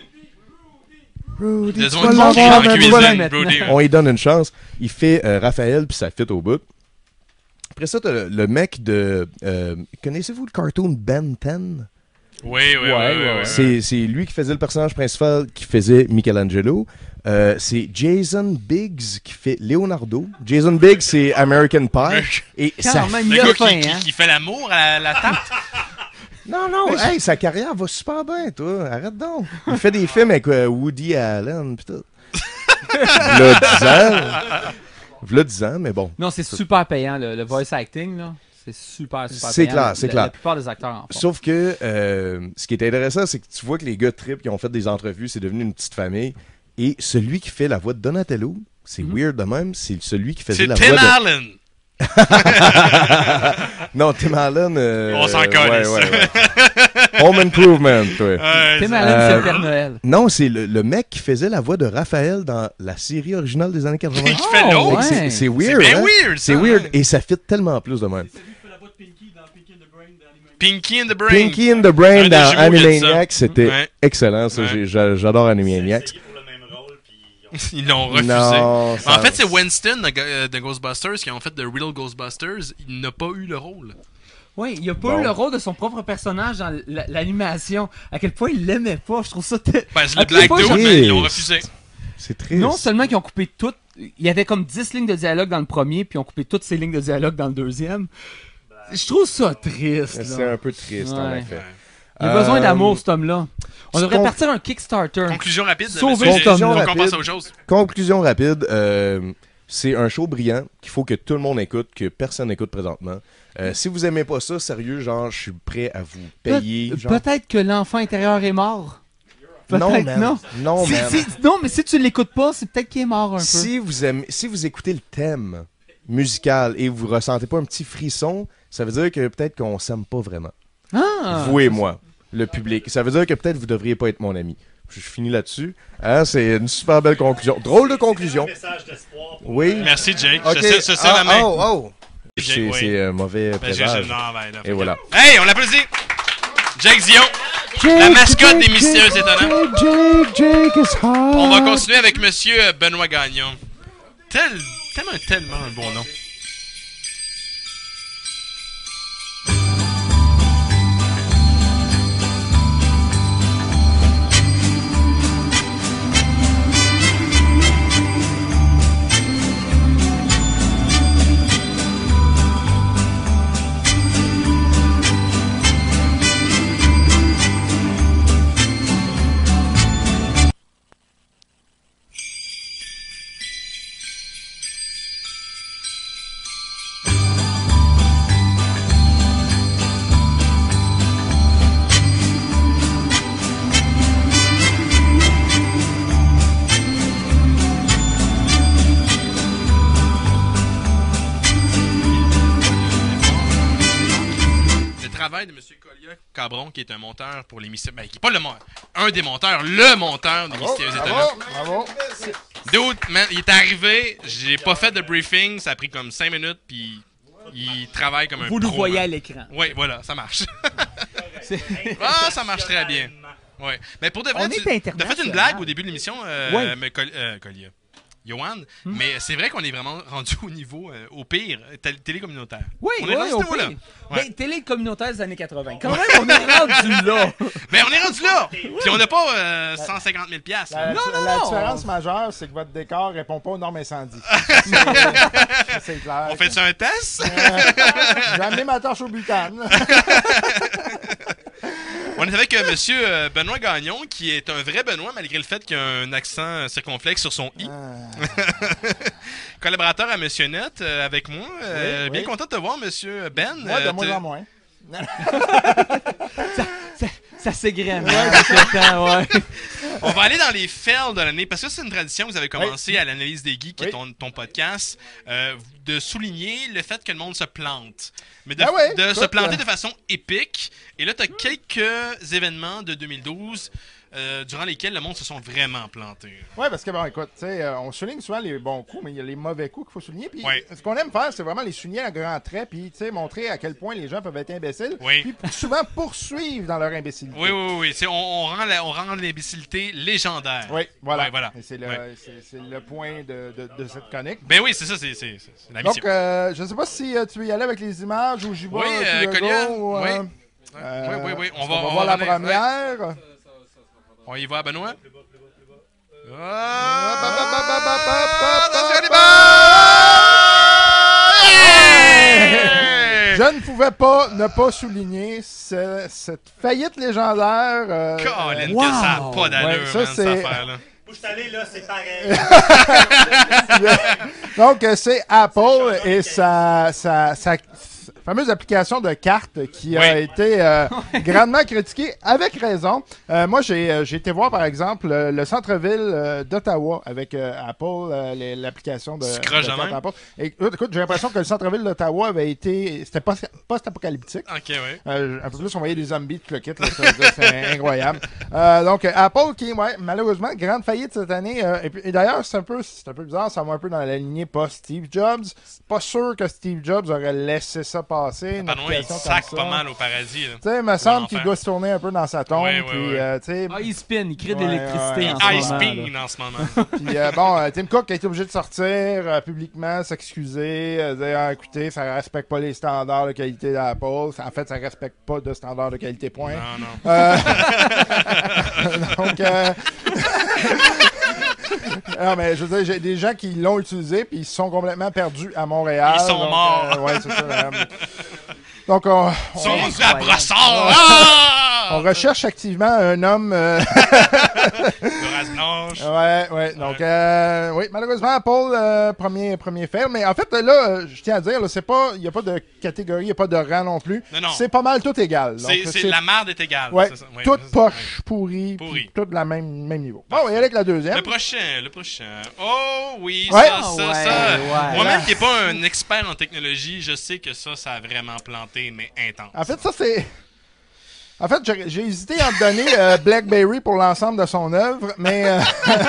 Rudy, Ils tu ont vas une l'avoir, cuisine en man, tu cuisine, vas la- maintenant. Brody. On lui donne une chance. Il fait euh, Raphaël, puis ça fit au bout. Après ça, t'as le, le mec de... euh, connaissez-vous le cartoon Ben ten? Oui, oui, oui. Ouais, oui, ouais, oui. C'est, c'est lui qui faisait le personnage principal, qui faisait Michelangelo. Euh, c'est Jason Biggs qui fait Leonardo. Jason Biggs, c'est American Pie. Et Quand ça... même, Le il a gars faim, qui, qui, hein. qui fait l'amour à la, la tarte. Non, non, hey, sa carrière va super bien, toi. Arrête donc. Il fait des films avec euh, Woody Allen, pis tout. V'là dix ans. V'là dix ans, mais bon. Non, c'est super payant, le, le voice acting, là. C'est super, super C'est payant. clair, c'est La- clair. La plupart des acteurs en font. Sauf que euh, ce qui est intéressant, c'est que tu vois que les gars trip qui ont fait des entrevues, c'est devenu une petite famille. Et celui qui fait la voix de Donatello, c'est Mhm. weird de même, c'est celui qui faisait C'est la Tim voix de... Allen. Non, Tim Allen... euh, On s'en ouais, calisse. ouais, ouais. Home Improvement, ouais. Ouais, Tim ça- Allen, c'est Euh, le Père Noël. Non, c'est le, le mec qui faisait la voix de Raphaël dans la série originale des années quatre-vingts. Qui fait l'autre. ouais. C'est- C'est C'est weird, bien hein? weird, C'est ça, weird, ouais. et ça fit tellement plus de même. Pinky and the Brain. Pinky and the C'est Brain un des dans jumeaux qui a dit ça. Animaniacs, c'était Ouais. excellent. Ça, Ouais. j'ai- j'a- j'adore Animaniacs. Ils l'ont refusé. Non, En ça- fait, c'est Winston de, Go- de Ghostbusters qui ont fait The Real Ghostbusters. Il n'a pas eu le rôle. Oui, il a pas Bon. eu le rôle de son propre personnage dans l- l'animation. À quel point il l'aimait pas. Je trouve ça... t- Ben, c'est À le quel Black point Dude, j'en- mais ils l'ont refusé. C'est triste. Non seulement qu'ils ont coupé toutes... Il y avait comme dix lignes de dialogue dans le premier, puis ils ont coupé toutes ces lignes de dialogue dans le deuxième. Je trouve ça triste. C'est là. un peu triste, en Ouais. effet. Il a besoin Euh, d'amour, cet homme-là. On devrait con- partir un Kickstarter. Conclusion rapide. Sauver monsieur, cet homme-là. donc on rapide. passe à autre chose. Conclusion rapide, euh, c'est un show brillant qu'il faut que tout le monde écoute, que personne n'écoute présentement. Euh, si vous aimez pas ça, sérieux, genre, je suis prêt à vous payer. Pe- genre. Peut-être que l'enfant intérieur est mort. Peut-être Non, man. non. Non, Si- man. si- non, mais si tu l'écoutes pas, c'est peut-être qu'il est mort un peu. Si vous, aimez, si vous écoutez le thème musical et vous ressentez pas un petit frisson, ça veut dire que peut-être qu'on s'aime pas vraiment. Ah! Vous et moi, le public. Ça veut dire que peut-être vous devriez pas être mon ami. Je je finis là-dessus. Hein, c'est une super belle conclusion. Drôle de conclusion. Oui. Merci, Jake. Ok. Je sais, je sais la Ah, main. oh, oh. Jake, C'est oui. c'est, euh, mauvais Ben, je- présage. je- non, ben, là, Et voilà. Hey, on l'applaudit. Jake Zion, la mascotte des Mystérieux Étonnants. Jake, Jake is hot. On va continuer avec Monsieur Benoît Gagnon. Tel, tellement, tellement un bon nom. Le travail de M. Collier Cabron, qui est un monteur pour les Mystérieux... Ben, qui est pas le monteur, un des monteurs, le monteur des Mystérieux Étonnants. Bravo. Dude, man, il est arrivé, j'ai pas fait de briefing, ça a pris comme cinq minutes, puis il travaille comme un Vous nous pro, voyez man. à l'écran. Oui, voilà, ça marche. Ah, ça marche très bien. Ouais. Mais pour de vrai, On tu est as fait international. une blague au début de l'émission, euh, Ouais. mais Col- euh, Collier. Johan, mais c'est vrai qu'on est vraiment rendu au niveau, euh, au pire, tel- télé communautaire. Oui, on oui, est rendu au ce niveau-là. pire. Ouais. Ben, télé communautaire des années quatre-vingts. Quand même, on est rendu là. Mais on est rendu là! Puis on n'a pas euh, cent cinquante mille piastres. La, Non, non, la non. différence majeure, c'est que votre décor répond pas aux normes incendies. Ça, c'est- ça, c'est clair. On fait ça un test? Euh, J'ai amené ma torche au butane. On est avec euh, monsieur euh, Benoît Gagnon, qui est un vrai Benoît, malgré le fait qu'il a un accent euh, circonflexe sur son i. Collaborateur à Monsieur Net, euh, avec moi. Euh, Oui, bien oui. content de te voir, monsieur Ben. Moi, de Euh, moins t'es- en moins. Ça s'égrène. Ouais, avec le temps, ouais. On va aller dans les fails de l'année, parce que c'est une tradition que vous avez commencé à l'analyse des geeks, qui est Oui. ton, ton podcast, euh, de souligner le fait que le monde se plante. Mais de, Ah ouais, de se écoute, planter euh, de façon épique. Et là, tu as quelques événements de deux mille douze euh, durant lesquels le monde se sont vraiment plantés. Ouais, parce que, bon, écoute, tu sais, euh, on souligne souvent les bons coups, mais il y a les mauvais coups qu'il faut souligner. Puis, Ouais. ce qu'on aime faire, c'est vraiment les souligner à grands traits, puis, tu sais, montrer à quel point les gens peuvent être imbéciles. Oui. Puis, souvent poursuivre dans leur imbécilité. Oui, oui, oui. oui. C'est- On, on rend la- on rend l'imbécilité légendaire. Oui, voilà. Ouais, voilà. Et c'est le, Ouais. c'est- c'est le point de, de, de cette chronique. Ben oui, c'est ça, c'est c'est- c'est la mission. Donc, euh, je ne sais pas si euh, tu veux y aller avec les images ou j'y vais. Oui, euh, euh, to the Collier, go, ou, oui. euh, Ouais, euh, oui, oui, oui. On est-ce va- qu'on on voir va la revenir, première. On y va, Benoît? Je ne pouvais pas ne pas souligner ce- cette faillite légendaire. euh, Colin, euh, que ça a pas d'allure, Ouais, ça, man, c'est- cette affaire-là. Où je suis allé, là, c'est pareil. Donc, euh, c'est Apple et ça, ça, ça, fameuse application de cartes qui a Oui. été euh, grandement critiquée, avec raison. Euh, moi, j'ai euh, j'ai été voir, par exemple, le, le centre-ville euh, d'Ottawa avec euh, Apple, euh, les- l'application de, Tu croches de de cartes même? Apple. Et, écoute, j'ai l'impression que le centre-ville d'Ottawa avait été... C'était post- post-apocalyptique. Ok, oui. Euh, un peu plus, on voyait des zombies, tout le kit. là, ça, ça, c'est incroyable. Euh, donc, euh, Apple, qui, ouais, malheureusement, grande faillite cette année. euh, et, puis- et d'ailleurs, c'est un, peu, c'est un peu bizarre, ça va un peu dans la lignée post-Steve Jobs. Pas sûr que Steve Jobs aurait laissé ça passer. Une Pas loin, il application comme sac ça. pas mal au paradis. là. Tu sais, il me Ouais, semble l'enfer. qu'il doit se tourner un peu dans sa tombe. Ouais, ouais, puis, ouais. euh, tu sais, Ah, il spin, il crée de Ouais, l'électricité ouais, en ouais. ce moment. High là. spin en ce moment. Puis euh, bon, euh, Tim Cook a été obligé de sortir euh, publiquement, s'excuser, euh, dire ah, écoutez, ça respecte pas les standards de qualité d'Apple. Ça- En fait, ça respecte pas de standards de qualité, point. Non, non. Euh, Donc, euh... non, mais je veux dire, j'ai des gens qui l'ont utilisé puis ils se sont complètement perdus à Montréal. Ils sont donc, morts. euh, ouais, c'est ça. euh, Donc, on, Ils sont on- rendus à Brossard. Ah! on recherche activement un homme. euh, Le race blanche. Ouais, ouais. Donc, euh, oui, malheureusement, Apple, euh, premier, premier fail. Mais en fait, là, euh, je tiens à dire, là, c'est pas, il n'y a pas de catégorie, il n'y a pas de rang non plus. Non, non. C'est pas mal tout égal. Donc, C'est, c'est, la merde est égale. Ouais, c'est ça. Ouais, toute c'est ça. poche pourrie, Pourri. puis tout de la même, même niveau. Bon, on va y aller avec la deuxième. Le prochain, le prochain. Oh oui, Ouais. ça, ça, Ouais, ça. ouais. Moi-même qui n'ai pas un expert en technologie, je sais que ça, ça a vraiment planté, mais intense. En fait, ça, c'est... En fait, j'ai, j'ai hésité à me donner euh, BlackBerry pour l'ensemble de son œuvre, mais euh,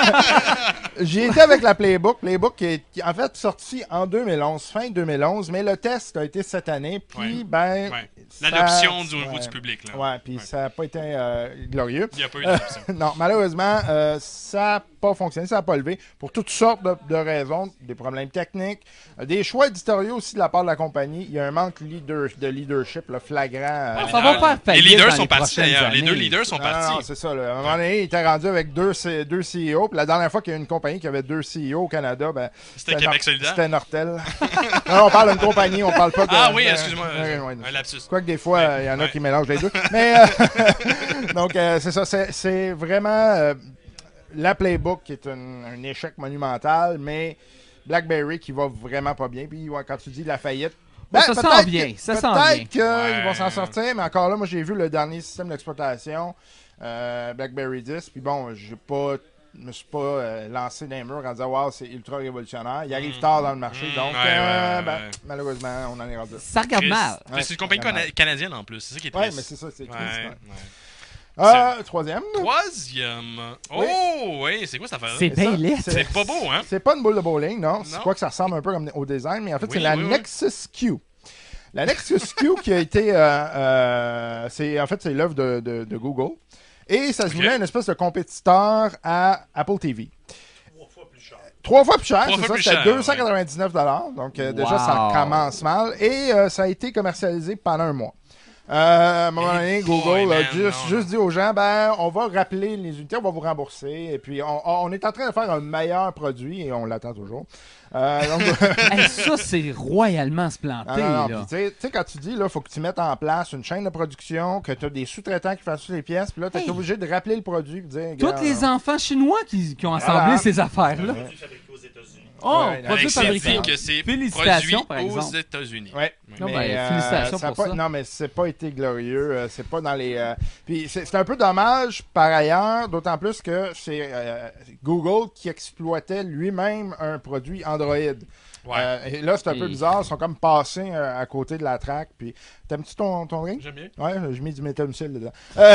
j'ai été avec la Playbook. Playbook qui est qui est en fait sorti en deux mille onze, fin deux mille onze, mais le test a été cette année, puis Ouais. ben... Ouais. ça- L'adoption du niveau ouais. du public. Là. Ouais, puis ça n'a pas été euh, glorieux. Il n'y a pas eu d'adoption. non, malheureusement, euh, ça n'a pas fonctionné, ça n'a pas levé, pour toutes sortes de, de raisons, des problèmes techniques, euh, des choix éditoriaux aussi de la part de la compagnie. Il y a un manque leader, de leadership là, flagrant. euh, Ah, ça va faire Les faillite leaders dans sont les partis prochaines d'ailleurs. Les années. deux leaders sont Non, non, partis. non, c'est ça. Là. À un moment donné, il était rendu avec deux, C- deux C E O. Puis la dernière fois qu'il y a eu une compagnie qui avait deux C E O au Canada, ben, C'était Québec Nor- solidaire. C'était Nortel. non, non, on parle d'une compagnie, on parle pas de. Ah oui, de- excuse-moi, ouais, un- ouais. un lapsus. Quoique des fois, il y en a Ouais. qui mélangent les deux. Mais euh, donc, euh, c'est ça. C'est, c'est vraiment euh, la Playbook qui est un, un échec monumental, mais BlackBerry qui va vraiment pas bien. Puis ouais, quand tu dis la faillite. Ouais, ça peut-être sent bien, que- ça sent Peut-être bien. qu'ils Ouais. vont s'en sortir, mais encore là, moi j'ai vu le dernier système d'exploitation, euh, BlackBerry dix, puis bon, j'ai pas, je me suis pas euh, lancé dans les murs en disant waouh, c'est ultra révolutionnaire. Il arrive tard dans le marché, Mmh, donc ouais, euh, ouais, ben, ouais. malheureusement, on en est rendu là. Ça regarde Chris. mal. Mais c'est une compagnie regarde cana- mal. canadienne en plus, c'est ça qui est Ouais, triste. mais c'est ça, c'est Ouais, triste, ouais. ouais. Euh, troisième. Troisième. Oh, oui, c'est quoi cette affaire-là? C'est Et ça, bien laid. C'est pas beau, hein? C'est pas une boule de bowling, non. C'est Non. quoi que ça ressemble un peu comme au design, mais en fait, Oui, c'est la oui, oui. Nexus Q. La Nexus Q qui a été. Euh, euh, c'est, en fait, c'est l'œuvre de, de- de Google. Et ça se Ok. voulait une espèce de compétiteur à Apple T V. Trois fois plus cher, Trois c'est fois ça, plus c'était cher, deux cent quatre-vingt-dix-neuf dollars. Donc, euh, déjà, ça Wow. commence mal. Et euh, ça a été commercialisé pendant un mois. Euh, à un moment donné, Eh boy, Google a man, juste, non, juste dit aux gens, ben, on va rappeler les unités, on va vous rembourser. Et puis, on, on est en train de faire un meilleur produit et on l'attend toujours. Euh, donc, Hey, ça, c'est royalement se planter. Ah, non, non, là. puis tu sais- tu sais, quand tu dis, là, faut que tu mettes en place une chaîne de production, que tu as des sous-traitants qui fassent toutes les pièces, puis là, tu es Hey. obligé de rappeler le produit et dire. Tous regarde, les enfants chinois qui, qui ont assemblé Voilà. ces affaires-là. Ouais. Oh, Ouais, produit Alexis fabriqué. dit que c'est Félicitations, par produit aux exemple. États-Unis. Ouais. Non, Mais, ben, euh, félicitations ça a pour pas- ça. Non, mais c'est pas été glorieux. euh, c'est pas dans les. euh, Puis c'est c'est un peu dommage par ailleurs, d'autant plus que c'est euh, Google qui exploitait lui-même un produit Android. Ouais. Euh, et là, c'est un peu Et- bizarre. Ils sont comme passés euh, à côté de la track. Puis, t'aimes-tu ton, ton ring? J'aime bien. Ouais, j'ai mis du métal-mucil dedans. Euh...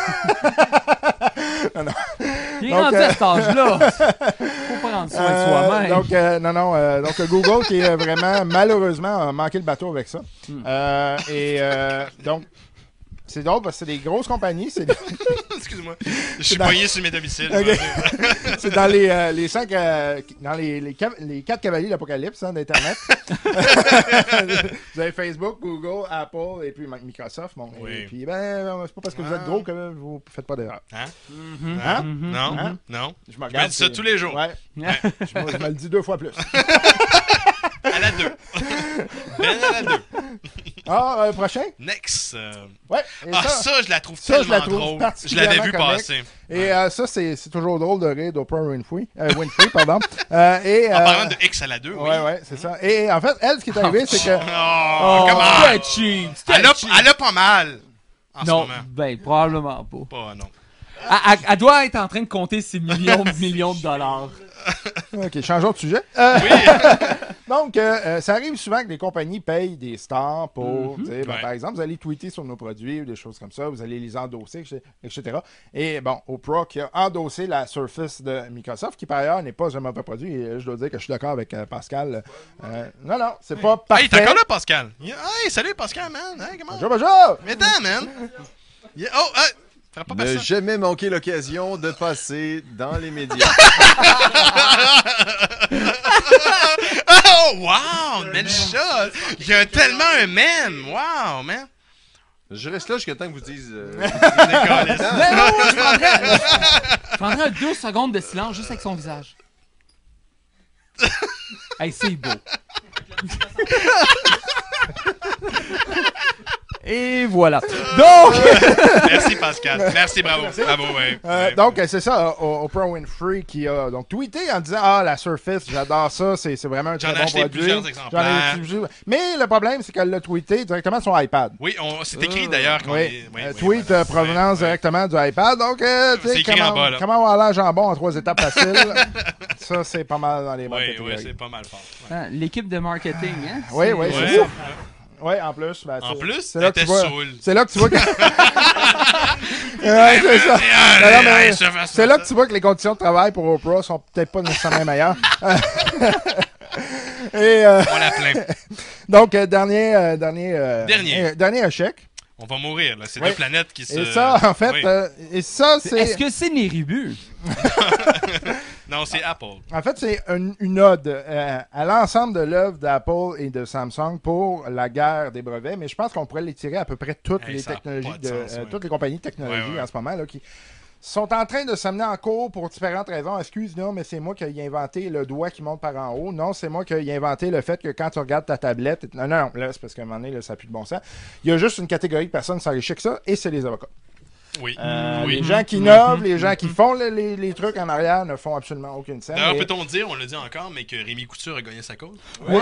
non, non. Il est Donc, rendu euh, à cet âge-là. Faut prendre soin de Euh, soi-même. donc, euh, non, non. euh, donc, Google qui est vraiment, malheureusement, a manqué le bateau avec ça. Hmm. Euh, et euh, donc, c'est drôle parce que c'est des grosses compagnies. C'est Excuse-moi. Je suis dans- poigné sur mes domiciles. Ok. c'est dans les, euh, les cinq, euh, dans les, les, cav- les quatre cavaliers de l'Apocalypse hein, d'Internet. Vous avez Facebook, Google, Apple et puis Microsoft. Bon, Oui. Et puis, ben, c'est pas parce que vous êtes gros que vous faites pas d'erreur. Hein? Mhm. Hein? Mhm. Non, Hein? non. Je me Je me regarde. dis ça c'est- tous les jours. Ouais. Ouais. je, me, je me le dis deux fois plus. À la deux. Ben à la deux. Ah, euh, prochain? Next. Euh... Ouais. Et ah, ça, ça, je la trouve ça, tellement je la trouve drôle. Je particulièrement l'avais vu comique. passer. Et euh, ça, c'est c'est toujours drôle de rire d'Oprah Winfrey. Euh, Winfrey, pardon. Euh, et, En euh, parlant de X à la deux, oui. Ouais, ouais, c'est ça. Et en fait, elle, ce qui est arrivé, c'est que... Oh, comment? sketchy, Elle a, sketchy. elle a pas mal. En Non, ce moment. ben, probablement pas. Pas, non. Elle, elle- elle doit être en train de compter ses millions de millions de dollars. OK, changeons de sujet. Euh, Donc, euh, euh, ça arrive souvent que les compagnies payent des stars pour, Mhm. tu sais, ben, Ouais. par exemple, vous allez tweeter sur nos produits ou des choses comme ça, vous allez les endosser, et cetera. Et bon, Oprah qui a endossé la Surface de Microsoft, qui par ailleurs n'est pas un mauvais produit, et je dois dire que je suis d'accord avec euh, Pascal. Euh, non, non, c'est pas parfait. Hey, t'es encore là, Pascal? Yeah. Hey, salut, Pascal, man. Hey, comment? Bonjour, bonjour! Mais attends, man. Yeah. Oh, hey. Ferais pas Ne personne. jamais manquer l'occasion de passer dans les médias. Oh, wow, man, shot. Il y a tellement un mème. Wow, man. Je reste là jusqu'à temps que vous dites. Euh, Mais non, je prendrais, je prendrais deux secondes de silence juste avec son visage. Hey, c'est beau. Et voilà. Donc... Merci, Pascal. Merci, bravo. Merci. Bravo, ouais. Euh, Ouais. donc, euh, c'est ça, O- Oprah Winfrey qui a donc tweeté en disant Ah, la Surface, j'adore ça, c'est c'est vraiment un J'en très ai bon acheté produit. plusieurs J'en ai exemplaires. plusieurs. Mais le problème, c'est qu'elle l'a tweeté directement sur son iPad. Oui, on- c'est écrit d'ailleurs. qu'on Oui, est- oui, euh, oui, tweet voilà. euh, provenance directement du iPad. Donc, euh, tu sais, C'est écrit comment, en bas, là. comment avoir l'air jambon en trois étapes faciles. Ça, c'est pas mal dans les bonnes Oui, catégories. oui, c'est pas mal fort. Ah, l'équipe de marketing, hein? Oui, oui, C'est- c'est ça. Oui, en plus. Ben, En c'est- plus, c'est là que elle tu vois. était saoule. C'est là que tu vois que. Ouais, c'est ça. allez, Non, non, mais allez, ça fait C'est là que tu vois que les conditions de travail pour Oprah sont peut-être pas nécessairement meilleures. Et, euh, On la plaint. Donc, euh, dernier, euh, dernier, euh, Dernier. euh, dernier échec. On va mourir, là. C'est Oui. deux planètes qui se. Et ça, en fait, Oui. euh, et ça, c'est. Est-ce que c'est Néribu? Non, c'est Apple. En fait, c'est une, une ode euh, à l'ensemble de l'œuvre d'Apple et de Samsung pour la guerre des brevets, mais je pense qu'on pourrait les tirer à peu près toutes Hey, les ça a technologies, pas de de, sens, euh, ouais. toutes les compagnies de technologie Ouais, ouais. en ce moment là, qui sont en train de s'amener en cours pour différentes raisons. Excuse, non, mais c'est moi qui ai inventé le doigt qui monte par en haut. Non, c'est moi qui ai inventé le fait que quand tu regardes ta tablette... Non, non, non, là, c'est parce qu'à un moment donné, là, ça n'a plus de bon sens. Il y a juste une catégorie de personnes qui s'enrichissent que ça, et c'est les avocats. Oui. Euh, oui. Les gens qui innovent, les gens qui font le- les, les trucs en arrière ne font absolument aucune scène. D'ailleurs, Et- peut-on dire, on le dit encore, mais que Rémi Couture a gagné sa cause? Ouais!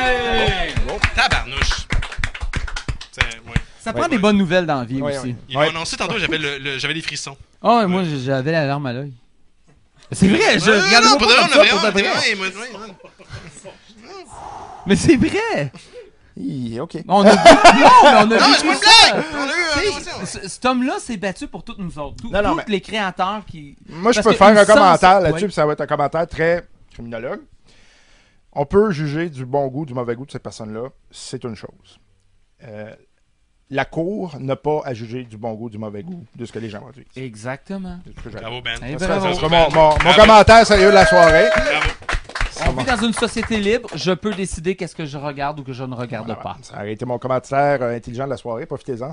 Bon. Tabarnouche! C'est- ouais. Ça prend des bonnes nouvelles dans la vie Ouais, aussi. ouais. Ils l'ont annoncé tantôt, j'avais le, le- j'avais les frissons. Oh, moi, j'avais la larme à l'œil. C'est vrai, je Ouais, regarde non, pas pour de comme vrai, ça, on a pour de vrai, vrai. ouais, moi, ouais, ouais. Mais c'est vrai! Hi, OK. On a vu... Non, mais on a Non, vu mais c'est pas une ça. blague! On a eu Tu sais, une émotion. c- Cet homme-là s'est battu pour toutes nous autres. Tous Non, non, tous mais- les créateurs qui... Moi, je Parce peux que faire une un commentaire sens- là-dessus, ouais. puis ça va être un commentaire très criminologue. On peut juger du bon goût, du mauvais goût de cette personne-là. C'est une chose. Euh, la cour n'a pas à juger du bon goût, du mauvais goût de ce que les gens vont dire. Exactement. Bravo, Ben. Eh, Ça bravo. sera- ça sera mon, mon- mon Bravo. commentaire sérieux de la soirée. Bravo. On vit dans une société libre, je peux décider qu'est-ce que je regarde ou que je ne regarde Voilà, pas. ça aurait été mon commentaire euh, intelligent de la soirée. Profitez-en.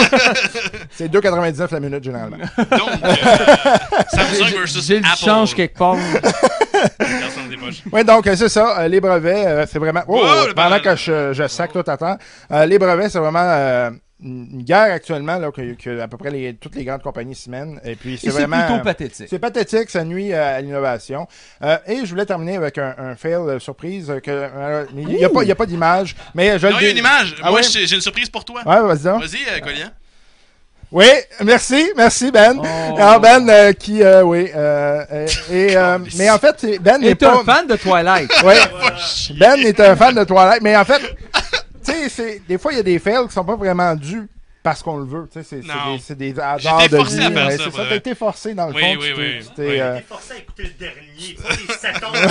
C'est deux quatre-vingt-dix-neuf la minute, généralement. Donc, euh, Samsung versus J'ai le Apple. change quelque part. Personne des poches. Oui, donc euh, c'est ça. euh, les brevets, euh, c'est vraiment. Oh, Oh, le pendant banane. que je, je sac tout à temps. Euh, les brevets, c'est vraiment euh, une une guerre actuellement là, que, que à peu près les, toutes les grandes compagnies se mènent. Et puis c'est Et c'est vraiment. plutôt pathétique. C'est pathétique, ça nuit euh, à l'innovation. Euh, et je voulais terminer avec un, un fail euh, surprise. Que, euh, il n'y a, pas- il y a pas d'image. Mais je Non, le il y a dis- une image. Ah Moi, ouais? j'ai j'ai une surprise pour toi. Ouais, vas-y donc. Vas-y, euh, Goliath. Oui, merci, merci Ben. Oh. Alors Ben euh, qui, euh, oui, euh, euh, et euh, mais en fait c'est- Ben n'est Et pas. un fan de Twilight. Oui, Ben est un fan de Twilight, mais en fait, tu sais, c'est des fois il y a des fails qui sont pas vraiment dus parce qu'on le veut, tu sais, c'est c'est Non. des, c'est des hasards J'étais de forcé vie. à faire ouais, ça, c'est pour ça, vrai. t'as été forcé dans le Oui, fond. oui, tu t'es- oui. tu t'es, Oui. euh, T'es forcé à écouter le dernier, pas les sept ans.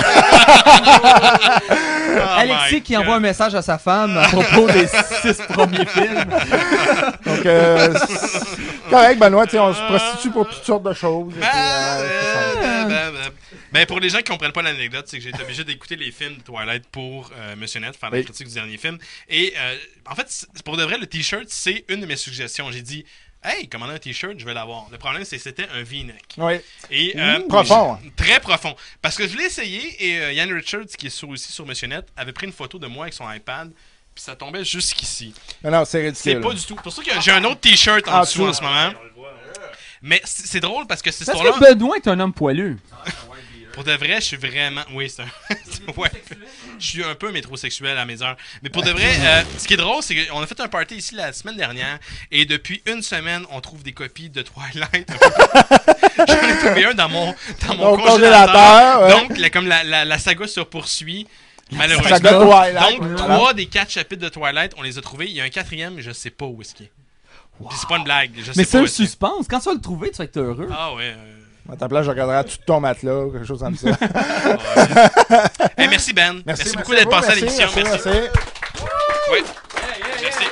Alexis my qui God. envoie un message à sa femme à propos des six premiers films. Donc, euh, c'est correct, Benoît, tu sais, on se prostitue pour toutes sortes de choses. et puis, euh, c'est ça. Ben, ben, ben. Ben, pour les gens qui comprennent pas l'anecdote, c'est que j'ai été obligé d'écouter les films de Twilight pour euh, Monsieur Net, faire la Oui. critique du dernier film. Et euh, en fait, c'est- pour de vrai, le t-shirt, c'est une de mes suggestions. J'ai dit, hey, commander un t-shirt, je vais l'avoir. Le problème, c'est que c'était un V-neck. Oui. Et, euh, Ouh. Profond. j'ai- Très profond. Parce que je l'ai essayé et euh, Yann Richards, qui est sur, aussi sur Monsieur Net, avait pris une photo de moi avec son iPad. puis ça tombait jusqu'ici. Non, non, c'est ridicule. C'est pas du tout. C'est pour ça que j'ai un autre t-shirt en Ah, dessous tu- en ce moment. Mais c'est c'est drôle parce que cette Parce histoire-là... que Benoît est un homme poilu. Pour de vrai, je suis vraiment... Oui, c'est un... ouais. Je suis un peu métrosexuel à mes heures. Mais pour de vrai, euh, ce qui est drôle, c'est qu'on a fait un party ici la semaine dernière, et depuis une semaine, on trouve des copies de Twilight. J'en ai trouvé un dans mon, dans mon Mon congélateur. congélateur, ouais. Donc, la, comme la, la, la saga se poursuit, malheureusement. saga Twilight, Donc, voilà. trois des quatre chapitres de Twilight, on les a trouvés. Il y a un quatrième, mais je sais pas où est-ce qu'il est. Puis c'est pas une blague. Je sais Mais pas c'est où un est-ce qu'il est. suspense. Quand tu vas le trouver, tu vas être heureux. Ah ouais. euh, À ta place, je regarderai tout ton matelas ou quelque chose comme ça. Hey, merci Ben. Merci, Merci, beaucoup merci d'être à vous, passé à merci, l'émission. merci, Merci. merci. Oui. Merci.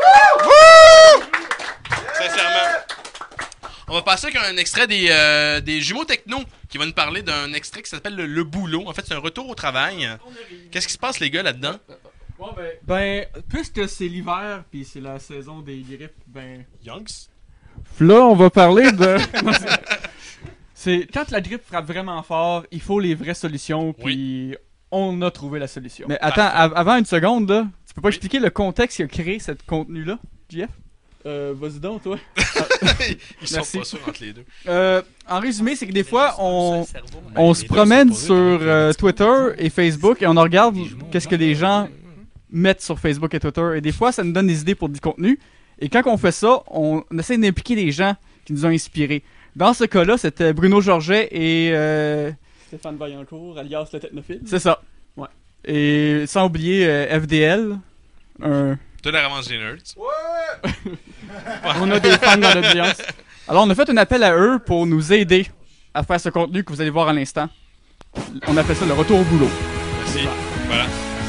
Sincèrement. On va passer avec un extrait des, euh, des Jumeaux Techno qui va nous parler d'un extrait qui s'appelle le, Le Boulot. En fait, c'est un retour au travail. Qu'est-ce qui se passe, les gars, là-dedans? Bon, ben, ben, puisque c'est l'hiver puis c'est la saison des grippes, ben. Youngs? Là, on va parler de. Non, c'est- c'est quand la grippe frappe vraiment fort, il faut les vraies solutions, puis on a trouvé la solution. Mais attends, av- avant une seconde, là, tu peux pas expliquer le contexte qui a créé ce contenu-là, J F? Euh, vas-y donc, toi. Ils sont pas sûrs entre les deux. Euh, en résumé, c'est que des fois, on, on se promène sur euh, Twitter et Facebook et on regarde qu'est-ce que les gens mettent sur Facebook et Twitter. Et des fois, ça nous donne des idées pour du contenu. Et quand on fait ça, on essaie d'impliquer les gens qui nous ont inspirés. Dans ce cas-là, c'était Bruno Georget et... euh, Stéphane Vaillancourt, alias le technophile. C'est ça. Ouais. Et sans oublier euh, F D L. Un... De la revanche des nerds. Ouais! On a des fans dans l'audience. Alors, on a fait un appel à eux pour nous aider à faire ce contenu que vous allez voir à l'instant. On appelle ça le retour au boulot. Merci. Voilà.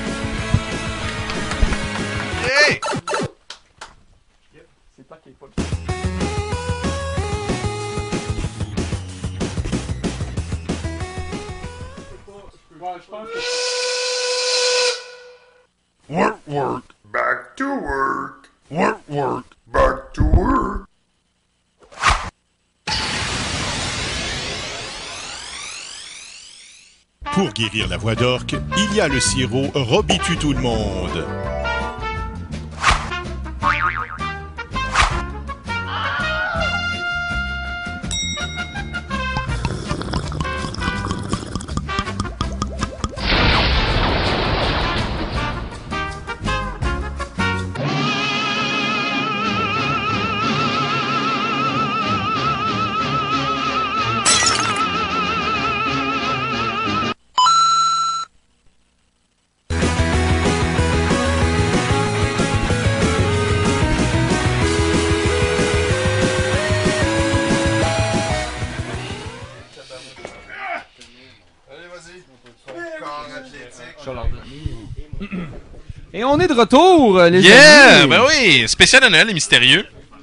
Hey! C'est pas qu'il est pas... Work, work, back to work. Work, work, back to work. Pour guérir la voix d'orque, il y a le sirop Robitu tout le monde. Et on est de retour, les Yeah! amis. Ben oui! Spécial de Noël et mystérieux.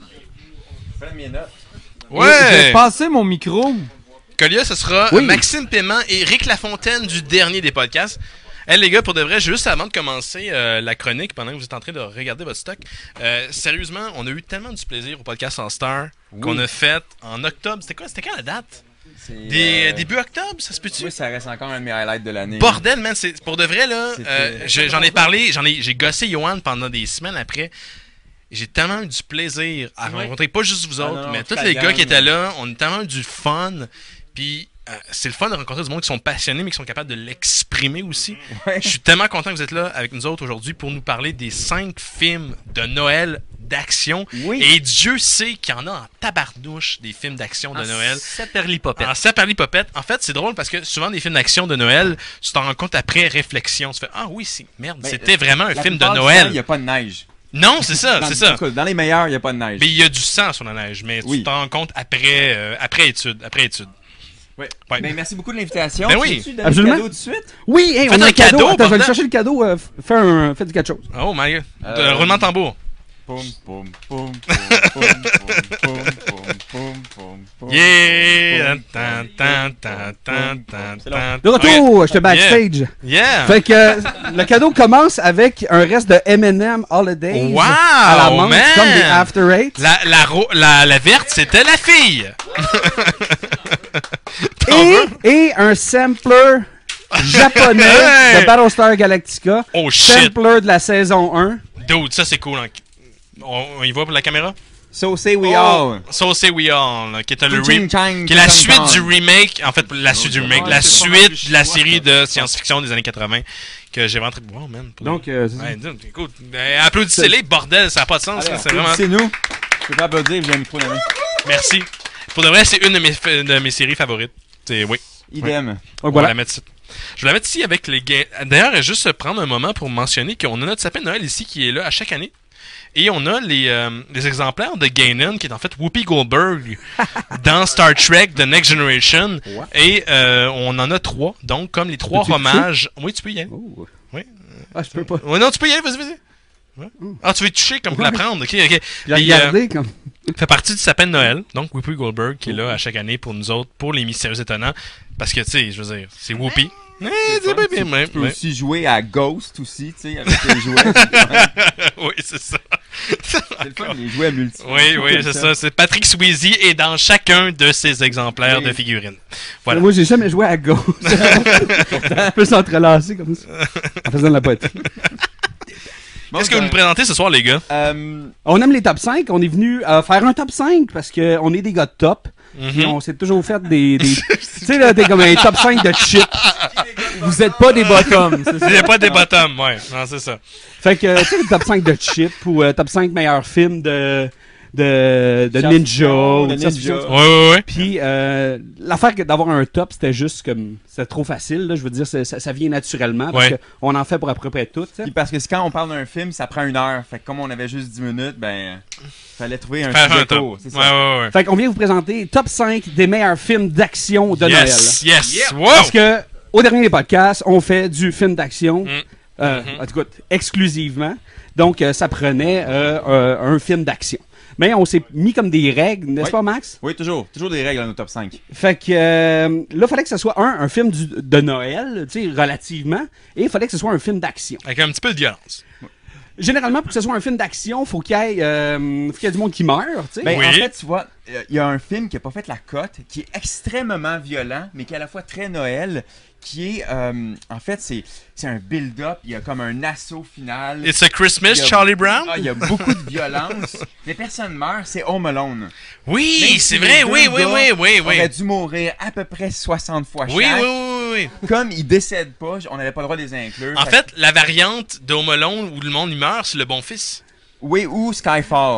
Et Ouais! Je vais passer mon micro. Colia, ce sera Oui. Maxime Paiement et Rick Lafontaine du dernier des podcasts. Hey les gars, pour de vrai, juste avant de commencer euh, la chronique, pendant que vous êtes en train de regarder votre stock, euh, sérieusement, on a eu tellement du plaisir au podcast en Star Oui. qu'on a fait en octobre. C'était quoi? C'était quand la date? C'est, Des, euh, Début octobre, ça se peut-tu? Oui, ça reste encore un de mes highlights de l'année. Bordel, man, c'est pour de vrai là. C'était- euh, je- j'en ai parlé, j'en ai, j'ai gossé Johan pendant des semaines après. J'ai tellement eu du plaisir à Ouais. rencontrer pas juste vous Ah autres, non, mais toute tous la les gars gang, qui étaient là. là. On a tellement eu du fun. Puis euh, c'est le fun de rencontrer du monde qui sont passionnés mais qui sont capables de l'exprimer aussi. Je suis tellement content que vous êtes là avec nous autres aujourd'hui pour nous parler des cinq films de Noël d'action. Et Dieu sait qu'il y en a en tabarnouche des films d'action de En Noël. saperlipopette. En saperlipopette. En fait, c'est drôle parce que souvent des films d'action de Noël, tu t'en rends compte après réflexion. Tu fais ah oui, c'est merde, Ben, c'était vraiment un la film de plupart du temps, Noël. Il n'y a pas de neige. Non, c'est ça, Dans- c'est ça. en tout cas, Dans les meilleurs, il n'y a pas de neige. Mais il y a du sang sur la neige, mais tu Oui. t'en rends compte après, euh, après étude, après étude. Oui. Ouais. Ben, merci beaucoup de l'invitation. Ben oui. Tu veux-tu donner Absolument. le cadeau tout de suite? Oui, hey, Faites on a un un cadeau. cadeau, Attends, je vais aller bordel. chercher le cadeau. euh, f- fais, un, fais du quelque chose. Oh my god. Euh, Euh, roulement de tambour. Poum, poum, poum, poum, poum, poum, poum, poum, poum, poum. Yeah! Tan, tan, tan, tan, tan, tan. De retour, Ok. j'étais backstage. Yeah! Fait que euh, le cadeau commence avec un reste de M and M Holidays Wow! à la menthe, man! comme des After Eight. La, la, ro- la, la verte, c'était la fille! Et, et un sampler japonais Hey! de Battlestar Galactica. Oh, shit. Sampler de la saison un. Dude, ça c'est cool. Hein. On, on y va pour la caméra? So Say We Oh, All. So Say We All, là, qui est, le Ching re- Chang, qui est la Ching suite Chang. du remake, en fait, la suite du remake, Ouais, la c'est pas mal suite de la série de science-fiction des années quatre-vingt, que j'ai vraiment très... Wow, man. pour Donc, de- euh, c'est ça. ouais, dude, écoute, euh, applaudissez-les, bordel, ça n'a pas de sens. là, c'est vraiment... C'est nous. Je peux pas applaudir, j'ai un micro dans la main. Merci. Pour de vrai, c'est une de mes, f- de mes séries favorites. C'est, oui. Idem. Ouais. Donc, On voilà. va la mettre ici. Je vais la mettre ici avec les gains. D'ailleurs, juste prendre un moment pour mentionner qu'on a notre sapin de Noël ici qui est là à chaque année. Et on a les, euh, les exemplaires de Guinan, qui est en fait Whoopi Goldberg dans Star Trek The Next Generation. Ouais. Et euh, on en a trois. Donc, comme les trois Peux-tu hommages. Oui, tu peux y aller. Oui. Ah, je peux pas. Ouais, non, tu peux y aller, vas-y, vas-y. Ouais. Ah, tu veux toucher comme pour la prendre. Ok, ok. Puis Puis, regarder euh, comme. fait partie du sapin de Noël. Donc, Whoopi Goldberg qui est là à chaque année pour nous autres, pour les mystérieux étonnants. Parce que, tu sais, je veux dire, c'est Whoopi. Eh, c'est bien, bien, bien. Tu peux ouais. aussi jouer à Ghost aussi, tu sais, avec les jouets. Oui, c'est ça. C'est le fun, les jouets multi. Oui, oui, c'est ça. C'est Patrick Swayze est dans chacun de ces exemplaires Oui. de figurines. Voilà. Moi, j'ai jamais joué à Ghost. On peut s'entrelacer comme ça. En faisant de la poterie. Qu'est-ce que vous nous présentez ce soir, les gars? Euh, on aime les top cinq. On est venu euh, faire un top cinq parce qu'on est des gars de top. Mhm. Puis on s'est toujours fait des. des tu sais, là, t'es comme un top cinq de shit. Vous êtes pas des bottoms. c'est ça? Il n'y a pas des bottoms, ouais. Non, c'est ça. Fait que, tu sais, le top cinq de chip ou euh, top cinq meilleurs films de. De, de ninja, Science-fiction, ou de de science-fiction. ninja. Ouais, ouais, ouais. Puis euh, l'affaire que d'avoir un top, c'était juste comme c'était trop facile. Là, je veux dire, c'est- ça, ça vient naturellement parce Ouais. qu'on en fait pour à peu près tout. Puis parce que c'est quand on parle d'un film, ça prend une heure. Fait que comme on avait juste dix minutes, ben fallait trouver un Faire sujet un top. court. C'est ça. Ouais, ouais, ouais. Fait qu'on vient vous présenter top cinq des meilleurs films d'action de Yes, Noël. yes. Yeah. Wow. Parce que au dernier des podcasts, on fait du film d'action, Mm. euh, Mm-hmm. en tout cas exclusivement. Donc euh, ça prenait euh, euh, un film d'action. Mais on s'est mis comme des règles, n'est-ce Oui. pas, Max? Oui, toujours. Toujours des règles dans nos top cinq. Fait que euh, là, il fallait que ce soit un, un film du- de Noël, tu sais, relativement, et il fallait que ce soit un film d'action. Avec un petit peu de violence. Généralement, pour que ce soit un film d'action, faut qu'il y ait, euh, faut qu'il y ait du monde qui meurt, tu sais. Ben, en fait, tu vois, euh, il y a un film qui n'a pas fait la cote, qui est extrêmement violent, mais qui est à la fois très Noël, qui est, euh, en fait, c'est c'est un build-up, il y a comme un assaut final. It's a Christmas, Il y a- Charlie Brown? Ah, il y a beaucoup de violence, mais personne meurt, c'est Home Alone. Oui, Même si c'est les vrai, deux oui, oui, gars oui, oui, oui. auraient dû mourir à peu près soixante fois Oui, chaque. oui, oui, oui, oui. Comme ils décèdent pas, on n'avait pas le droit de les inclure. En Fait fait, la variante de Home Alone où le monde y meurt, c'est le bon fils. Oui, ou Skyfall.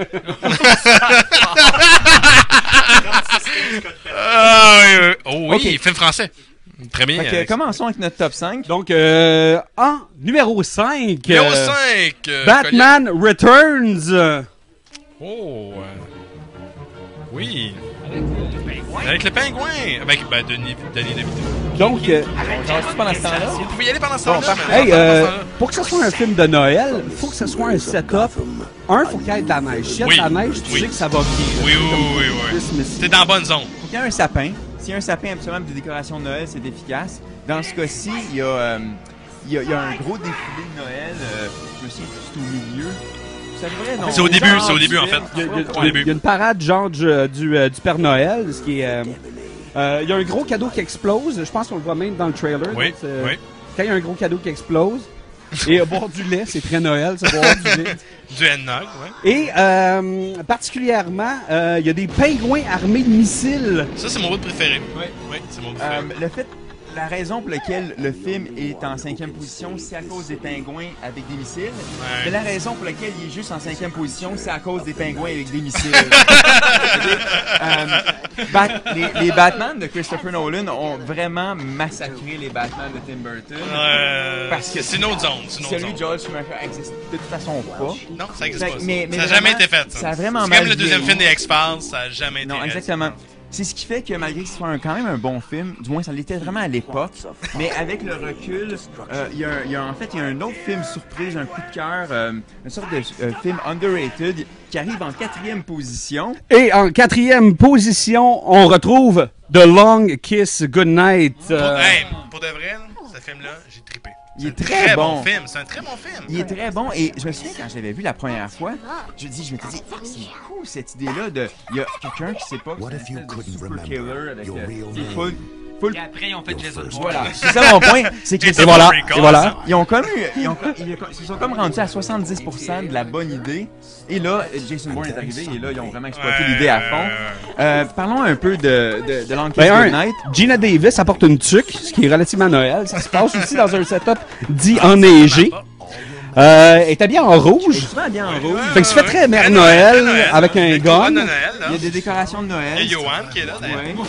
Ah, oui, oui. Oh oui, Ok. film français. Très bien. Fait que, Alex. commençons avec notre top cinq. Donc, euh, en numéro cinq. Numéro euh, cinq, euh, Batman Returns. Oh. euh, Oui. Avec le pingouin. Avec ben, Denis, Denis DeVito. Donc, euh, pendant ce temps-là. Vous pouvez y aller pendant ce Bon, temps-là. parfait. mais- hey, pendant euh, ce temps-là. pour que ce soit un film de Noël, faut que ce soit un setup. Un, faut qu'il y ait de la neige. S'il y a Oui, de la neige, tu oui. sais que ça va bien. Oui, oui, oui, oui, oui. T'es dans la bonne zone. Faut qu'il y ait un sapin. S'il y a un sapin absolument de décoration de Noël, c'est efficace. Dans ce cas-ci, il y a, euh, il y a, il y a un gros défilé de Noël. euh, je me souviens, c'est au milieu. Ça devrait, non? C'est au début, c'est au début, en fait. Il y a, il y a- Au début. il y a une parade genre du, du, euh, du Père Noël, ce qui est. euh, euh, il y a un gros cadeau qui explose. Je pense qu'on le voit même dans le trailer. Oui, donc, euh, oui. Quand il y a un gros cadeau qui explose. Et euh, boire du lait, c'est très Noël, ça, boire du lait. Du Hennog, ouais. Et euh, particulièrement, euh, il y a des pingouins armés de missiles. Ça, c'est mon bout préféré. Oui, oui, c'est mon bout préféré. Euh, le fait, la raison pour laquelle le film est en cinquième position, c'est à cause des pingouins avec des missiles. Mais la raison pour laquelle il est juste en cinquième position, c'est à cause des pingouins avec des missiles. euh, Bat- les, les Batman de Christopher Nolan ont vraiment massacré les Batman de Tim Burton. Euh, parce que c'est une autre zone. C'est une autre celui zone. de George Schumacher existe de toute façon pas. Non, ça n'existe Fait- pas. Ça. mais- mais ça n'a jamais vraiment, été fait. Ça, ça a vraiment C'est mal comme le deuxième vieilli. film des X-Files, ça n'a jamais été Non, réalisé. exactement. C'est ce qui fait que malgré que ce soit un- quand même un bon film, du moins ça l'était vraiment à l'époque, mais avec le recul, euh, il y, a un- il y a en fait il y a un autre film surprise, un coup de cœur, euh, une sorte de euh, film underrated qui arrive en quatrième position. Et en quatrième position, on retrouve The Long Kiss Goodnight. euh, Pour, hey, pour de vrai, là, ce film-là, j'ai trippé. Il est C'est un très, très bon. bon film. C'est un très bon film. Il est très bon et je me souviens quand je l'avais vu la première fois, je dis, je m'étais dit, ah, c'est cool cette idée-là de, il y a quelqu'un qui sait pas que c'est une espèce de super killer avec euh, des foules. Faut le- Et après, ils ont fait Jason Bourne. Voilà, c'est ça mon point. C'est que Et les- voilà, ils et voilà. Ils ont comme eu, ils, ont, ils, ils se sont comme rendus à soixante-dix pour cent de la bonne idée. Et là, Jason Bourne est arrivé et là, ils ont vraiment exploité l'idée à fond. Euh, parlons un peu de, de, de l'enquête Ben, un, Goodnight. Gina Davis apporte une tuque, ce qui est relativement Noël. Ça se passe aussi dans un setup dit enneigé. Euh, elle est habillée en rouge. Souvent bien en rouge. Fait que ça fait très Mère Noël, avec un gun. Il y a des décorations de Noël. Il y a Johan qui est là, d'ailleurs.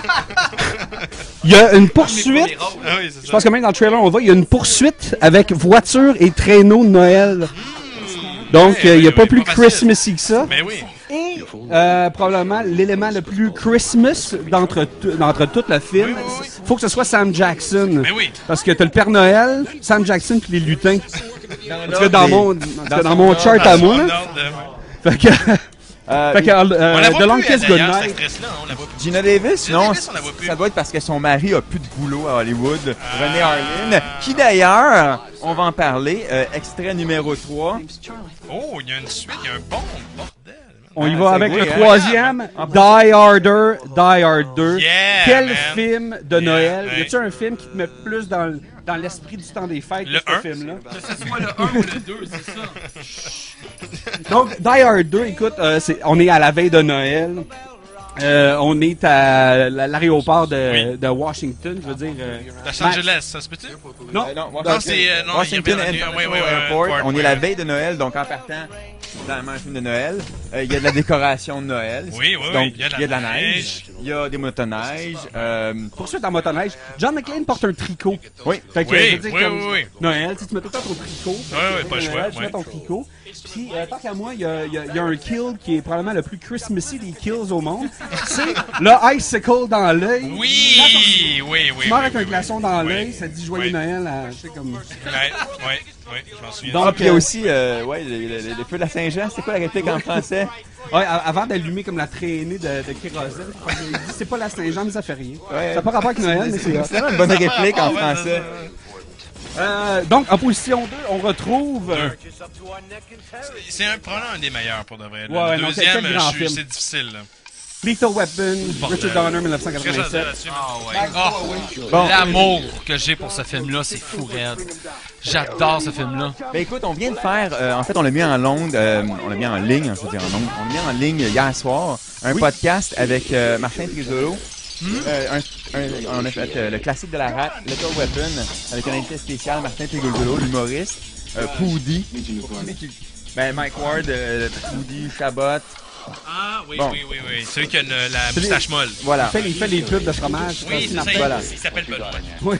Il y a une poursuite. Ah oui, c'est ça. Je pense que même dans le trailer, on voit, il y a une poursuite avec voiture et traîneau de Noël. Donc, euh, il n'y a pas plus Christmassy que ça. Mais oui. Et euh, probablement l'élément le plus Christmas d'entre tout- d'entre tout le film, il faut que ce soit Sam Jackson. Mais oui. Parce que t'as le Père Noël, Sam Jackson puis les lutins. En tout cas, dans des- mon, en tout cas, dans mon chart à moi. là. Fait que... Euh, Fait que, il- euh, On la voit The plus, Longest elle, d'ailleurs, Goodnight. cette actrice-là, on la voit plus. Gina Davis, Gina non, Davis, on la voit plus. ça doit être parce que son mari a plus de boulot à Hollywood. René Harlin, qui d'ailleurs, on va en parler, euh, extrait numéro trois. Oh, il y a une suite, il y a un bon bordel. On y Ah, va c'est avec vrai, le hein? troisième, Ah, Die Harder, Die Hard deux. Yeah, Quel man. film de Noël. ouais. Y a-tu un film qui te met plus dans, l- dans l'esprit du temps des fêtes Le que ce un? film-là? Que ce soit le un ou le deux, c'est ça. Donc, Die Hard deux, écoute, euh, c'est- on est à la veille de Noël. Euh, on est à l- l'aéroport de, de Washington, je veux dire. euh, Ah, Los Angeles, ça se peut-tu? Non, Euh, non, Non, c'est, euh, non, Washington il y a bien- International oui, oui, oui, Airport. Airport, On est ouais. la veille de Noël, donc en partant, évidemment, un film de Noël. Euh, Il y a de la décoration de Noël. Oui, oui, oui. Donc, Il y a de la neige. neige. Il y a des motoneiges. Euh, Poursuite en motoneige. John McClane porte un tricot. Oui. Fait que, Oui, je veux dire, oui, comme oui, oui. Noël, tu sais, tu mets tout le temps ton tricot. Ouais, ouais, pas le choix, Noël, tu ouais. mets ton tricot. Puis, euh, tant qu'à moi, il y a, il y a- il y a un kill qui est probablement le plus Christmassy des kills au monde. C'est le icicle dans l'œil. Oui, oui, oui. Tu meurs oui, avec un oui, glaçon oui. dans Oui. l'œil, ça dit Joyeux Oui. Noël. à- tu sais, comme... Ouais, ouais, ouais, je m'en souviens. Donc, ah, puis il y a euh, aussi, euh, ouais, le, le- le feu de la Saint-Jean. C'est quoi la réplique en français? Ouais, a- avant d'allumer comme la traînée de, de kérosène, il dit, c'est pas la Saint-Jean, mais ça fait rien. Ouais. Ça n'a pas rapport avec Noël, mais c'est C'est vraiment une bonne réplique en français. Euh, donc, en position deux, on retrouve... euh, C'est un, probablement un des meilleurs pour de vrai. Ouais, ouais, le non, deuxième, quel grand je suis- film. c'est difficile. Là. Lethal Weapon, Bordel. Richard Donner, Qu'est-ce que je veux dire dix-neuf quatre-vingt-sept. là-dessus? Ah ouais. Ah, Bon. L'amour que j'ai pour ce film-là, c'est fou raide. J'adore ce film-là. Ben écoute, on vient de faire, euh, en fait, on l'a mis en longue, euh, on l'a mis en ligne, je veux dire en longue, on l'a mis en ligne hier soir, un podcast avec euh, Martin Trizolo. Euh, un- un- on a fait euh, le classique de la rap, Lethal Weapon, avec un invité spécial, Martin Trizolo, l'humoriste, euh, Poudy. Ben Mike Ward, euh, Poudy, Chabot. Ah, oui, Bon. oui, oui, oui. Celui qui a une- la moustache molle. Voilà. Il fait, il fait les pubs de fromage. Oui, c'est ça. Voilà. Il s'appelle Benoît. Oui.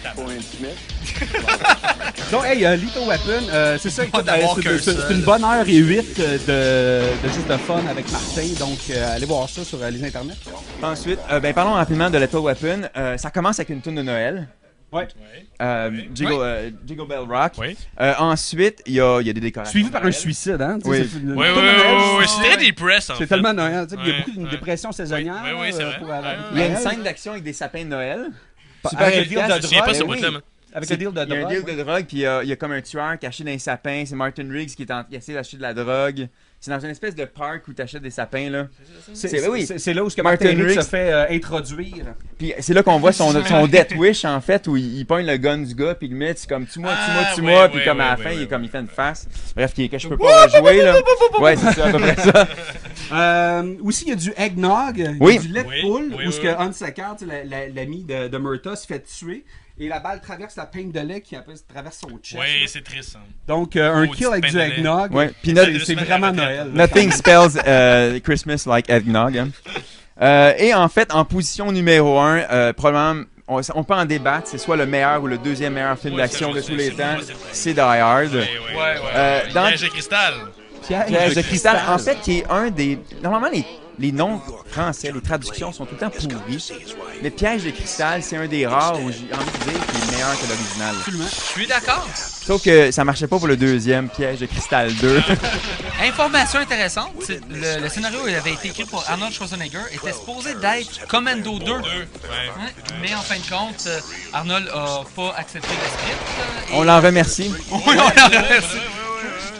Donc, hey, euh, Lethal Weapon, euh, c'est ça, écoute, Pas euh, d'avoir c'est qu'un c'est- seul. c'est une bonne heure et huit euh, de, de juste de fun avec Martin, donc euh, allez voir ça sur euh, les internets. Ensuite, euh, ben parlons rapidement de Lethal Weapon. Euh, ça commence avec une tune de Noël. Ouais. Euh, Jiggle, Ouais. euh, Jiggle Bell Rock. Euh, ensuite, il y a, il y a des décorations. Suivi par un suicide, hein? tu sais, Oui. c'est une- Oui, une oui, tonne de oui, Noël, oui, oui, c'est- c'est très depressed, en C'est fait. tellement Noël, tu sais, il y a Ouais, beaucoup de ouais. dépression saisonnière. Oui, oui, c'est euh, vrai. pour, euh, Il y a une Noël. scène d'action avec des sapins de Noël. Super Avec un efficace. deal de Je me souviens drogue. pas ce Ben bout-là, oui. moi. Avec C'est- un deal de Il y a un drogue, deal oui. de drogue, puis il y a, il y a comme un tueur caché dans les sapins. C'est Martin Riggs qui, est en, qui essaie d'acheter de la drogue. C'est dans une espèce de parc où tu achètes des sapins, là. C'est ben oui. c'est- c'est là où ce que Martin Riggs se fait euh, introduire. Puis c'est là qu'on voit son, son Death Wish, en fait, où il, il pogne le gun du gars, puis il le met, c'est comme tue-moi, tue-moi, Ah, tue-moi, ouais, puis ouais, comme à la ouais, fin, ouais, il est ouais. comme il fait une face. Bref, qui est que je peux pas rejouer, là. Ouais, c'est ça, à peu près ça. Euh, aussi, il y a du eggnog, il y a Oui. du lait de Oui, poule, oui, où oui, ce que oui. Hans Secker, tu sais, la- la- l'ami de, de Murtaugh, se fait tuer. Et la balle traverse la pinte de lait qui après, traverse son chest. Oui, c'est triste. Ça. Donc, euh, un Oh, kill avec petite du peine de lait. eggnog, Ouais, puis c'est notre- c'est vraiment Noël. Nothing spells euh, Christmas like eggnog. Hein. Euh, et en fait, en position numéro un, euh, probablement, on, on peut en débattre, c'est soit le meilleur ou le deuxième meilleur film Ouais, d'action c'est- de tous les c'est- temps, c'est- c'est Die Hard. Ouais, ouais. Euh, dans- Piège de cristal. Piège, de cristal, en fait, qui est un des... Normalement, les, les noms français, les traductions sont tout le temps pourris, mais Piège de cristal, c'est un des rares où j'ai envie de dire qu'il est meilleur que l'original. Absolument. Je suis d'accord. Sauf que ça marchait pas pour le deuxième, Piège de cristal deux. Information intéressante, c'est- le, le scénario avait été écrit pour Arnold Schwarzenegger, était supposé d'être Commando deux. Ouais, mais en fin de compte, euh, Arnold a pas accepté le script. euh, et- On l'en remercie. Oui, on l'en remercie.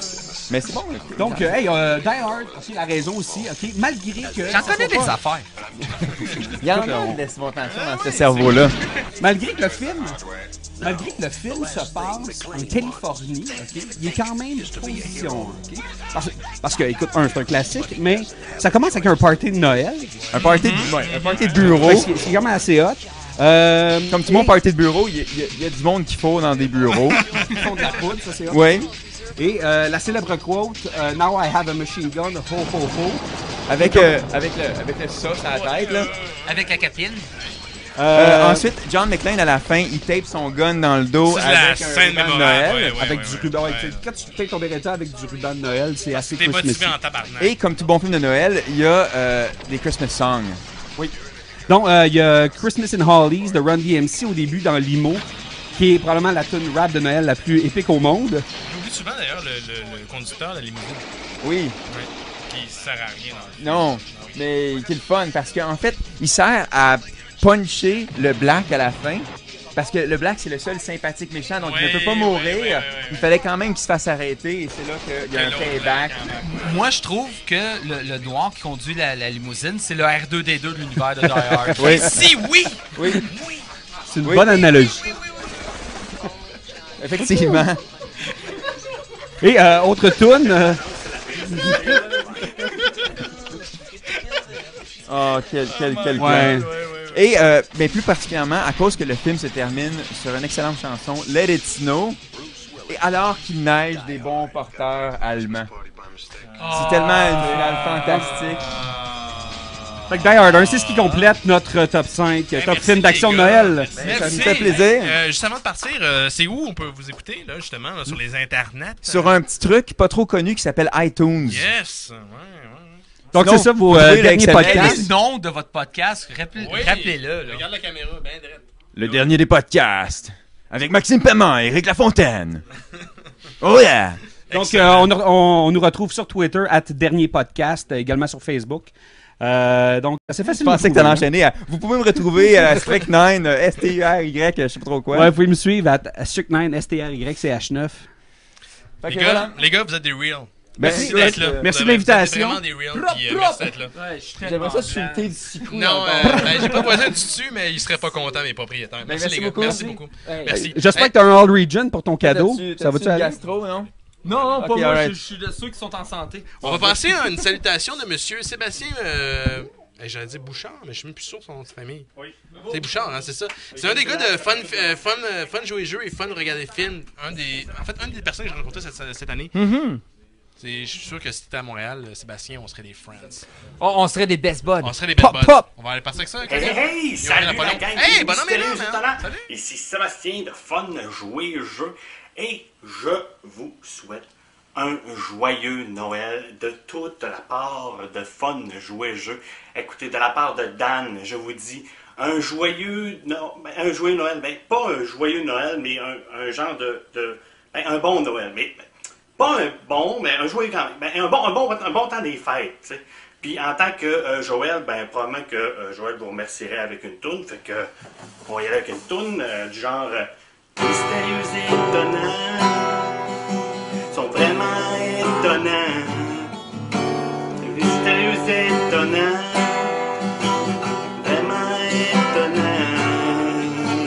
Mais c'est bon. Donc, euh, hey, euh, Die Hard, aussi, la raison aussi, ok, malgré que... J'en connais des affaires. Il y en a de l'estimation dans ce cerveau-là. Malgré que le film... Malgré que le film se passe en Californie, ok, il est quand même position. ok? Parce, parce que, écoute, un, c'est un classique, mais ça commence avec un party de Noël. Un party de, ouais, un party de bureau. Fait que C'est c'est quand même assez hot. Euh, Comme tout le monde party de bureau, il y, a- il y a- il y a du monde qu'il faut dans des bureaux. Ils font de la poudre, ça c'est hot. Oui. Et euh, la célèbre quote, euh, Now I have a machine gun, ho ho ho. Avec, euh, avec, le, avec le ça sur la tête, là. Avec la capine. Euh, Euh, ensuite, John McClane, à la fin, il tape son gun dans le dos Ça, c'est la avec un scène ruban de mémorable, Noël. ouais, ouais, avec ouais, du ouais. ruban. ouais, Ouais. tu sais, Quand tu tapes ton Beretta avec du ruban de Noël, c'est assez T'es Christmassy. motivé en tabarnak. Et comme tout bon film de Noël, il y a euh, des Christmas songs. Oui. Donc, euh, il y a Christmas in Hollies de Run D M C au début dans Limo, qui est probablement la tune rap de Noël la plus épique au monde. J'oublie souvent d'ailleurs le, le, le conducteur de la limousine. Oui. Ouais. Qui sert à rien dans le film. Non, mais qui est le fun parce qu'en fait, il sert à puncher le Black à la fin. Parce que le Black, c'est le seul sympathique méchant, donc il ne peut pas mourir. Il fallait quand même qu'il se fasse arrêter et c'est là qu'il y a un payback. Moi, je trouve que le, le noir qui conduit la, la limousine, c'est le R deux D deux de l'univers de Die Hard. Oui. Si oui! Oui. C'est une Oui. bonne analogie. Effectivement. Et euh, autre tune. euh, Oh, quel, quel, quel Ouais. plan. Et euh, ben, plus particulièrement, à cause que le film se termine sur une excellente chanson, Let It Snow, et alors qu'il neige des bons porteurs allemands. C'est tellement une finale fantastique. Fait que Die Hard un, c'est ce qui complète notre top cinq, top merci, film d'action de les gars. Noël. Merci. Ça nous fait plaisir. Euh, juste avant de partir, euh, c'est où on peut vous écouter, là, justement, là, sur les internets? Sur un petit truc pas trop connu qui s'appelle iTunes. Yes! Ouais, ouais. Donc Sinon, c'est ça vos vous euh, pouvez derniers l'excellent- Quel est podcasts. le nom de votre podcast? Rappelez- Oui. Rappelez-le. là. Regarde la caméra, ben drette. Le dernier des podcasts. Avec Maxime Paiement et Éric Lafontaine. Oh yeah! Donc euh, on, on- on nous retrouve sur Twitter, at Dernier Podcast, euh, également sur Facebook. Euh, donc c'est facile. Je pensais de que t'allais trouver, enchaîner à... Vous pouvez me retrouver à Strict nine, S T U R Y, je sais pas trop quoi. hein. Ouais, vous pouvez me suivre à Strict nine, S T R Y C H neuf. Fait Les que gars, voilà. les gars, vous êtes des reals. Ben, Merci oui, d'être là. euh, merci Vous de êtes- vous êtes l'invitation. vraiment des reals, Prop, puis, euh, prop. merci d'être là. Ouais, je suis J'aimerais ça tellement chuter du six coups. Non, dans le euh, bord. ben, j'ai pas voisin du dessus, mais ils seraient pas contents, mes propriétaires. Merci, merci les gars. beaucoup. Merci Merci. beaucoup. Hey. Merci. J'espère Hey, que t'as un All Region pour ton cadeau. T'as-tu- Ça va-tu t'as-tu aller? le gastro, non? Non, non, Ok, pas moi. alright. Je, je suis de ceux qui sont en santé. On va passer à une salutation de monsieur Sébastien. Euh... eh, J'allais dire Bouchard, mais je suis même plus sûr de son nom de famille. C'est Bouchard, hein, c'est ça. C'est un des gars de Fun, euh, fun, euh, fun jouer jeux et Fun regarder film. Un des, en fait, une des personnes que j'ai rencontrées cette, cette année. Mhm. C'est- Je suis sûr que si t'étais à Montréal, euh, Sébastien, on serait des friends. On, on serait des best buds. On serait des best Pop, buds. pop. On va aller passer avec ça. Hey, Chris? hey, hey, Il y salut aura la pas long. gang Hey, des bonhomme est là, Mystérieux man. Étonnants. Salut. Ici Sébastien de Fun Jouer Jeu et je vous souhaite un joyeux Noël de toute la part de Fun Jouer Jeu. Écoutez, de la part de Dan, je vous dis un joyeux, no- ben, un joyeux Noël, ben, pas un joyeux Noël, mais un, un genre de, de ben, un bon Noël, mais ben, pas un bon, mais un joyeux quand même, ben, un bon, un bon, un bon temps des fêtes, tu sais. Puis en tant que euh, Joël, ben probablement que euh, Joël vous remercierait avec une toune, fait que on va y aller avec une toune euh, du genre euh, mystérieux et étonnant, sont vraiment étonnants, mystérieux et étonnant, vraiment étonnant.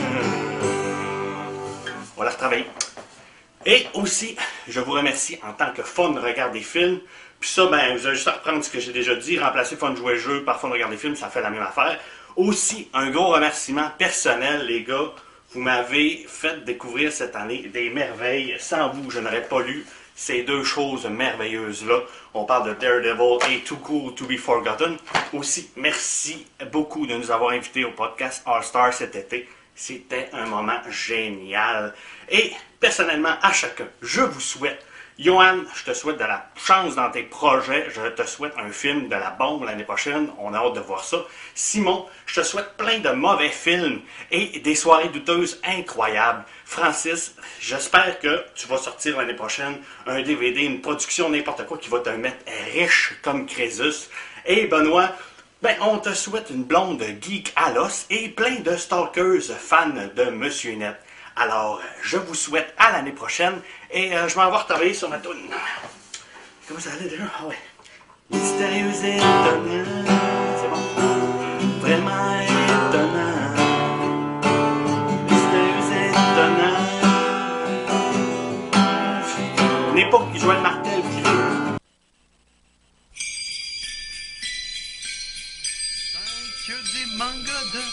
On va la retravailler. Et aussi, je vous remercie en tant que Fun Regarde des films. Puis ça, ben, vous avez juste à reprendre ce que j'ai déjà dit. Remplacer Fun Jouer Jeu par Fun Regarde des films, ça fait la même affaire. Aussi, un gros remerciement personnel, les gars. Vous m'avez fait découvrir cette année des merveilles. Sans vous, je n'aurais pas lu ces deux choses merveilleuses-là. On parle de Daredevil et Too Cool to be Forgotten. Aussi, merci beaucoup de nous avoir invités au podcast All Star cet été. C'était un moment génial. Et personnellement, à chacun, je vous souhaite, Johan, je te souhaite de la chance dans tes projets. Je te souhaite un film de la bombe l'année prochaine. On a hâte de voir ça. Simon, je te souhaite plein de mauvais films et des soirées douteuses incroyables. Francis, j'espère que tu vas sortir l'année prochaine un D V D, une production, n'importe quoi qui va te mettre riche comme Crésus. Et Benoît, ben, on te souhaite une blonde geek à l'os et plein de stalkers fans de Monsieur Net. Alors, je vous souhaite à l'année prochaine et euh, je m'en vais retravailler sur ma toune. Comment ça allait déjà? Ah ouais. Mystérieux et étonnant. C'est bon. Vraiment étonnant. Mystérieux et étonnant. Une époque qui jouait le martel qui veut. Que des mangas de...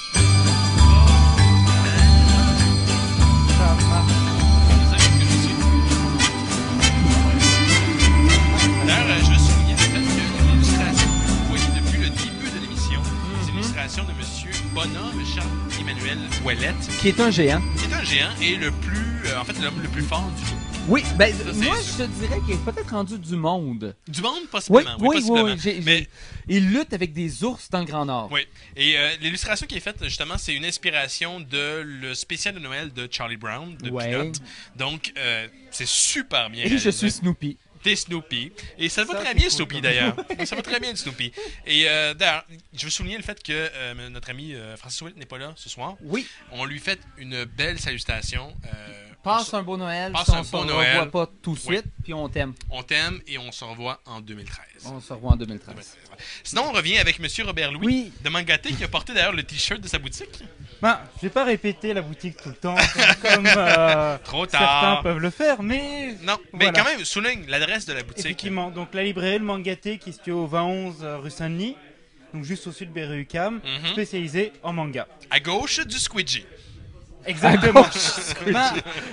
D'ailleurs, je veux souligner le fait que l'illustration que vous voyez depuis le début de l'émission, c'est l'illustration de Monsieur Bonhomme Charles-Emmanuel Ouellette. Qui est un géant. Qui est un géant et le plus, euh, en fait, l'homme le plus fort du monde. Oui, ben, Ça, moi, c'est- je te dirais qu'il est peut-être rendu du monde. Du monde, possiblement. Oui, oui, possiblement. oui. j'ai- j'ai- Il lutte avec des ours dans le Grand Nord. Oui. Et euh, l'illustration qui est faite, justement, c'est une inspiration de le spécial de Noël de Charlie Brown, de Ouais. Peanut. Donc, euh, c'est super bien Et je réalisé. suis Snoopy. T'es Snoopy. Et ça va Ça, très c'est bien, cool, Snoopy, comme- d'ailleurs. Ça va très bien, Snoopy. Et euh, d'ailleurs, je veux souligner le fait que euh, notre ami euh, Francis Ouellette n'est pas là ce soir. Oui. On lui fait une belle salutation. Euh, Passe un beau Noël, Passe si un on se bon revoit Noël. pas tout de Oui. suite, puis on t'aime. On t'aime et on se revoit en deux mille treize. On se revoit en deux mille treize. Sinon, on revient avec Monsieur Robert Louis de Mangaté qui a porté d'ailleurs le t-shirt de sa boutique. Ben, je vais pas répéter la boutique tout le temps, comme euh, Trop tard. certains peuvent le faire, mais... Non, mais voilà. quand même, souligne l'adresse de la boutique. Effectivement, donc la librairie Le Mangaté qui se situe au vingt onze euh, rue Saint-Denis, donc juste au sud de Berry-UQAM, Mhm. spécialisée en manga. À gauche du Squidgy. Exactement. À gauche du Squidgy. Ben,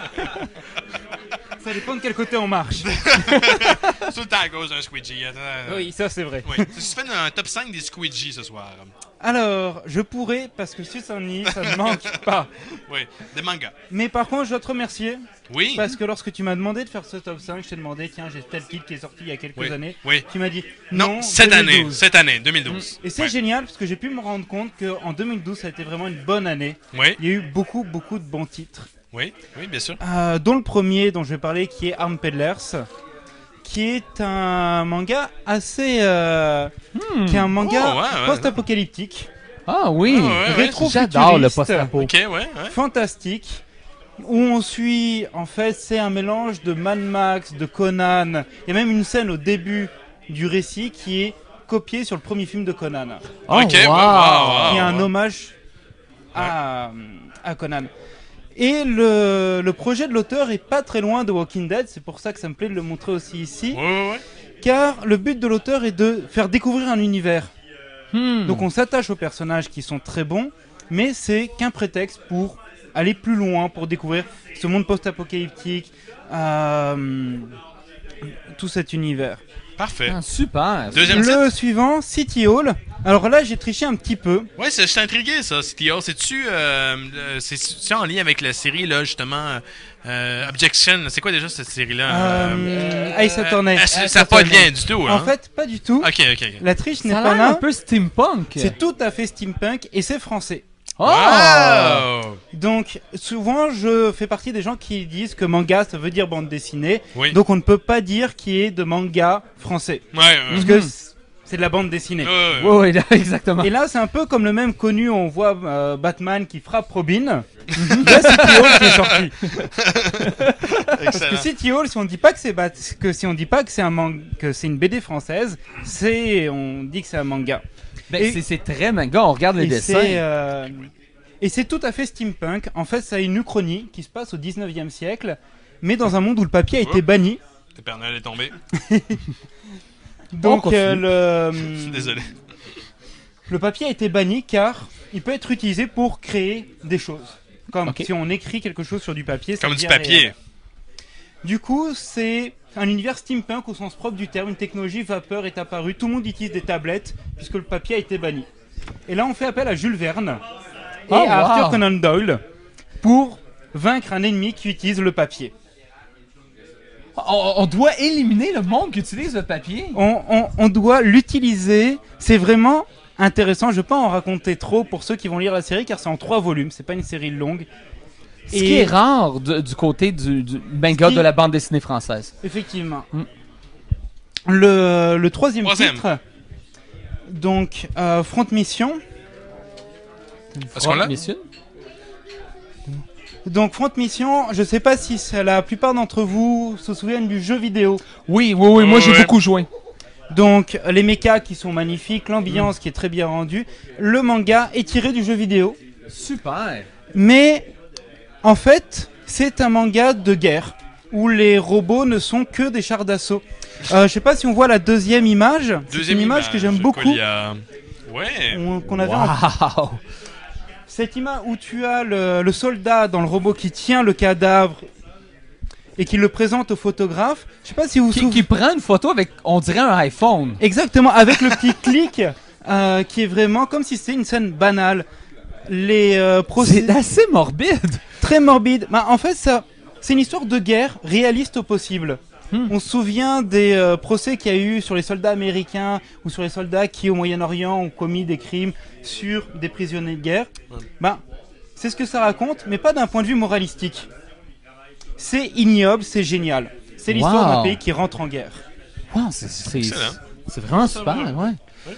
ça dépend de quel côté on marche. Tout le temps à gauche d'un Squidgy. Attends. Oui, ça, c'est vrai. Oui. Tu fais un top cinq des Squidgy ce soir. Alors, je pourrais, parce que Sud Saint-Denis, ça ne manque pas. Oui, des mangas. Mais par contre, je dois te remercier. Oui. Parce que lorsque tu m'as demandé de faire ce top cinq, je t'ai demandé, tiens, j'ai tel titre qui est sorti il y a quelques Oui. années. Oui. Tu m'as dit, Non, non, cette deux mille année, douze. cette année, deux mille douze. Et c'est Ouais. génial parce que j'ai pu me rendre compte qu'en deux mille douze, ça a été vraiment une bonne année. Oui. Il y a eu beaucoup, beaucoup de bons titres. Oui, oui, bien sûr. Euh, dont le premier dont je vais parler qui est Arm Peddlers, qui est un manga assez... euh, qui est un manga Oh, ouais, ouais. post-apocalyptique. Ah oui, Ah, ouais, ouais, rétro-futuriste, j'adore le post-apo. Ok, ouais, ouais. fantastique, où on suit, en fait, c'est un mélange de Mad Max, de Conan. Il y a même une scène au début du récit qui est copiée sur le premier film de Conan. Oh, Ok, wow. wow, wow, Qui est un wow. hommage à, à Conan. Et le, le projet de l'auteur est pas très loin de Walking Dead, c'est pour ça que ça me plaît de le montrer aussi ici. Ouais, ouais, ouais. Car le but de l'auteur est de faire découvrir un univers. Hmm. Donc on s'attache aux personnages qui sont très bons, mais c'est qu'un prétexte pour aller plus loin, pour découvrir ce monde post-apocalyptique, euh, tout cet univers. Parfait. Ah, super. Deuxième Le titre. suivant, City Hall. Alors là, j'ai triché un petit peu. Ouais, c'est- je suis intrigué, ça, City Hall. C'est-tu euh, euh, c'est-tu en lien avec la série, là, justement, euh, Objection? C'est quoi déjà cette série-là? Euh, Ace Attorney. ah, c'est- ça n'a pas de lien du tout, hein? En fait, pas du tout. Ok, ok, ok. La triche n'est Ça a pas l'air là. un peu steampunk. C'est tout à fait steampunk et c'est français. Oh! Wow! Donc, souvent, je fais partie des gens qui disent que manga, ça veut dire bande dessinée. Oui. Donc, on ne peut pas dire qu'il y ait de manga français. Ouais, ouais. Parce Mhm. que c- c'est de la bande dessinée. Ouais, ouais, Ouais, ouais, là, exactement. Et là, c'est un peu comme le même connu, on voit euh, Batman qui frappe Robin. Il y a City Hall qui est sorti. Parce que Excellent. City Hall, si on dit pas que c'est Bat- que si on dit pas que c'est un man- que c'est une B D française, c'est on dit que c'est un manga. Ben, Et- c'est- c'est très manga, on regarde les Et dessins. c'est, euh, et c'est tout à fait steampunk. En fait, ça a une uchronie qui se passe au dix-neuvième siècle, mais dans un monde où le papier a été banni. Le Père Noël est tombé. Donc, continue. euh, le, Je suis désolé. le papier a été banni car il peut être utilisé pour créer des choses. Comme Ok. si on écrit quelque chose sur du papier. ça Comme du devient papier. réel. Du coup, c'est un univers steampunk au sens propre du terme. Une technologie vapeur est apparue. Tout le monde utilise des tablettes puisque le papier a été banni. Et là, on fait appel à Jules Verne et Oh, à Arthur wow. Conan Doyle pour vaincre un ennemi qui utilise le papier. On, on doit éliminer le monde qui utilise le papier. On, on- on doit l'utiliser. C'est vraiment intéressant. Je ne vais pas en raconter trop pour ceux qui vont lire la série car c'est en trois volumes. C'est pas une série longue. Ce qui est rare de- du côté du, du manga qui- de la bande dessinée française. Effectivement. Mm. Le, le troisième, Troisième. titre, donc euh, Front Mission. Est-ce qu'on l'a? Mission? Donc Front Mission, je sais pas si c'est- la plupart d'entre vous se souviennent du jeu vidéo. Oui, oui, oui, moi j'ai beaucoup joué. Donc les mechas qui sont magnifiques, l'ambiance qui est très bien rendue, le manga est tiré du jeu vidéo. Super. Mais en fait, c'est un manga de guerre où les robots ne sont que des chars d'assaut. Euh, je sais pas si on voit la deuxième image. C'est Deuxième une image, que j'aime beaucoup. quoi, il y a- Ouais. On- qu'on avait en- Cette image où tu as le, le soldat dans le robot qui tient le cadavre et qui le présente au photographe. Je sais pas si vous Qui, qui prend une photo avec, on dirait un iPhone. Exactement, avec le petit clic euh, qui est vraiment comme si c'était une scène banale. Les euh, procé- C'est assez morbide. Très morbide. Bah, en fait, ça, c'est une histoire de guerre réaliste au possible. On se souvient des euh, procès qu'il y a eu sur les soldats américains ou sur les soldats qui, au Moyen-Orient, ont commis des crimes sur des prisonniers de guerre. Ben, c'est ce que ça raconte, mais pas d'un point de vue moralistique. C'est ignoble, c'est génial. C'est l'histoire Wow. d'un pays qui rentre en guerre. Wow, c'est, c'est, c'est vraiment super, ouais.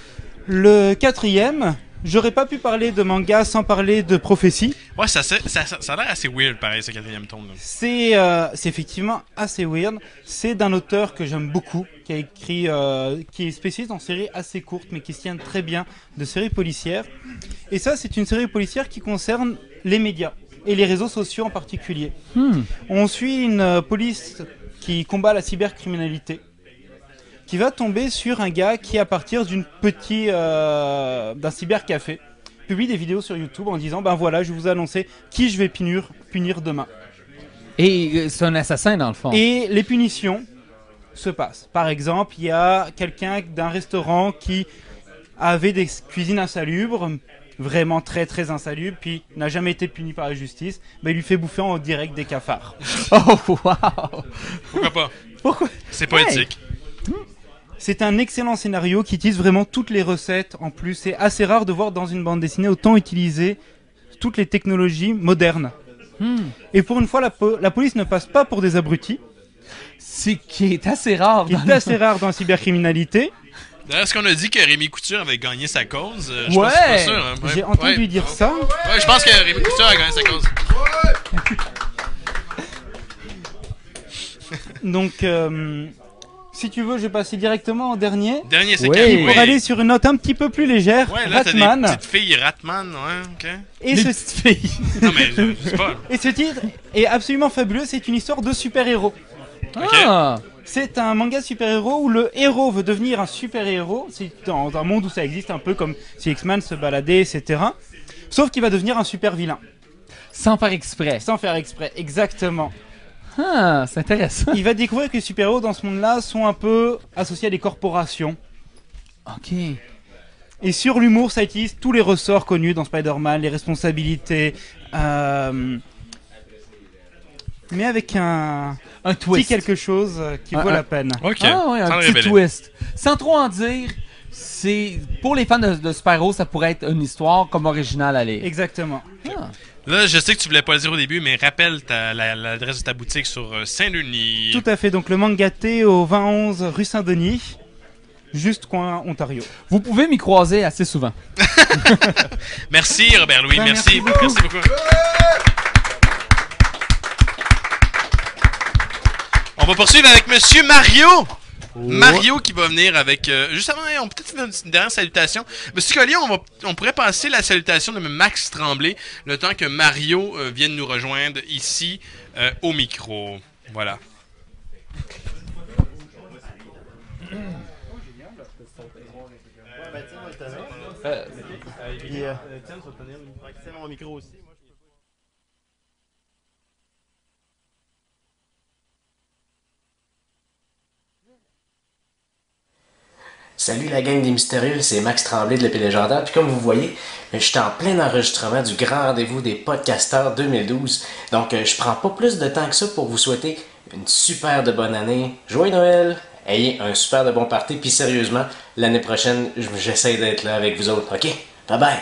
Le quatrième, j'aurais pas pu parler de manga sans parler de prophétie. Ouais, ça, ça, ça, ça a l'air assez weird, pareil, ce quatrième tome. Là. C'est euh, c'est effectivement assez weird. C'est d'un auteur que j'aime beaucoup, qui a écrit, euh, qui est spécialiste en séries assez courtes, mais qui se tient très bien de séries policières. Et ça, c'est une série policière qui concerne les médias et les réseaux sociaux en particulier. Hmm. On suit une euh, police qui combat la cybercriminalité, qui va tomber sur un gars qui, à partir d'une petite euh, d'un cybercafé, publie des vidéos sur YouTube en disant ben voilà, je vais vous annoncer qui je vais punir, punir demain. Et euh, c'est un assassin dans le fond. Et les punitions se passent. Par exemple, il y a quelqu'un d'un restaurant qui avait des cuisines insalubres, vraiment très très insalubres, puis n'a jamais été puni par la justice. Ben, il lui fait bouffer en direct des cafards. Oh wow. Pourquoi pas? Pourquoi? C'est poétique. C'est un excellent scénario qui utilise vraiment toutes les recettes en plus. C'est assez rare de voir dans une bande dessinée autant utiliser toutes les technologies modernes. Hmm. Et pour une fois, la, po- la police ne passe pas pour des abrutis. C'est qui est assez rare. Qui est assez rare dans la cybercriminalité. D'ailleurs, est-ce qu'on a dit que Rémi Couture avait gagné sa cause? Euh, je Ouais. pense que c'est pas sûr. Hein. J'ai entendu Ouais. dire ça. Ouais, je pense que Rémi Couture a gagné sa cause. Donc, euh, si tu veux, je vais passer directement au dernier. Dernier, c'est Oui. quel? Pour Oui. aller sur une note un petit peu plus légère. Ouais, là, t'as des Ratman. petites filles Ratman, ouais, ok. Et ce... Non, mais je, je sais pas. Et ce titre est absolument fabuleux. C'est une histoire de super-héros. Ah. C'est un manga super-héros où le héros veut devenir un super-héros. C'est dans un monde où ça existe un peu comme si X-Men se baladait, et cetera. Sauf qu'il va devenir un super-vilain. Sans faire exprès. Sans faire exprès, exactement. Ah, c'est intéressant. Il va découvrir que les super-héros dans ce monde-là sont un peu associés à des corporations. Ok. Et sur l'humour, ça utilise tous les ressorts connus dans Spider-Man, les responsabilités, euh, mais avec un, un petit twist. quelque chose qui Un- vaut un- la peine. Ah ouais, un petit twist. Sans trop en dire, c'est pour les fans de, de super-héros, ça pourrait être une histoire comme originale à lire. Exactement. Ah. Là, je sais que tu voulais pas le dire au début, mais rappelle ta- la- l'adresse de ta boutique sur euh, Saint-Denis. Tout à fait, donc le Mangaté au vingt onze rue Saint-Denis, juste coin Ontario. Vous pouvez m'y croiser assez souvent. Merci, Robert Louis, Ben, merci. merci beaucoup. Merci beaucoup. On va poursuivre avec Monsieur Mario. Mario qui va venir avec... Euh, juste avant, on peut-être faire une dernière salutation. Monsieur Collier, on, va, on pourrait passer la salutation de Max Tremblay le temps que Mario euh, vienne nous rejoindre ici euh, au micro. Voilà. Euh, Puis, euh, tiens mon micro aussi. Salut la gang des mystérieux, c'est Max Tremblay de l'Épée légendaire. Puis comme vous voyez, je suis en plein enregistrement du grand rendez-vous des podcasteurs deux mille douze. Donc euh, je prends pas plus de temps que ça pour vous souhaiter une super de bonne année. Joyeux Noël, ayez un super de bon party. Puis sérieusement, l'année prochaine, j'essaie d'être là avec vous autres. Ok? Bye bye!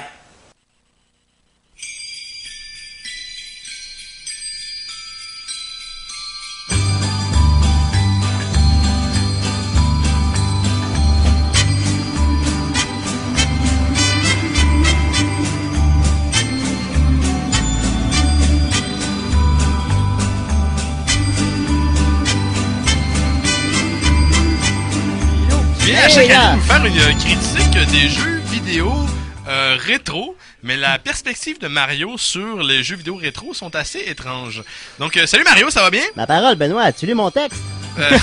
vient à chaque année nous faire une euh, critique des jeux vidéo euh, rétro, mais la perspective de Mario sur les jeux vidéo rétro sont assez étranges. Donc, euh, salut Mario, ça va bien? Ma parole, Benoît, as-tu lu mon texte? Euh.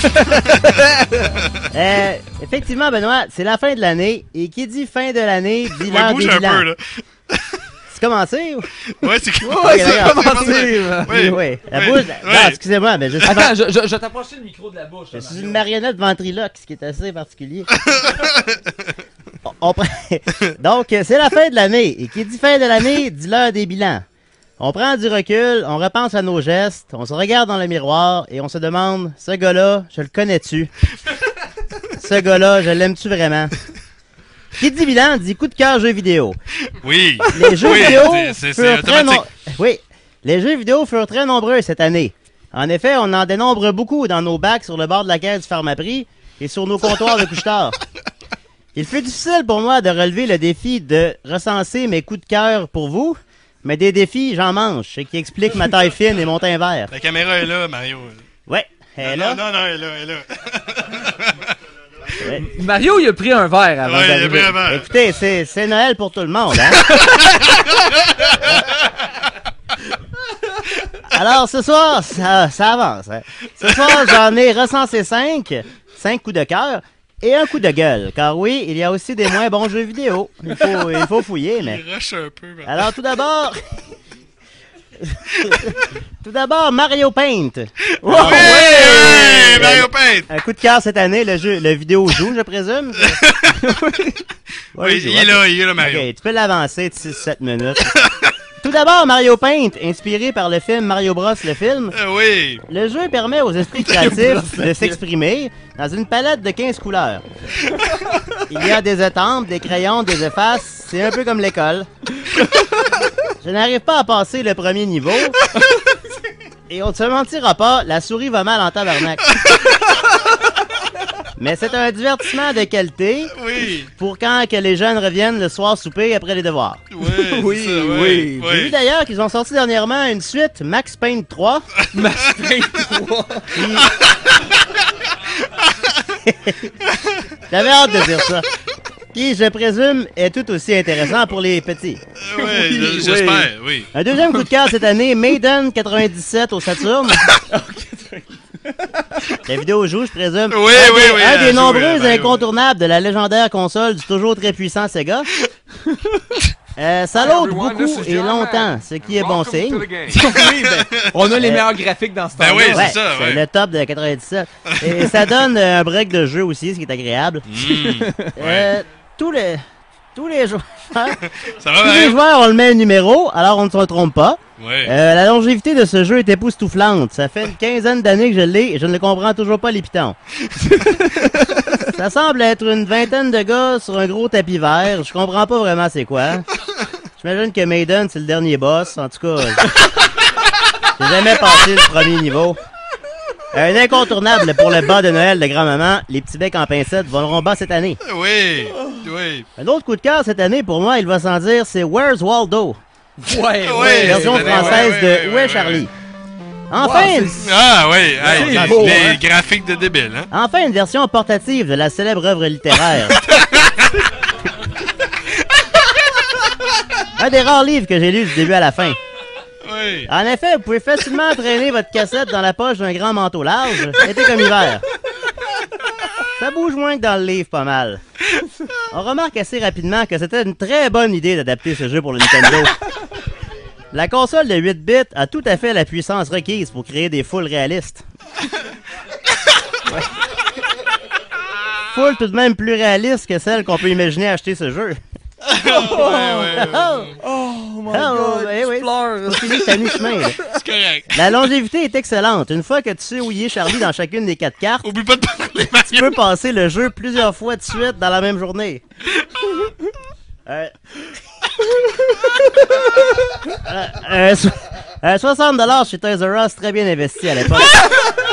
euh, effectivement, Benoît, c'est la fin de l'année, et qui dit fin de l'année, dit Ouais, l'heure bouge des un bilans. peu, là. C'est commencé? Ou? Ouais, c'est Ouais, commencé. c'est c'est commencé. commencé. Oui, oui. La Oui. bouche... Oui. Non, excusez-moi, mais juste... Attends, je, je, je t'approche le micro de la bouche. Je là, suis Mario. une marionnette ventriloque, ce qui est assez particulier. on, on prend- Donc, euh, c'est la fin de l'année. Et qui dit fin de l'année, dit l'heure des bilans. On prend du recul, on repense à nos gestes, on se regarde dans le miroir et on se demande, ce gars-là, je le connais-tu? Ce gars-là, je l'aime-tu vraiment? Qui dit bilan, dit coup de cœur jeux vidéo. Oui. Les jeux Oui, vidéo c'est- c'est- c'est furent très automatique. no- Oui, les jeux vidéo furent très nombreux cette année. En effet, on en dénombre beaucoup dans nos bacs sur le bord de la caisse du Pharmaprix et sur nos comptoirs de couche-tard. Il fut difficile pour moi de relever le défi de recenser mes coups de cœur pour vous, mais des défis, j'en mange, ce qui explique ma taille fine et mon teint vert. La caméra est là, Mario. Ouais, elle est non, là. Non, non, elle est là, elle est là. Ouais. Mario, il a pris un verre avant Ouais, il a d'arriver. pris un verre. Écoutez, c'est, c'est Noël pour tout le monde, hein? Alors, ce soir, ça, ça avance. Hein? Ce soir, j'en ai recensé cinq. Cinq coups de cœur et un coup de gueule. Car oui, il y a aussi des moins bons jeux vidéo. Il faut, il faut fouiller, mais... Il rush un peu. man. Alors, tout d'abord... tout d'abord, Mario Paint. Ouais, Alors, ouais, Mario Paint. Un coup de cœur cette année, le jeu, le vidéo joue, je présume. Oui, il est là, il est là, Mario. Ok, tu peux l'avancer de six sept minutes. Tout d'abord, Mario Paint, inspiré par le film Mario Bros, le film. Euh, oui. Le jeu permet aux esprits créatifs de s'exprimer dans une palette de quinze couleurs. Il y a des étampes, des crayons, des effaces. C'est un peu comme l'école. Je n'arrive pas à passer le premier niveau. Et on ne se mentira pas, la souris va mal en tabarnak. Mais c'est un divertissement de qualité Oui. pour quand que les jeunes reviennent le soir souper après les devoirs. Oui, oui, ça, ouais, ouais. J'ai vu d'ailleurs qu'ils ont sorti dernièrement une suite, Max Payne trois. Max Payne trois. J'avais hâte de dire ça. Qui, je présume, est tout aussi intéressant pour les petits. Oui, je- j'espère, oui. Un deuxième coup de cœur cette année, Maiden quatre-vingt-dix-sept au Saturn. La vidéo joue, je présume. Oui, un oui, des, oui, Un elle des joue, nombreux elle, ben, incontournables de la légendaire console du toujours très puissant Sega. Euh, ça l'autre everyone, beaucoup this is et John longtemps, ce qui est bon signe. Oui, ben, on a les Euh, meilleurs graphiques dans ce Ben temps-là. oui, c'est Ouais, ça, c'est ouais. le top de quatre-vingt-dix-sept. Et ça donne euh, un break de jeu aussi, ce qui est agréable. Mmh, Euh, tous les tous les joueurs Ça va, tous les Mario? joueurs ont le même numéro, alors on ne se trompe pas. Ouais. Euh, la longévité de ce jeu est époustouflante. Ça fait une quinzaine d'années que je l'ai et je ne le comprends toujours pas les pitons. Ça semble être une vingtaine de gars sur un gros tapis vert. Je comprends pas vraiment c'est quoi. J'imagine que Maiden c'est le dernier boss. En tout cas, j'ai jamais passé le premier niveau. Un incontournable pour le bas de Noël de grand-maman, les petits becs en pincette voleront bas cette année. Oui, oui. Un autre coup de cœur cette année, pour moi, il va sans dire, c'est Where's Waldo? Ouais, Ouais, Version c'est- française ouais, de ouais, Où ouais, est Charlie? ouais. Enfin, Wow, une... Ah, oui, hey, C'est les, beau, les hein? graphiques de débile, hein? enfin une version portative de la célèbre œuvre littéraire. Un des rares livres que j'ai lu du début à la fin. Oui. En effet, vous pouvez facilement traîner votre cassette dans la poche d'un grand manteau large, été comme hiver. Ça bouge moins que dans le livre, pas mal. On remarque assez rapidement que c'était une très bonne idée d'adapter ce jeu pour le Nintendo. La console de huit bits a tout à fait la puissance requise pour créer des foules réalistes. Ouais. Foules tout de même plus réalistes que celles qu'on peut imaginer acheter ce jeu. Oh my Oh, god, eh oui, je pleure. c'est fini, c'est à mi-chemin, là. C'est correct. La longévité est excellente. Une fois que tu sais où il est Charlie dans chacune des quatre cartes, Oublie pas de parler, tu peux passer le jeu plusieurs fois de suite dans la même journée. Euh... euh, euh, so- euh, soixante dollars chez Toys R Us, très bien investi à l'époque.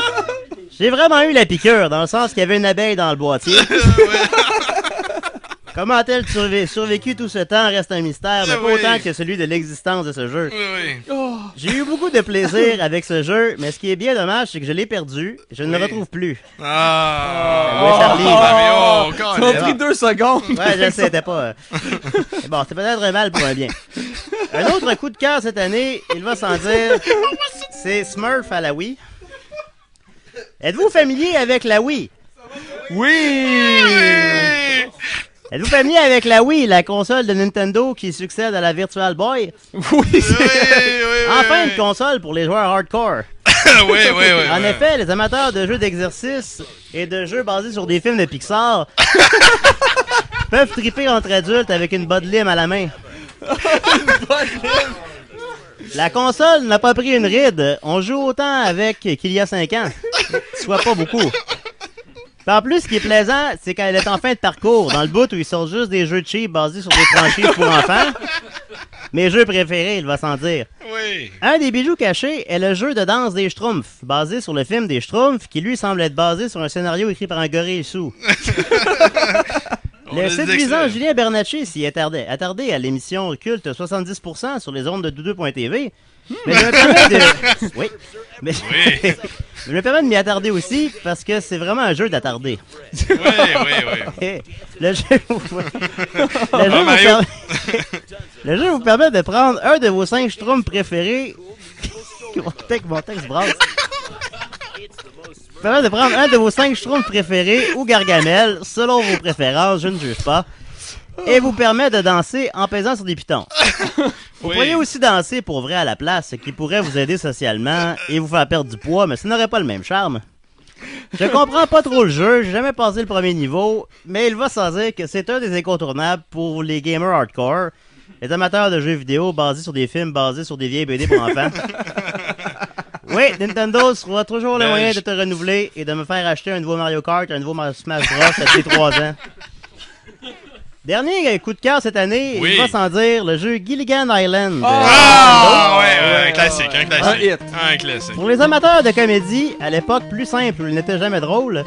J'ai vraiment eu la piqûre, dans le sens qu'il y avait une abeille dans le boîtier. Comment a-t-elle survé- survécu tout ce temps reste un mystère, mais pas Oui. autant que celui de l'existence de ce jeu. Oui, oui. Oh. J'ai eu beaucoup de plaisir avec ce jeu, mais ce qui est bien dommage, c'est que je l'ai perdu. Je ne Oui. le retrouve plus. Ah! Oui, Charlie. Oh, Ça Colin. m'a pris deux secondes. Ouais, je le sais, c'était pas. euh. Mais bon, c'est peut-être un mal pour un bien. Un autre coup de cœur cette année, il va sans dire, c'est Smurf à la Wii. Êtes-vous familier avec la Wii? Oui! Êtes-vous familier avec la Wii, la console de Nintendo qui succède à la Virtual Boy? Oui, c'est... Enfin, une console pour les joueurs hardcore. Oui, oui, oui. En oui. effet, les amateurs de jeux d'exercice et de jeux basés sur des films de Pixar peuvent triper entre adultes avec une Bud Lim à la main. La console n'a pas pris une ride. On joue autant avec qu'il y a cinq ans. Soit pas beaucoup. Puis en plus, ce qui est plaisant, c'est quand elle est en fin de parcours, dans le bout où ils sortent juste des jeux cheap basés sur des franchises pour enfants. Mes jeux préférés, il va s'en dire. Oui. Un des bijoux cachés est le jeu de danse des Schtroumpfs, basé sur le film des Schtroumpfs, qui lui semble être basé sur un scénario écrit par un gorille sous. On Le a des séduisant excellents. Julien Bernatchez s'y est attardé, attardé à l'émission Culte soixante-dix pour cent sur les ondes de doudou point t v. Mais je me permets de... Oui. Mais... Oui. je me permets de m'y attarder aussi parce que c'est vraiment un jeu d'attarder. Oui, oui, oui. Et le jeu vous... le, jeu Ah, vous Mario. permet... le jeu vous permet de prendre un de vos cinq schtroumpfs préférés. Mon texte, mon texte brasse. Vous permet de prendre un de vos cinq schtroumpfs préférés ou Gargamel, selon vos préférences, je ne juge pas. Et vous permet de danser en pesant sur des pitons. Vous Oui. pourriez aussi danser pour vrai à la place, ce qui pourrait vous aider socialement et vous faire perdre du poids, mais ça n'aurait pas le même charme. Je comprends pas trop le jeu, j'ai jamais passé le premier niveau, mais il va sans dire que c'est un des incontournables pour les gamers hardcore, les amateurs de jeux vidéo basés sur des films basés sur des vieilles B D pour enfants. Oui, Nintendo trouvera toujours le Ben, moyen je- de te renouveler et de me faire acheter un nouveau Mario Kart, un nouveau Mario Smash Bros. Depuis trois ans. Dernier coup de cœur cette année, Oui. il va sans dire, le jeu Gilligan Island. Ah, ouais, ouais, un classique, un classique. Un hit. Un classique. Pour les amateurs de comédie, à l'époque plus simple, il n'était jamais drôle.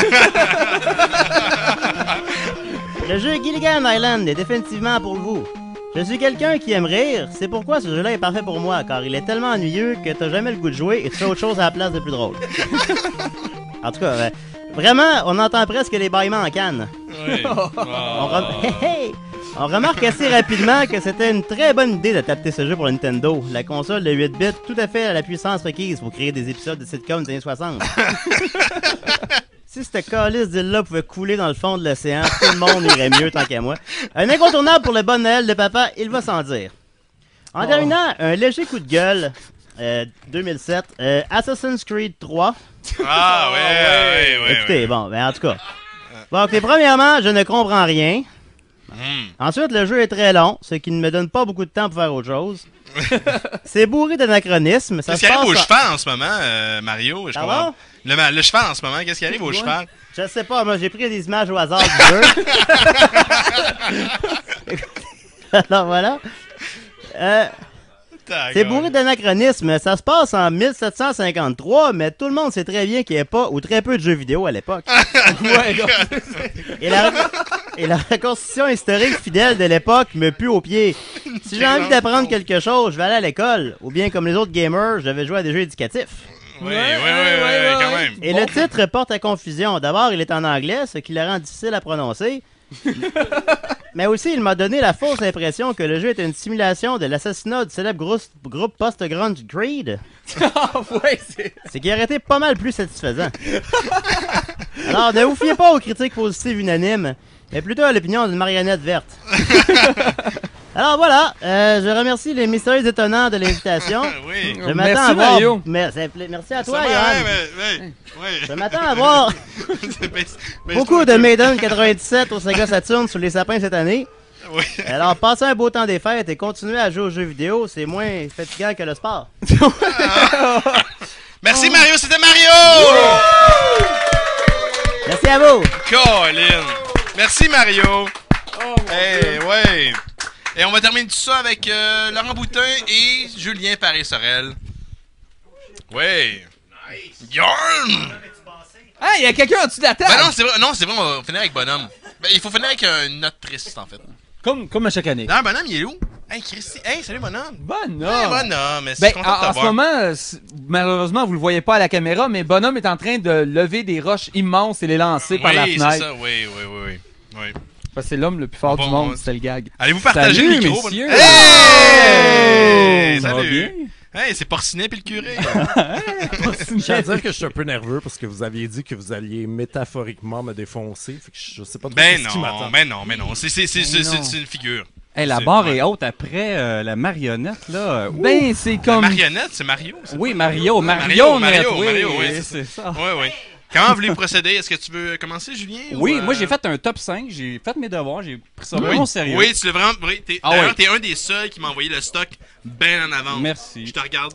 Le jeu Gilligan Island est définitivement pour vous. Je suis quelqu'un qui aime rire, c'est pourquoi ce jeu-là est parfait pour moi, car il est tellement ennuyeux que t'as jamais le goût de jouer et tu fais autre chose à la place de plus drôle. En tout cas, euh, vraiment, on entend presque les bâillements en canne. Oui. On, Oh. rem- Hey, hey! On remarque assez rapidement que c'était une très bonne idée d'adapter ce jeu pour Nintendo, la console de huit bits tout à fait à la puissance requise pour créer des épisodes de sitcom des années soixante. Si cette calice d'île-là pouvait couler dans le fond de l'océan, tout le monde irait mieux tant qu'à moi. Un incontournable pour le bon Noël de papa, il va sans dire. En terminant, un léger coup de gueule, euh, deux mille sept, euh, Assassin's Creed trois. Ah, ouais, ouais, ouais. Écoutez, ouais. bon, ben en tout cas. Bon, ok, premièrement, je ne comprends rien. Hmm. Ensuite, le jeu est très long, ce qui ne me donne pas beaucoup de temps pour faire autre chose. C'est bourré d'anachronismes. Ça Qu'est-ce se qui arrive passe au en- cheval en ce moment, euh, Mario? Je Pardon? comprends. Le, ma- le cheval en ce moment, qu'est-ce qui arrive au Ouais. cheval? Je sais pas, moi j'ai pris des images au hasard du jeu. Alors voilà. Euh, c'est bourré d'anachronismes. Ça se passe en mille sept cent cinquante-trois, mais tout le monde sait très bien qu'il n'y avait pas ou très peu de jeux vidéo à l'époque. Ouais, non. Et la, et la reconstitution historique fidèle de l'époque me pue aux pieds. Si j'ai envie d'apprendre quelque chose, je vais aller à l'école. Ou bien, comme les autres gamers, je vais jouer à des jeux éducatifs. Oui, oui, oui, oui, quand même. Et le titre porte à confusion. D'abord, il est en anglais, ce qui le rend difficile à prononcer. Mais aussi, il m'a donné la fausse impression que le jeu était une simulation de l'assassinat du célèbre groupe, groupe post-grunge Creed. Ouais, c'est... C'est qui aurait été pas mal plus satisfaisant. Alors, ne vous fiez pas aux critiques positives unanimes, mais plutôt à l'opinion d'une marionnette verte. Alors voilà, euh, je remercie les mystérieux étonnants de l'invitation. Oui. Je m'attends Merci, à voir... Mario. Merci, merci à toi, Ça va, Johan. ouais, ouais, ouais, ouais. Je m'attends à voir C'est baisse- baisse-toi beaucoup un de peu. Maiden quatre-vingt-dix-sept au Sega Saturn sous les sapins cette année. Oui. Alors, passez un beau temps des fêtes et continuez à jouer aux jeux vidéo, c'est moins fatigant que le sport. Merci Mario, c'était Mario! Merci à vous! Colin! Merci Mario! Hey, ouais! Et on va terminer tout ça avec euh, Laurent Boutin et Julien Paré-Sorel. Ouais! Yarn! Ah, il y a quelqu'un en dessous de la table! Ben non, c'est vrai, non, c'est vrai, on va finir avec Bonhomme. Ben, il faut finir avec une note triste, en fait. Comme, comme à chaque année. Non, bonhomme, il est où? Hey, Christy. Hey, salut, bonhomme. Bonhomme. Hey, bonhomme. Mais Ben, content de en, te en ce voir. moment, c- malheureusement, vous le voyez pas à la caméra, mais Bonhomme est en train de lever des roches immenses et les lancer par la Oui, fenêtre. c'est ça. Oui, oui, oui, oui. oui. Parce que c'est l'homme le plus fort Bon, du monde, on- c'est le gag. Allez-vous partager Salut, le micro? messieurs. Hey! Ça va Salut! bien? Hey, c'est Porcinet puis le curé! Je tiens à dire que je suis un peu nerveux parce que vous aviez dit que vous alliez métaphoriquement me défoncer. Fait que je sais pas trop Ben ce qui non, m'attend. ben non, ben non. C'est c'est- c'est- c'est- c'est- c'est une figure. Hey, la C'est- barre ouais. est haute après euh, la marionnette, là. Ben, Ouh. c'est La marionnette, c'est Mario? c'est Oui, pas- Mario, Mario, Mario, Mario, oui, Mario, oui, c'est c'est ça. Oui, oui. Comment voulez-vous procéder? Est-ce que tu veux commencer, Julien? Oui, ou, euh, moi j'ai fait un top cinq, j'ai fait mes devoirs, j'ai pris ça Oui. vraiment au sérieux. Oui, tu l'as vraiment. Oui, t'es, Ah d'ailleurs, oui. t'es un des seuls qui m'a envoyé le stock bien en avance. Merci. Je te regarde.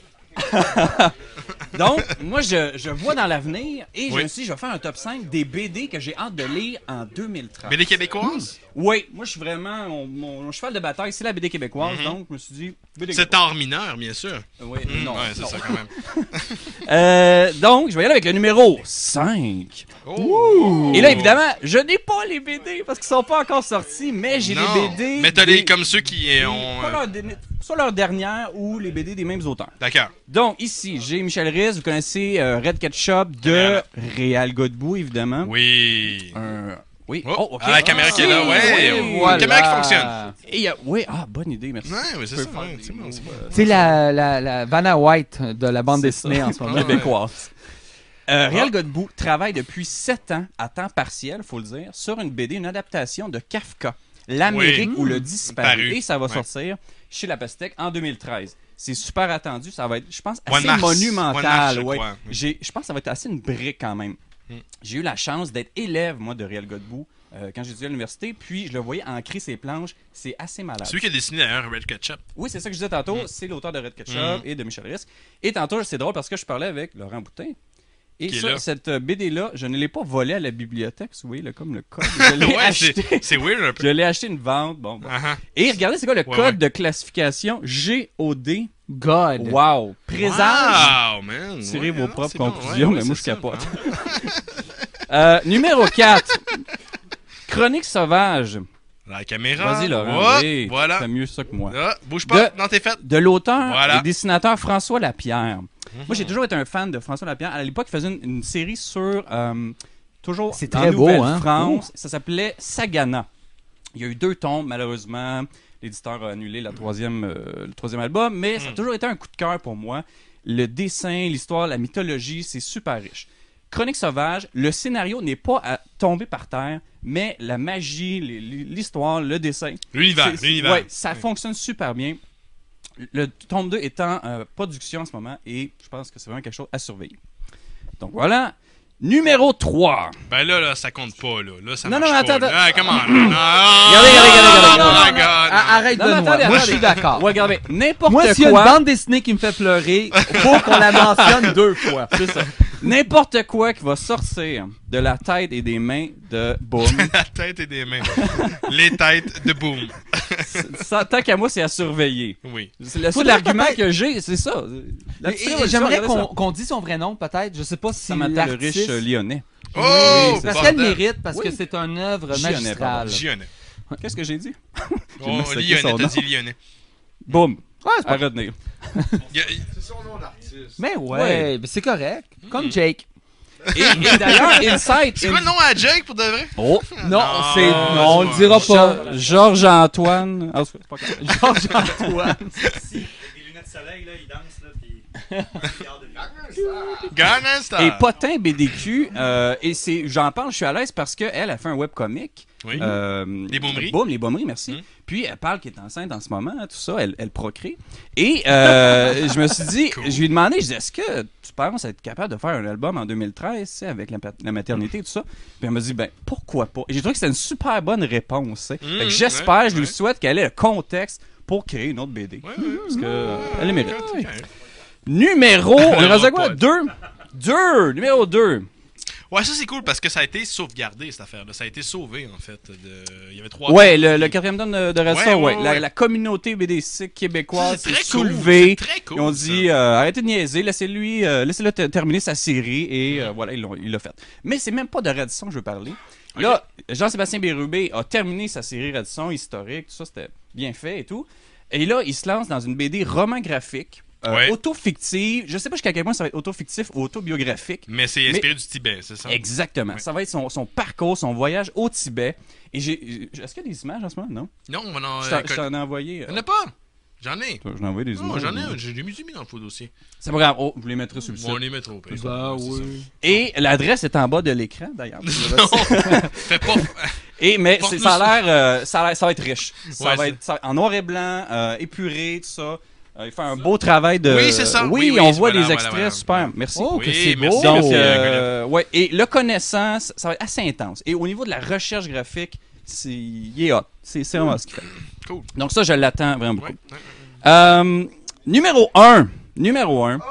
Donc, moi, je, je vois dans l'avenir et je Oui. me suis dit, je vais faire un top cinq des B D que j'ai hâte de lire en deux mille trente. B D québécoise? Oui, moi, je suis vraiment. Mon, mon- mon cheval de bataille, c'est la B D québécoise, Mhm. donc je me suis dit. B D C'est art mineur, bien sûr. Oui, Mm, non. Ouais, c'est non. ça quand même. Euh, donc, je vais y aller avec le numéro cinq. Oh. Et là, évidemment, je n'ai pas les B D parce qu'ils sont pas encore sortis, mais j'ai Non, les B D. mais t'as les des- comme ceux qui des- ont. Pas euh, leur dé- soit leur dernière ou les B D des mêmes auteurs. D'accord. Donc, ici, j'ai Michel Risse. Vous connaissez euh, Red Ketchup de Réal Godbout, évidemment. Oui. Un- Oui. Oh, Oh, ok. ah, la caméra qui est là, ouais. Oui, Une caméra qui fonctionne. Et il y a... Oui, ah, bonne idée, merci. Ouais, oui, c'est Je ça. peux faire ouais, des c'est bon, mots, c'est bon. euh, C'est la, la, la Vanna White de la bande C'est dessinée ça. en ce moment. Québécoise. Euh, Réal Ah. Godbout travaille depuis sept ans, à temps partiel, faut le dire, sur une B D, une adaptation de Kafka, L'Amérique Oui. ou le Mmh. disparu. Paru. Et ça va Ouais. sortir chez La Pastèque en deux mille treize. C'est super attendu, ça va être, je pense, Mois de assez mars. monumental. Mois de mars, je ouais. crois, oui. J'ai- Je pense que ça va être assez une brique quand même. Mm. J'ai eu la chance d'être élève, moi, de Réal Godbout euh, quand j'étudiais à l'université, puis je le voyais ancrer ses planches. C'est assez malade. Celui qui a dessiné d'ailleurs Red Ketchup. Oui, c'est ça que je disais tantôt. Mm. C'est l'auteur de Red Ketchup Mm. et de Michel Risse. Et tantôt, c'est drôle parce que je parlais avec Laurent Boutin. Et Qui est ça, là. cette euh, B D-là, je ne l'ai pas volée à la bibliothèque, vous voyez, là, comme le code. Je l'ai Ouais, acheté. c'est- c'est weird un peu. Je l'ai acheté une vente. Bon, bon. Uh-huh. Et regardez, c'est quoi le Ouais, code ouais. de classification G O D? God. Wow. Présage. Wow, man. Tirez Ouais, vos non, propres c'est bon. conclusions, Ouais, mais ouais, moi, c'est je ça. capote. Euh, numéro quatre. Chronique sauvage. La caméra. Vas-y, Laurent. Hop, oui, voilà. C'est mieux ça que moi. Ah, bouge pas. De- Non, t'es fait. De l'auteur Voilà. et dessinateur François Lapierre. Moi, j'ai toujours été un fan de François Lapierre. À l'époque, il faisait une, une série sur... euh, toujours C'est en très beau, Nouvelle-France. hein? Ça s'appelait Sagana. Il y a eu deux tomes, malheureusement. L'éditeur a annulé la troisième, euh, le troisième album, mais ça a toujours été un coup de cœur pour moi. Le dessin, l'histoire, la mythologie, c'est super riche. Chronique sauvage, le scénario n'est pas à tomber par terre, mais la magie, les- l'histoire, le dessin... L'univers, c'est- l'univers. Ouais, ça Oui. fonctionne super bien. Le tome deux est en euh, production en ce moment et je pense que c'est vraiment quelque chose à surveiller. Donc voilà. Numéro trois. Ben là, là, ça compte pas, là. Là, ça Non, marche non, pas. attends, là. Ah, comment? Regardez, regardez, regardez, Oh regardez. my God. Ah, arrête Non, de non, moi. attendez, Moi, je attendez. suis d'accord. Ouais, regardez, n'importe Moi, quoi. s'il y a une bande dessinée qui me fait pleurer, faut qu'on la mentionne deux fois. C'est ça. N'importe quoi qui va sortir de la tête et des mains de Boom. La tête et des mains. Les têtes de Boom. Ça, tant qu'à moi, c'est à surveiller. Oui. C'est le seul Faudrait argument peut-être- que j'ai, c'est ça. La Et- petite et révolution, J'aimerais regardez qu'on ça. qu'on dise son vrai nom, peut-être. Je sais pas si Samantha le riche l'artiste... euh, lyonnais. Oh! Oui, parce qu'elle bordel. mérite, parce Oui. que c'est une œuvre Lyonnais, magistrale. pardon. Lyonnais. Qu'est-ce que j'ai dit? J'ai Oh, massacré Lyonnais, son t'as nom. dit Lyonnais. Boum. Ouais, c'est pas- À retenir. Il y a- C'est son nom d'artiste. Mais ouais, Ouais. mais c'est correct. Mm. Comme Jake. Et, et d'ailleurs, Insight. C'est quoi le nom à Jake pour de vrai? Oh! Non, Non, c'est... c'est Non, on le pas- dira pas. Geor- Georges-Antoine. Ah, c'est pas grave. Georges-Antoine. Avec des lunettes de soleil, là, il danse, là, puis il regarde lui. Gangnam Style. Et Potin B D Q, euh, et c'est, j'en parle, je suis à l'aise parce qu'elle a fait un webcomic. Oui. Euh, Les Baumeries. Boum, les Baumeries, merci. Mm. Puis elle parle qu'elle est enceinte en ce moment, hein, tout ça, elle, elle procrée. Et euh, je me suis dit, Cool. je lui ai demandé, je dis, est-ce que tu penses être capable de faire un album en deux mille treize, tu sais, avec la, pat- la maternité et tout ça? Puis elle m'a dit, ben pourquoi pas? Et j'ai trouvé que c'était une super bonne réponse. tu sais. Mm, Fait que j'espère, ouais, je lui ouais. souhaite qu'elle ait le contexte pour créer une autre B D. Ouais, ouais, Parce que euh, elle le mérite. ouais. Numéro, on Le est rendu à quoi? repas. Deux. Deux. Numéro deux. Ouais, ça c'est cool parce que ça a été sauvegardé cette affaire-là. Ça a été sauvé en fait. De... Il y avait trois. Ouais, le, le quatrième tome de, de Redson, ouais. Ouais, ouais, La, ouais. la communauté B D C québécoise C'est s'est très cool, soulevée. c'est très cool, Ils ont ça. dit euh, arrêtez de niaiser, laissez-lui, euh, laissez-le te- terminer sa série et euh, voilà, il l'a, il l'a fait. Mais c'est même pas de Redson que je veux parler. Là, Jean-Sébastien Bérubé a terminé sa série Redson historique, tout ça c'était bien fait et tout. Et là, il se lance dans une B D roman graphique. Euh, Ouais. auto-fictive. Je sais pas jusqu'à quel point ça va être auto-fictif ou autobiographique. Mais c'est inspiré du Tibet, c'est ça? Exactement. Ouais. Ça va être son, son parcours, son voyage au Tibet. Et j'ai. j'ai- Est-ce qu'il y a des images en ce moment? Non? Non, on en. Je t'en- euh, je t'en ai envoyé. Il y en a pas! J'en ai! Je t'en ai envoyé des Non, images. j'en ai un, j'ai j'ai mis mis dans le faux dossier. C'est pas grave. Oh, vous les mettrez sur le site. On les mettra au pire. Bah Ouais, c'est oui. Et l'adresse est en bas de l'écran, d'ailleurs. Non, fais pas. Et mais Porte-nous c'est- ça a ça. l'air, euh, ça a l'air- ça va être riche. Ça Ouais, va c'est- être ça- en noir et blanc, euh, épuré, tout ça. Euh, il fait un beau travail de. Oui, c'est ça. Oui, Oui, oui, on c'est- voit voilà, des voilà, extraits voilà. super. Merci. Oh, que c'est Donc, beau. Donc, Merci, euh, ouais. Et le connaissance, ça va être assez intense. Et au niveau de la recherche graphique, c'est, il est hot. C'est, c'est vraiment ce qu'il fait. Cool. Donc ça, je l'attends vraiment beaucoup. Euh, numéro un. Numéro un.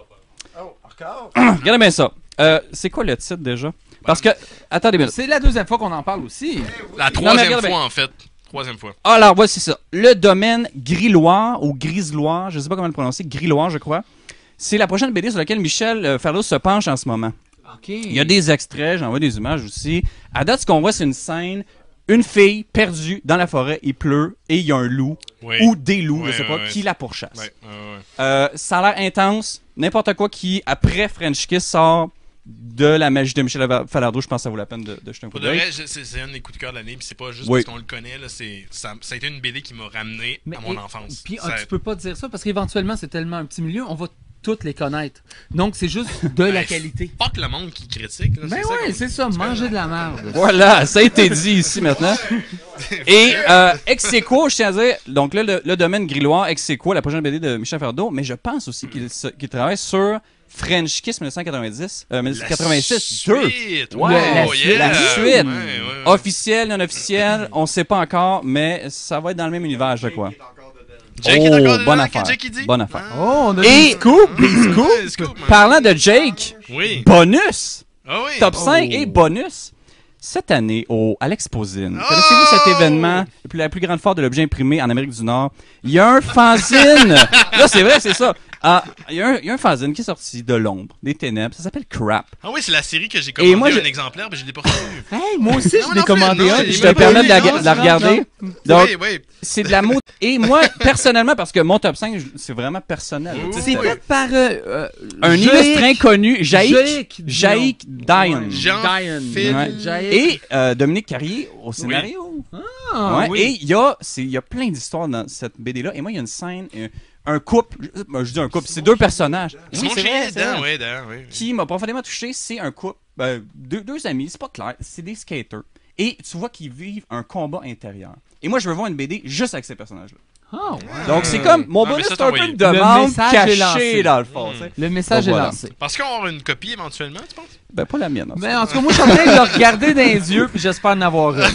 Regardez bien ça. Euh, c'est quoi le titre déjà? Parce que. Attendez bien. C'est la deuxième fois qu'on en parle aussi. La Non, mais troisième regarde fois bien. en fait. Troisième fois. Alors, voici ça. Le domaine Grilloire ou Griseloire, je ne sais pas comment le prononcer, Grilloire, je crois. C'est la prochaine B D sur laquelle Michel euh, Ferlos se penche en ce moment. OK. Il y a des extraits, j'en vois des images aussi. À date, ce qu'on voit, c'est une scène, une fille perdue dans la forêt, il pleut, et il y a un loup, Oui. ou des loups, Ouais, je sais pas, ouais, ouais. qui la pourchasse. Ouais, ouais, ouais. Euh, ça a l'air intense. N'importe quoi qui, après French Kiss, sort de la magie de Michel Falardeau, je pense que ça vaut la peine de, de jeter un coup Pour de d'œil. vrai, je- c'est c'est un des coups de cœur de l'année, puis c'est pas juste Oui. parce qu'on le connaît, là, c'est, ça, ça a été une B D qui m'a ramené à mon et- enfance. Puis Ça- ah, tu peux pas dire ça parce qu'éventuellement c'est tellement un petit milieu, on va toutes les connaître. Donc c'est juste de la Ben, qualité. Fuck le monde qui critique. Là, Ben ça ouais, qu'on- c'est ça, manger de la merde. Voilà, ça a été dit ici maintenant. Et euh, ex aequo, je tiens à dire, donc là, le, le domaine Grilloire, ex aequo, la prochaine B D de Michel Ferdo, mais je pense aussi qu'il, se- qu'il travaille sur French Kiss dix-neuf cent quatre-vingt-dix, euh, dix-neuf cent quatre-vingt-six deux. suite, Ouais, wow, la, yeah. la suite. Ouais, ouais, ouais. Officielle, non officielle, on sait pas encore, mais ça va être dans le même univers, je crois. Jake oh, est encore dedans, bonne que affaire. Jake, il dit? Bonne affaire. Oh, on a Et des scoops, des scoops. Ouais, des scoops, man. Parlant de Jake, Oui. bonus. Ah oui. Top cinq Oh. et bonus. Cette année, au, à l'Exposine, Oh! connaissez-vous cet événement, le plus- la plus grande foire de l'objet imprimé en Amérique du Nord? Il y a un fanzine. Là, c'est vrai, c'est ça. Ah, il y, a un- il y a un fanzine qui est sorti de l'ombre, des ténèbres. Ça s'appelle Crap. Ah oui, c'est la série que j'ai commandé moi, je- un exemplaire, mais je l'ai pas reçu. Hey, moi aussi, Non, je non l'ai plus, commandé non, un. j'ai Je même te pas permets de la, vu, non, de la non, regarder. non. Donc, Oui, oui. c'est de la mode. Et moi, personnellement, parce que mon top cinq, je- c'est vraiment personnel. Tu sais, C'est c'est fait par euh, euh, un Joïc- illustre inconnu, Jaïk, Joïc Jaïk Dion. Jean Dion. Phil. Ouais. Jaïk. Et euh, Dominique Carrier au scénario. Ah, Ouais, oui. Et il y a, c'est- il y a plein d'histoires dans cette B D-là. Et moi, il y a une scène, un, un couple, je, ben, je dis un couple, c'est deux personnages. C'est Oui, mon c'est chien vrai, c'est dedans, vrai. oui, dedans, oui. Qui m'a profondément touché, c'est un couple, ben, deux, deux amis, c'est pas clair, c'est des skaters. Et tu vois qu'ils vivent un combat intérieur. Et moi, je veux voir une B D juste avec ces personnages-là. Ah, ouais. Donc, c'est comme, mon Ah, mais bonus, ça, c'est un peu t'envoyez. une Le demande message est lancé. cachée, dans le fond. tu sais. Le message Donc, est voilà. lancé. Parce qu'on va avoir une copie éventuellement, tu penses? Ben, pas la mienne. en Mais en tout cas, moi, je suis en train de le regarder dans les yeux, puis j'espère en avoir une.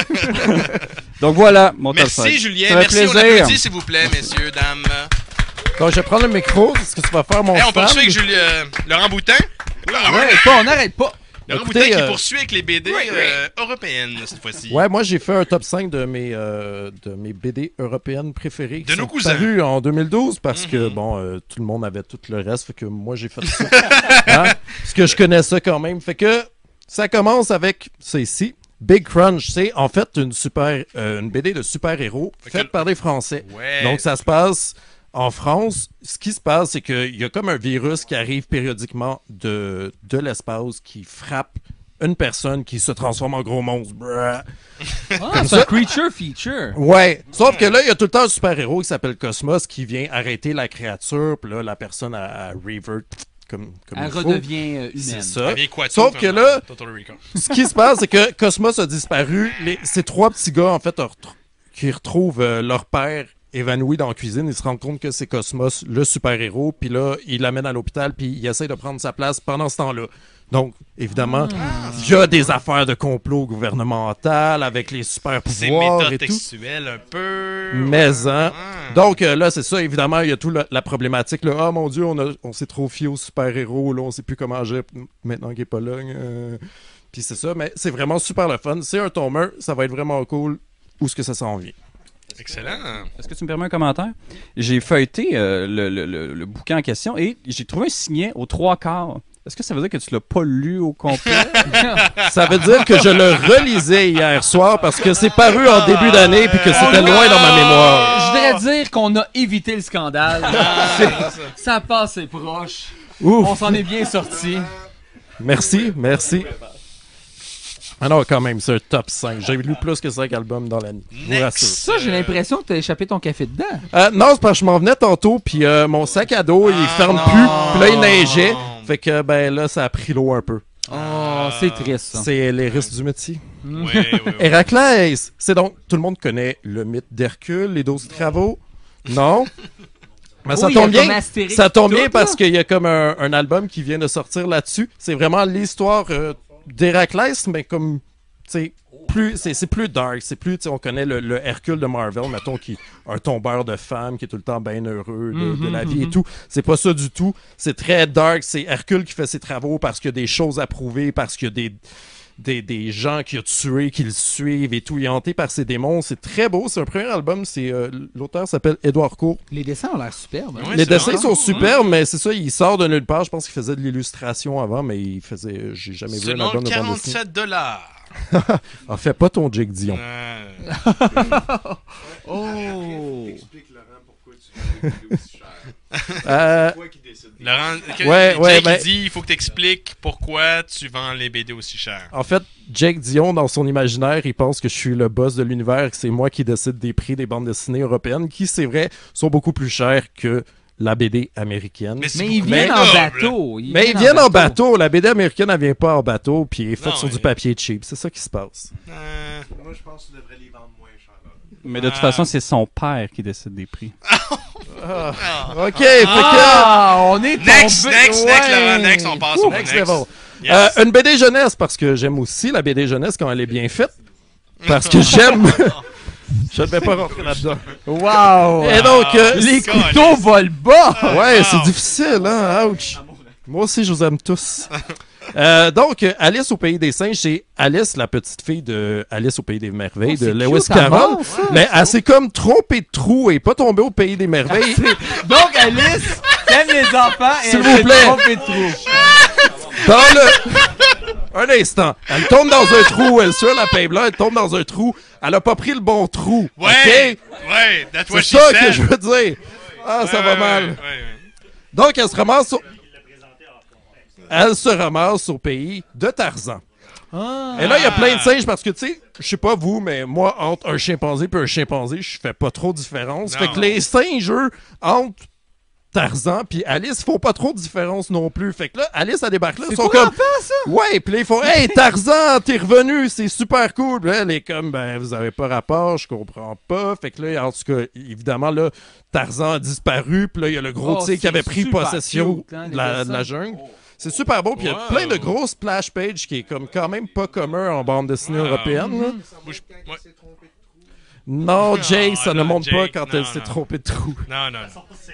Donc, voilà, mon top cinq. Merci, Julien. Ça fait Merci, on plaisir. applaudit, s'il vous plaît, messieurs, dames. Donc, je vais prendre le micro. Est-ce que tu vas faire mon Hey, on stand? poursuit avec Julien, euh, Laurent Boutin. On n'arrête pas, on n'arrête pas. Laurent Écoutez, Boutin qui euh, poursuit avec les B D euh, européennes cette fois-ci. Ouais, moi j'ai fait un top cinq de mes, euh, de mes B D européennes préférées. De qui nos sont cousins. parues en deux mille douze parce que, Mhm. bon, euh, tout le monde avait tout le reste, fait que moi j'ai fait ça. Hein? Parce que je connais ça quand même. Fait que ça commence avec, c'est ici, Big Crunch. C'est en fait une, super, euh, une B D de super-héros faite par des Français. Ouais. Donc ça se passe en France. Ce qui se passe, c'est qu'il y a comme un virus qui arrive périodiquement de, de l'espace qui frappe une personne qui se transforme en gros monstre. Bruh. Ah, c'est un creature feature. Ouais, sauf que là, il y a tout le temps un super-héros qui s'appelle Cosmos qui vient arrêter la créature, puis là, la personne a, a revert comme, comme Elle il faut. redevient euh, C'est humaine. ça. Elle vient quato Sauf que comme là, dans Total Recall. ce qui se passe, c'est que Cosmos a disparu. Les, ces trois petits gars, en fait, ont retr- qui retrouvent euh, leur père évanoui dans la cuisine. Il se rend compte que c'est Cosmos, le super-héros. Puis là, il l'amène à l'hôpital, puis il essaie de prendre sa place pendant ce temps-là. Donc, évidemment, il y a des affaires de complot gouvernemental avec les super-pouvoirs C'est et tout. métatextuel un peu. Mais, hein. Donc, euh, là, c'est ça, évidemment, il y a toute la, la problématique. Là. Ah, mon Dieu, on, a, on s'est trop fié aux super-héros. Là, on sait plus comment agir maintenant qu'il n'est pas là. Euh... Puis c'est ça, mais c'est vraiment super le fun. C'est un tomer, ça va être vraiment cool. Où est-ce que ça s'en vient? Excellent. Est-ce que tu me permets un commentaire? J'ai feuilleté euh, le, le, le, le bouquin en question et j'ai trouvé un signet aux trois quarts. Est-ce que ça veut dire que tu l'as pas lu au complet? Ça veut dire que je le relisais hier soir parce que c'est paru en début d'année puis que c'était loin dans ma mémoire. Je voudrais dire qu'on a évité le scandale. C'est- ça passe, c'est proche. Ouf. On s'en est bien sorti. Merci, merci. Ah non, quand même, c'est un top cinq. J'ai lu plus que cinq albums dans l'année. Je vous rassure. Ça, j'ai l'impression que t'as échappé ton café dedans. Euh, non, c'est parce que je m'en venais tantôt, puis euh, mon sac à dos, il ferme plus, puis là, il neigeait. Fait que, ben là, ça a pris l'eau un peu. Oh, c'est triste, ça. C'est les risques du métier. Oui, oui, oui. Héraclès, c'est donc, tout le monde connaît le mythe d'Hercule, les douze travaux? Non? Mais ça Oui, il y a tombe comme bien, Astérix ça tombe tout, bien là. parce qu'il y a comme un, un album qui vient de sortir là-dessus. C'est vraiment l'histoire euh, d'Héraclès, mais comme, tu sais, plus, c'est, c'est plus dark, c'est plus, tu sais, on connaît le, le Hercule de Marvel, mettons, qui un tombeur de femmes, qui est tout le temps bien heureux de, de la vie et Mhm, tout. C'est pas ça du tout. C'est très dark, c'est Hercule qui fait ses travaux parce qu'il y a des choses à prouver, parce qu'il y a des... Des, des gens qu'il a tués, qui le suivent et tout, il est hanté par ses démons. C'est très beau. C'est un premier album. C'est euh, l'auteur s'appelle Édouard Court. Les dessins ont l'air superbes. hein. Les dessins sont superbes, mais c'est ça, il sort de nulle part. Je pense qu'il faisait de l'illustration avant, mais il faisait. J'ai jamais vu un Selon album de bande dessinée. quarante-sept dollars. Ah, fais pas ton Jake Dion. Oh! Euh, Laurent, que- ouais, ouais, Jake, ben- il dit il faut que tu expliques pourquoi tu vends les B D aussi cher. En fait, Jake Dion, dans son imaginaire, il pense que je suis le boss de l'univers, que c'est moi qui décide des prix des bandes dessinées européennes, qui, c'est vrai, sont beaucoup plus chers que la B D américaine. Mais c'est Mais ils beaucoup viennent en noble. bateau, ils Mais viennent ils en viennent en bateau. bateau. La B D américaine, elle vient pas en bateau, puis elle est faite Non, sur du mais- papier cheap. C'est ça qui se passe. Moi, je pense que tu devrais les vendre moins cher. Mais de toute façon, c'est son père qui décide des prix. Ah. Ok, fait que... Ah, on est Next, tombé- next, next, ouais. Laurent, next, on passe au Next next. level. Yes. Euh, une B D jeunesse, parce que j'aime aussi la B D jeunesse quand elle est bien faite. Parce que j'aime... Je ne vais pas rentrer là-dedans. Wow! Et donc... euh, Les couteaux volent bas! Ouais, c'est difficile, hein? Ouch! Moi aussi, je vous aime tous. Euh, donc, euh, Alice au Pays des Singes, c'est Alice, la petite fille de Alice au Pays des Merveilles, Oh, de c'est Lewis cute, à Carroll. mort, ça. Mais elle s'est comme trompée de trou et pas tombée au Pays des Merveilles. Donc, Alice, aime les enfants et S'il elle vous s'est plaît. trompée de trou. Dans le... Un instant. Elle tombe dans un trou, elle suit la paille blanche, elle tombe dans un trou. Elle a pas pris le bon trou. Ouais, OK? ouais, that's what C'est she ça said. que je veux dire. Ah, ça Ouais, va ouais, mal. ouais, ouais. Donc, elle se ramasse au... Elle se ramasse au pays de Tarzan. Ah. Et là, il y a plein de singes parce que, tu sais, je sais pas vous, mais moi, entre un chimpanzé et un chimpanzé, je fais pas trop de différence. Non. Fait que les singes, eux, entre Tarzan puis Alice, ils font pas trop de différence non plus. Fait que là, Alice, elle débarque là, ils C'est sont quoi comme... l'enfant, ça? Ouais, puis là, ils font « Hey, Tarzan, t'es revenu, c'est super cool. » Puis là, elle est comme « Ben, vous avez pas rapport, je comprends pas. » Fait que là, en tout cas, évidemment, là, Tarzan a disparu, puis là, il y a le gros Oh, tigre qui c'est avait pris super possession cute, hein, les de, la, dessins. de la jungle. C'est super beau, puis il y a Wow. plein de grosses splash pages qui est comme quand même pas commun en bande dessinée Wow. européenne. là. Bouge- ouais. Non, Jay, Non, ça ne non, montre pas Jake, quand non, elle s'est non. trompée de trou. Non, non.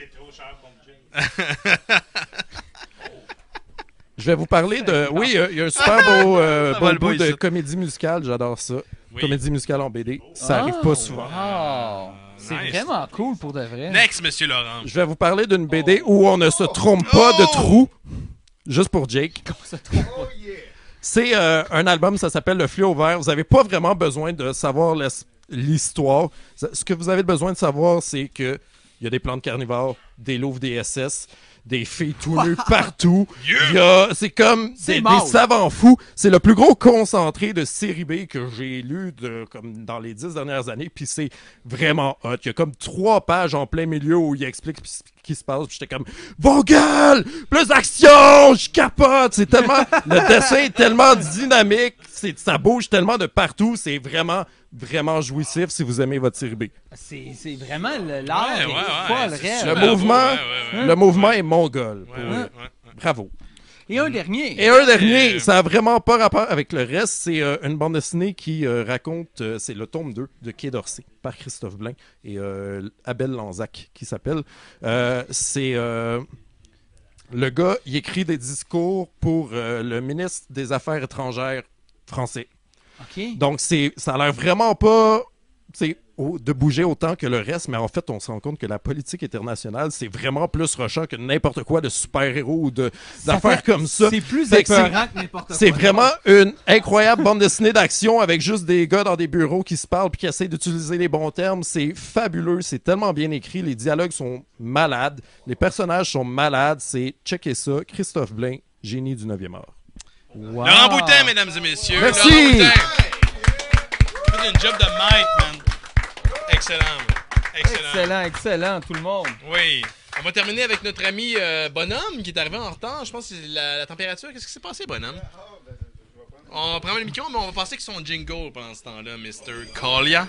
Je vais vous parler de... Oui, euh, il y a un super beau, euh, Ça beau va, le bout boy, de ça. comédie musicale, j'adore ça. Oui. Comédie musicale en B D, ça Ah. arrive pas souvent. Wow. C'est Nice. vraiment cool pour de vrai. Next, Monsieur Laurent. Je vais vous parler d'une B D où on ne se trompe pas de Oh! trou. Juste pour Jake. On se trompe pas. C'est euh, un album, ça s'appelle Le Fléau Vert. Vous n'avez pas vraiment besoin de savoir l'es- l'histoire. Ce que vous avez besoin de savoir, c'est que il y a des plantes carnivores, des louves des S S, des filles tout nues partout. Il y a, c'est comme C'est des, des mâle. savants fous. C'est le plus gros concentré de série B que j'ai lu de, comme dans les dix dernières années. Puis c'est vraiment hot. Il y a comme trois pages en plein milieu où il explique qui se passe. Puis j'étais comme vos gueules, plus d'action, je capote. C'est tellement le dessin est tellement dynamique, c'est ça bouge tellement de partout, c'est vraiment vraiment jouissif si vous aimez votre série B. C'est c'est vraiment le- l'art Ouais, est ouais, ouais, folle, c'est raide. Le super mouvement, beau, ouais, ouais, ouais. le mouvement est mongol. Ouais, pour ouais, vrai. ouais, ouais. Bravo. Et un dernier. Et un dernier, ça a vraiment pas rapport avec le reste. C'est euh, une bande dessinée qui euh, raconte, euh, c'est le tome deux de Quai d'Orsay par Christophe Blain et euh, Abel Lanzac qui s'appelle. Euh, c'est euh, le gars, il écrit des discours pour euh, le ministre des Affaires étrangères français. OK. Donc c'est, ça a l'air vraiment pas, c'est de bouger autant que le reste, mais en fait, on se rend compte que la politique internationale, c'est vraiment plus rushant que n'importe quoi de super-héros ou de, Ça d'affaires fait- comme ça. c'est plus Fait que c'est- épeurant que n'importe quoi. C'est vraiment une incroyable bande dessinée d'action avec juste des gars dans des bureaux qui se parlent puis qui essayent d'utiliser les bons termes. C'est fabuleux, c'est tellement bien écrit, les dialogues sont malades, les personnages sont malades. C'est, checker ça, Christophe Blain, génie du neuvième art. Wow. Laurent Boutin, mesdames et messieurs. Merci. Laurent Boutin. C'est une job de maître, man. Excellent, man. Excellent. Excellent, excellent, tout le monde. Oui. On va terminer avec notre ami euh, Bonhomme qui est arrivé en retard. Je pense que c'est la, la température. Qu'est-ce qui s'est passé, Bonhomme? On prend le micro, mais on va passer avec son jingle pendant ce temps-là, mister Collier.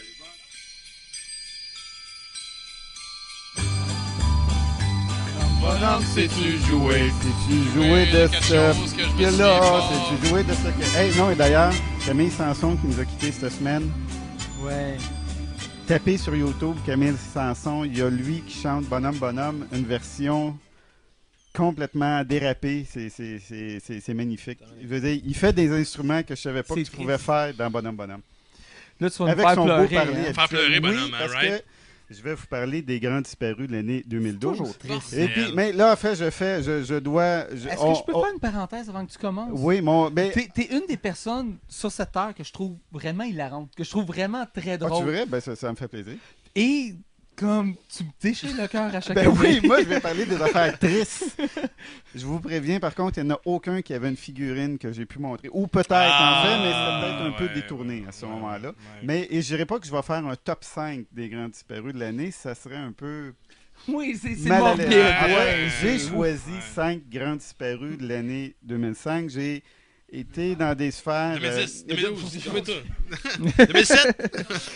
Bonhomme, sais-tu jouer? Sais-tu jouer Oui, de quelque ce chose que je me suis là? fort. Sais-tu jouer de ce que... Hey, non, et d'ailleurs, Camille Sanson qui nous a quittés cette semaine. Ouais. Tapez sur YouTube Camille Sanson, il y a lui qui chante Bonhomme Bonhomme, une version complètement dérapée, c'est, c'est, c'est, c'est, c'est magnifique. Je veux dire, il fait des instruments que je savais pas que C'est tu triste. pouvais faire dans Bonhomme Bonhomme. Là, tu vas me Avec faire son pleurer, beau parler hein. habituel. Faire pleurer, Bonhomme, oui, hein, parce right? que je vais vous parler des grands disparus de l'année deux mille douze. Toujours triste. Et puis, mais là, en fait, je fais, je, je dois... je- Est-ce on- que je peux on- faire une parenthèse avant que tu commences? Oui, mon... Ben... T'es, t'es une des personnes sur cette heure que je trouve vraiment hilarante, que je trouve vraiment très Ah, drôle. tu verrais? Ben, ça, ça me fait plaisir. Et comme tu me déchires le cœur à chaque Ben année. oui, moi, je vais parler des affaires tristes. Je vous préviens, par contre, il n'y en a aucun qui avait une figurine que j'ai pu montrer. Ou peut-être, Ah, en fait, mais c'était peut-être un ouais, peu détourné à ce ouais, moment-là. ouais. Mais et je dirais pas que je vais faire un top cinq des grands disparus de l'année. Ça serait un peu... Oui, c'est, c'est mal à morbide. l'aise. Ah, Ouais, ouais. j'ai choisi cinq grands disparus de l'année deux mille cinq. J'ai été dans des sphères... deux mille dix, euh, deux mille douze, je veux tout. deux mille sept,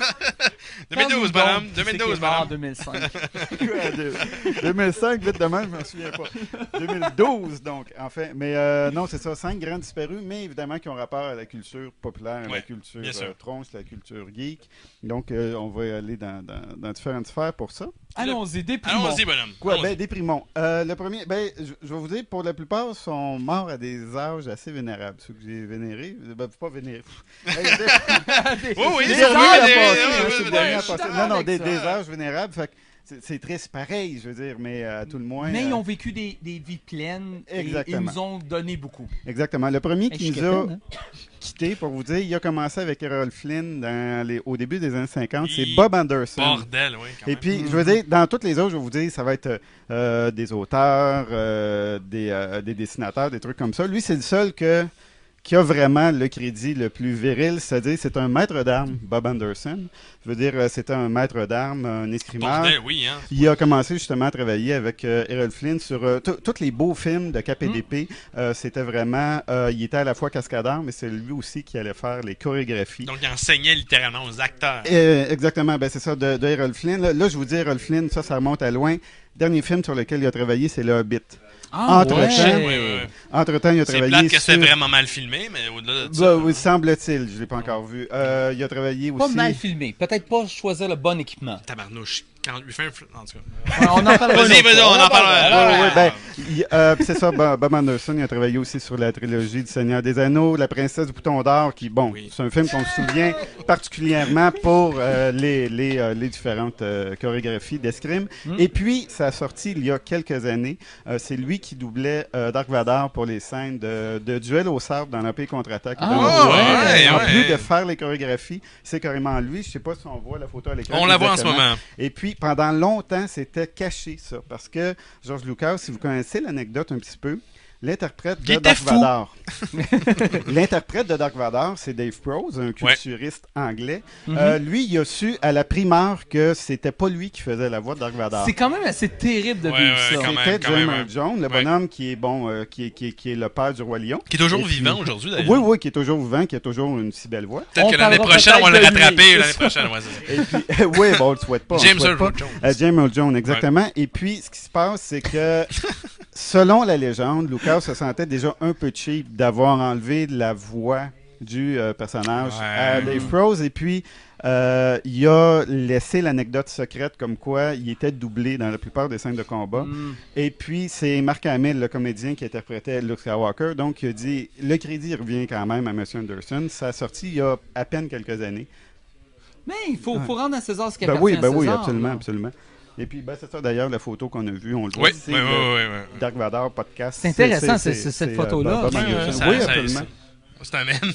deux mille douze, Bonhomme, deux mille douze, En Bonhomme. deux mille cinq. Quoi, de- deux mille cinq, vite de même, je m'en souviens pas. deux mille douze, donc, en fait. Mais euh, non, c'est ça, cinq grands disparus, mais évidemment qui ont rapport à la culture populaire, à la Ouais, culture bien sûr. euh, tronche, la culture geek. Donc, euh, on va y aller dans, dans, dans différentes sphères pour ça. Allons-y, déprimons. Allons-y, Bonhomme. Quoi, Allons-y. ben, déprimons. Euh, le premier, ben, je, je vais vous dire, pour la plupart, sont morts à des âges assez vénérables. Ceux que j'ai vénérés, ben, pas vénérés. Hey, des- Oui, oui, des c'est derniers vrai, à des- passer, ouais, hein, ouais, c'est le ouais, dernier à je suis passer. d'accord Non, non, avec des, ça. des âges vénérables. Fait que c'est, c'est triste pareil, je veux dire, mais euh, à tout le moins. Mais ils euh, ont vécu des, des vies pleines et Exactement. ils nous ont donné beaucoup. Exactement. Le premier Hey, qui je suis nous a capitaine, quittés, pour vous dire, il a commencé avec Errol Flynn dans les, au début des années cinquante. C'est Hi, Bob Anderson. Bordel, oui, quand Et même. puis, je veux dire, dans toutes les autres, je vais vous dire, ça va être euh, des auteurs, euh, des, euh, des dessinateurs, des trucs comme ça. Lui, c'est le seul que, qui a vraiment le crédit le plus viril, c'est-à-dire c'est un maître d'armes, Bob Anderson. Je veux dire, euh, c'était un maître d'armes, un escrimeur. Bordel, oui, hein. Il a commencé justement à travailler avec euh, Errol Flynn sur euh, tout- tous les beaux films de K P D P. Euh, c'était vraiment... euh, il était à la fois cascadeur, mais c'est lui aussi qui allait faire les chorégraphies. Donc, il enseignait littéralement aux acteurs. Euh, exactement, ben c'est ça, de, de Errol Flynn. Là, là, je vous dis, Errol Flynn, ça, ça remonte à loin. Dernier film sur lequel il a travaillé, c'est Le Hobbit. Ah, Entre-temps, ouais, ouais, ouais. entre-temps, il a C'est travaillé plate que sur... c'est vraiment mal filmé, mais au-delà de Ben, ça. oui, semble-t-il, je ne l'ai pas encore vu. Euh, il a travaillé Pas aussi... mal filmé. Peut-être pas choisir le bon équipement. Tabarnouche. quarante-huit films, en tout Ouais, on en parlera. Vas-y, une autre vas-y, fois. on en parlera. Ouais, ouais, ben, il- euh, puis c'est ça, Bob Bob Anderson, il a travaillé aussi sur la trilogie du Seigneur des Anneaux, La Princesse du Bouton d'Or, qui, bon, c'est un film qu'on se souvient particulièrement pour euh, les, les, euh, les différentes euh, chorégraphies d'escrime. Mm. Et puis, ça a sorti il y a quelques années. Euh, c'est lui qui doublait euh, Dark Vador pour les scènes de, de duel au sabre dans l'Empire contre-attaque. Ah, Dans ouais, le- en ouais. plus de faire les chorégraphies, c'est carrément lui. Je sais pas si on voit la photo à l'écran. On la voit en ce exactement. moment. Et puis, pendant longtemps, c'était caché, ça. Parce que George Lucas, si vous connaissez l'anecdote un petit peu, L'interprète Il de était Dark fou. Vador. L'interprète de Dark Vador, c'est Dave Prose, un culturiste anglais. Mhm. Euh, lui, il a su à la primeur que c'était pas lui qui faisait la voix de Dark Vador. C'est quand même assez terrible de Ouais, vivre ouais, ça. quand même, C'était quand James même, Earl ouais. Jones, le Ouais. bonhomme qui est bon, euh, qui, est, qui, est, qui est le père du roi lion. Qui est toujours Et puis- vivant aujourd'hui, d'ailleurs. Oui, oui, qui est toujours vivant, qui a toujours une si belle voix. Peut-être que l'année prochaine, on va le rattraper. L'année prochaine, ouais, c'est ça. Et puis, oui, bon, on le souhaite pas. on le James souhaite Earl pas. Jones. Euh, James Earl Jones, exactement. Et puis, ce qui se passe, c'est que, selon la légende, Lucas se sentait déjà un peu cheap d'avoir enlevé la voix du euh, personnage Ouais. à Dave Prose. Et puis, euh, il a laissé l'anecdote secrète comme quoi il était doublé dans la plupart des scènes de combat. Mm. Et puis, c'est Mark Hamill, le comédien qui interprétait Luke Skywalker. Donc, il a dit, le crédit revient quand même à M. Anderson. Ça a sorti il y a à peine quelques années. Mais il faut, faut rendre à César ce qui Ben appartient oui, ben à oui, César. absolument, là. absolument. Et puis, ben, c'est ça d'ailleurs, la photo qu'on a vue, on le voit. Oui, c'est oui, le oui, oui, oui. Dark Vador podcast. C'est intéressant, c'est- c'est cette euh, photo-là. Bob Ouais, Anderson. ouais, ça- oui, ça- absolument. C'est un mème.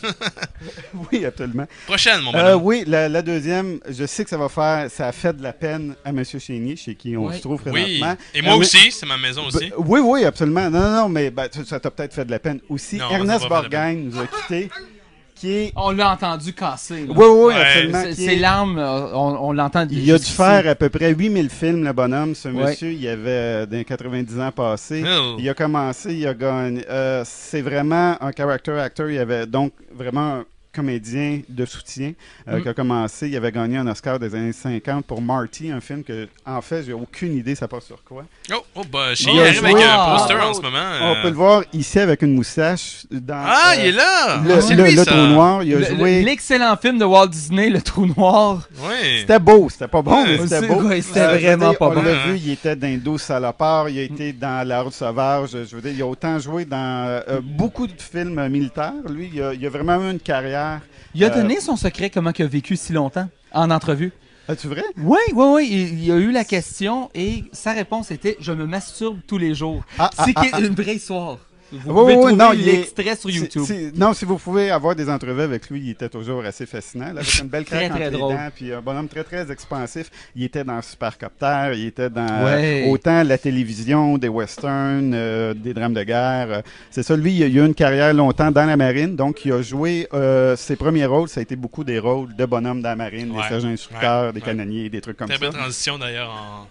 Oui, absolument. Prochaine, mon Euh, bonhomme. oui, la, la deuxième, je sais que ça va faire, ça a fait de la peine à M. Chénier, chez qui on Oui. se trouve Oui. présentement. Et moi Erne- aussi, c'est ma maison aussi. Ben, oui, oui, absolument. Non, non, non, mais ben, ça ça t'a peut-être fait de la peine aussi. Non, ça Ernest m'a fait de la Borgnine nous a quittés. Qui est... On l'a entendu casser. là. Oui, oui, absolument. C'est- qui Ses est- larmes, euh, on, on l'entend. Il a dû jusqu'ici. faire à peu près huit mille films, le bonhomme. Ce Ouais. monsieur, il avait euh, dans les quatre-vingt-dix ans passés. Oh. Il a commencé, il a gagné. euh, c'est vraiment un character actor. Il avait donc vraiment un comédien de soutien euh, Mm. qui a commencé. Il avait gagné un Oscar des années cinquante pour Marty, un film que, en fait, j'ai aucune idée ça passe sur quoi. Oh, oh bah, Il Chien a arrive avec joué- un poster Ah, en ce moment. On euh, peut le voir ici avec une moustache. Dans, Ah, euh, il est là! Le, Ah, c'est le- lui, le ça. trou noir. Il a Le- joué. le- L'excellent film de Walt Disney, Le Trou Noir. Oui. C'était beau, c'était pas bon, mais Ouais. c'était C'est- beau. ouais, c'était Euh, je veux vraiment dire, pas on bon. l'a Ouais. vu, il était dans Douze Salopards, il a été dans La Route Sauvage. Je veux dire, il a autant joué dans euh, beaucoup de films euh, militaires. Lui, il a, il a vraiment eu une carrière. Il a euh, donné son secret, comment il a vécu si longtemps, en entrevue. As-tu vrai? Oui, oui, oui. Il, il a eu la question et sa réponse était « Je me masturbe tous les jours Ah, ah, C'est ah, qui- ah. une vraie histoire. Vous Oui, pouvez oui, trouver non, il est- l'extrait sur c'est- YouTube. c'est- Non, si vous pouvez avoir des entrevues avec lui, il était toujours assez fascinant. là, avec une belle Très, craque très entre les drôle. dents, puis un bonhomme très, très expansif. Il était dans Supercopter, il était dans Ouais. euh, autant la télévision, des westerns, euh, des drames de guerre. euh, C'est ça, lui, il a, il a eu une carrière longtemps dans la marine, donc il a joué euh, ses premiers rôles, ça a été beaucoup des rôles de bonhomme dans la marine, Ouais, des sergents instructeurs, ouais, des ouais. canonniers, des trucs comme Très ça. belle transition d'ailleurs en.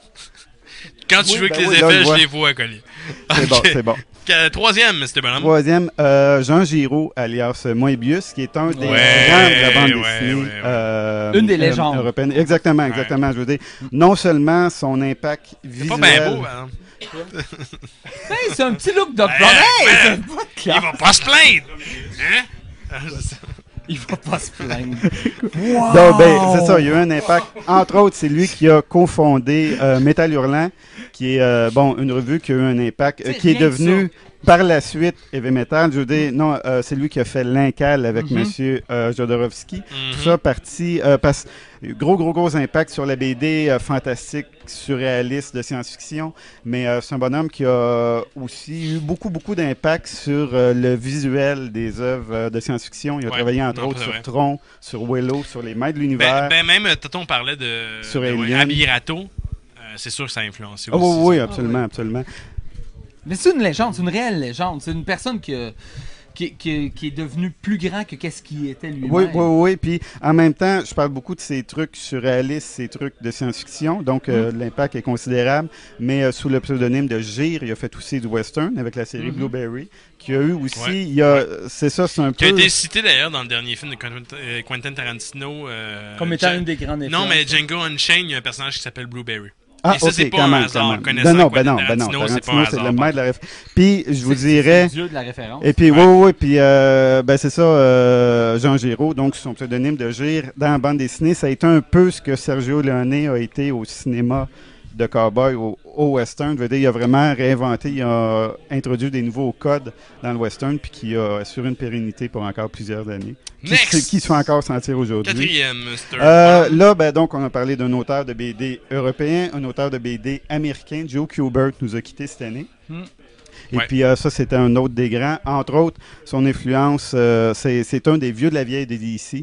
Quand tu Oui, joues avec ben les oui, là, effets, je je vois. les vois, Collier. C'est bon, c'est bon. Qu- Troisième, c'était bonhomme. Troisième, euh, Jean Giraud, alias Moebius, qui est un des Ouais, grands de la bande ouais, dessinée. ouais, ouais. euh, Une des euh, légendes. européenne. Exactement, exactement. Je veux dire, non seulement son impact C'est visuel. pas bien beau, hein. Hey, c'est un petit look de Hey, hey, man, c'est pas de classe. Il va pas se plaindre! Hein? Il va pas se plaindre. Donc, ben, c'est ça, il y a eu un impact. Entre autres, c'est lui qui a cofondé euh, Métal Hurlant, qui est euh, bon une revue qui a eu un impact, euh, C'est qui est rien que devenu par la suite Heavy Metal. Je veux dire, non, euh, c'est lui qui a fait l'Incal avec Mhm. Monsieur euh, Jodorowsky. Mhm. Tout ça parti, euh, parce gros, gros, gros impact sur la B D euh, fantastique, surréaliste de science-fiction. Mais euh, c'est un bonhomme qui a aussi eu beaucoup, beaucoup d'impact sur euh, le visuel des œuvres euh, de science-fiction. Il a Ouais, travaillé entre non, autres c'est sur vrai. Tron, sur Willow, sur les Maîtres de Ben, l'Univers. ben même, Toto, on parlait de, Sur de ouais, Alien. Abirato. Euh, c'est sûr que ça a influencé Ah aussi. oui, oui, ça. absolument, absolument. Mais c'est une légende, c'est une réelle légende. C'est une personne qui, a- qui, qui- qui est devenue plus grand que qu'est-ce qu'il était lui-même. Oui, oui, oui. Puis en même temps, je parle beaucoup de ces trucs surréalistes, ces trucs de science-fiction. Donc euh, l'impact est considérable. Mais euh, sous le pseudonyme de Gire, il a fait aussi du western avec la série Mhm. Blueberry, qui a eu aussi. Ouais. Il y a, c'est ça, c'est un Qui a peu. été cité d'ailleurs dans le dernier film de Quentin, euh, Quentin Tarantino. euh, Comme étant Ja- une des grandes Non, influences. mais Django Unchained, il y a un personnage qui s'appelle Blueberry. Ah, Et ça, ok, c'est pas quand un même, hasard. quand même. Connaissant Ben non, ben Quentin non, ben non. Tarantino, c'est pas un Tarantino, c'est hasard. le maître de la réf. Puis je vous dirais. C'est le dieu de la référence. Et puis, oui, oui, oui. Puis, euh, ben, c'est ça, euh, Jean Giraud, donc son pseudonyme de Gire, dans la bande dessinée, ça a été un peu ce que Sergio Leone a été au cinéma de cowboy, au, au western. Je veux dire, il a vraiment réinventé, il a introduit des nouveaux codes dans le western, puis qui a assuré une pérennité pour encore plusieurs années. Qui, Next! se- qui se fait encore sentir aujourd'hui. Quatrième, mister Euh, là, ben, donc, on a parlé d'un auteur de B D européen, un auteur de B D américain. Joe Kubert nous a quittés cette année. Hmm. Et Ouais. puis euh, ça, c'était un autre des grands. Entre autres, son influence, euh, c'est c'est un des vieux de la vieille de D C. Il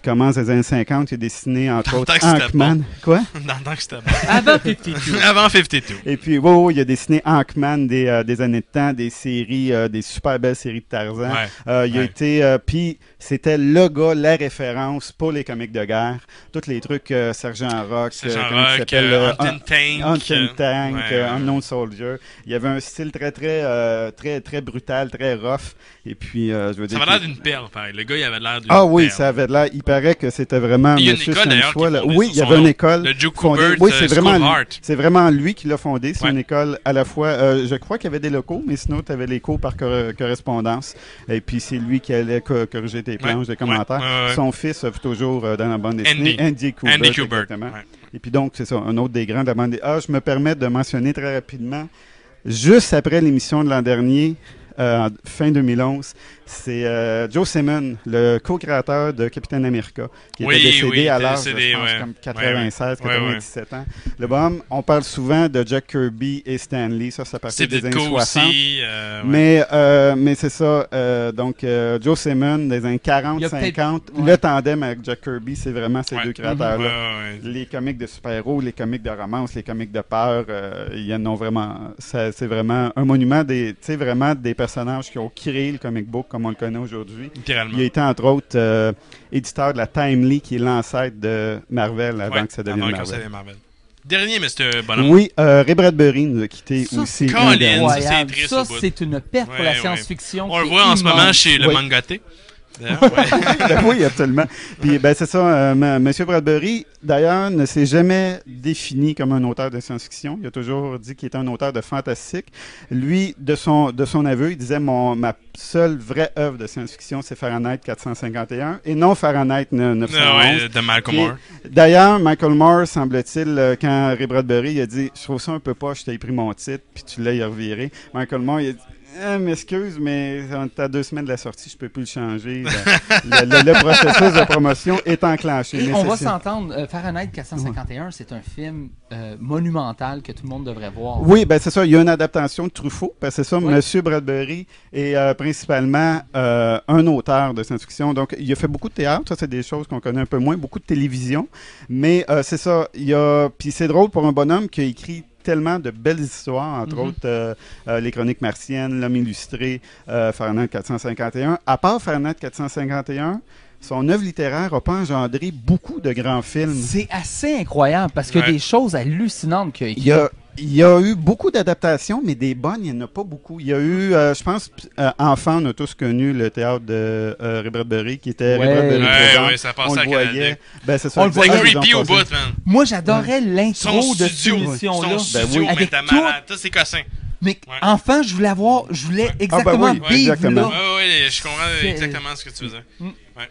commence dans les années cinquante, qui a dessiné, entre Dans autres, le temps que c'était Ankman. bon. Quoi? Dans le temps que c'était bon. Avant cinquante-deux. Avant cinquante-deux. Et puis, oui, oui, il a dessiné Ankman des, euh, des années de temps, des séries, euh, des super belles séries de Tarzan. Ouais. Euh, il a Ouais. été, euh, puis c'était le gars, la référence pour les comics de guerre. Tous les trucs euh, Sergent Rock, Sergent euh, comment il Rock, s'appelle, euh, euh, Hunting Un- Tank, Hunting euh, Tank, ouais, euh, ouais. Unknown Soldier. Il y avait un style très, très, euh, très, très brutal, très rough. Et puis, euh, je veux Ça dire. avait l'air qu'il- d'une perle, pareil. Le gars, il avait l'air d'une Ah oui, perle. ça avait l'air. Il paraît que c'était vraiment Il y a une Monsieur école, d'ailleurs, Chanchois, qui là. fondait Oui, sur il y son avait une nom. école. Le Joe fondée- Kubert, Oui, euh, c'est School vraiment, of lui- Art. c'est vraiment lui qui l'a fondé. C'est Ouais. une école à la fois. euh, je crois qu'il y avait des locaux, mais sinon, tu avais les cours par cor- correspondance. Et puis, c'est lui qui allait co- corriger tes planches, Ouais, des commentaires. ouais, ouais, ouais. Son fils œuvre toujours euh, dans la bande dessinée. Andy. Andy Kubert. Andy Kubert, exactement. ouais. Et puis, donc, c'est ça, un autre des grands de la bande dessinée. Ah, je me permets de mentionner très rapidement, juste après l'émission de l'an dernier, euh, en fin deux mille onze, c'est euh, Joe Simon, le co-créateur de Captain America, qui Oui, était décédé oui, à était l'âge de, décédé, je pense, ouais. comme quatre-vingt-seize, Ouais, ouais. quatre-vingt-dix-sept ans. Le bonhomme, on parle souvent de Jack Kirby et Stan Lee, ça, c'est à partir Steve des années Ditko soixante. aussi, euh, ouais. Mais, euh, mais c'est ça, euh, donc euh, Joe Simon, des années quarante, Il y a peut-être- cinquante, ouais. le tandem avec Jack Kirby, c'est vraiment ces Ouais. deux créateurs-là. Ouais, ouais, ouais. Les comics de super-héros, les comics de romance, les comics de peur, euh, il y en a vraiment. ça- C'est vraiment un monument des, tu sais, vraiment des personnages qui ont créé le comic book comme on le connaît aujourd'hui. Littéralement. Il a été entre autres euh, éditeur de la Timely, qui est l'ancêtre de Marvel avant Ouais, que ça devienne avant que ça Marvel. devienne Marvel. Dernier, mais c'était bonhomme. Oui, euh, Ray Bradbury nous a quitté Ça, aussi. c'est l'an Colin, dernier. ça, c'est incroyable. triste Ça, au bout. c'est une perte pour Ouais, la ouais. science-fiction. On le qui voit est en ce moment immense. chez le Oui. Mangaté. D'ailleurs, ouais. Ben oui, absolument. Puis ben c'est ça, euh, M. Monsieur Bradbury, d'ailleurs, ne s'est jamais défini comme un auteur de science-fiction. Il a toujours dit qu'il était un auteur de fantastique. Lui, de son, de son aveu, il disait mon, ma seule vraie œuvre de science-fiction, c'est Fahrenheit quatre cent cinquante et un et non Fahrenheit neuf cent onze. Ah ouais, de Malcolm qui est- Moore. D'ailleurs, Michael Moore, semble-t-il, euh, quand Ray Bradbury il a dit « Je trouve ça un peu poche, je t'ai pris mon titre, puis tu l'as reviré. » Michael Moore, il a dit Ah, m'excuse, mais on est à deux semaines de la sortie, je peux plus le changer. Le, le- le- le processus de promotion est enclenché. Et Mais on c'est- va c'est- s'entendre, euh, Fahrenheit quatre cent cinquante et un, c'est un film euh, monumental que tout le monde devrait voir. Oui, ben c'est ça. Il y a une adaptation de Truffaut. Ben c'est ça. Oui. Monsieur Bradbury est euh, principalement euh, un auteur de science-fiction. Donc, il a fait beaucoup de théâtre. Ça, c'est des choses qu'on connaît un peu moins. Beaucoup de télévision. Mais euh, c'est ça. Il y a. Puis c'est drôle pour un bonhomme qui a écrit tellement de belles histoires, entre Mhm. autres euh, euh, Les Chroniques martiennes, L'Homme illustré, euh, Fahrenheit quatre cent cinquante et un. À part Fahrenheit quatre cent cinquante et un, son œuvre littéraire n'a pas engendré beaucoup de grands films. C'est assez incroyable parce qu'il y a Ouais. des choses hallucinantes qu'il y a Il y a, il y a eu beaucoup d'adaptations, mais des bonnes, il n'y en a pas beaucoup. Il y a eu, euh, je pense, euh, enfant, on a tous connu le théâtre de euh, Ray Bradbury, qui était Ouais. Ray Bradbury Ouais, présent. ouais, ça passait On à le Canada. voyait. Ben, c'est ça, On le exactement, voyait. ils ont Creepy au passé. bout, man. Moi, j'adorais l'intro Son de cette studio, émission-là. son studio, mais Avec t'as tout. malade. Ça, c'est cossin. Mais enfant, je voulais avoir, je voulais exactement oui, vivre exactement. là. Ouais, ouais, je comprends C'est- exactement ce que tu veux dire. Mm. Ouais, ouais.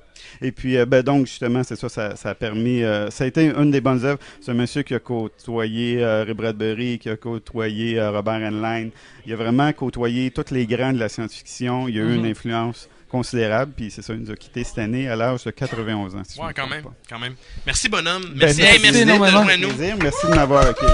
Et puis, euh, ben, donc, justement, c'est ça, ça, ça a permis. euh, ça a été une des bonnes œuvres. C'est un monsieur qui a côtoyé euh, Ray Bradbury, qui a côtoyé euh, Robert Heinlein. Il a vraiment côtoyé tous les grands de la science-fiction. Il a eu Mhm. une influence considérable. Puis, c'est ça, il nous a quittés cette année à l'âge de quatre-vingt-onze ans. si je Ouais, me quand trompe même, pas. quand même. Merci, bonhomme. Ben, Merci, hey, merci d'être énormément. joint à nous. Plaisir. Merci de m'avoir accueilli.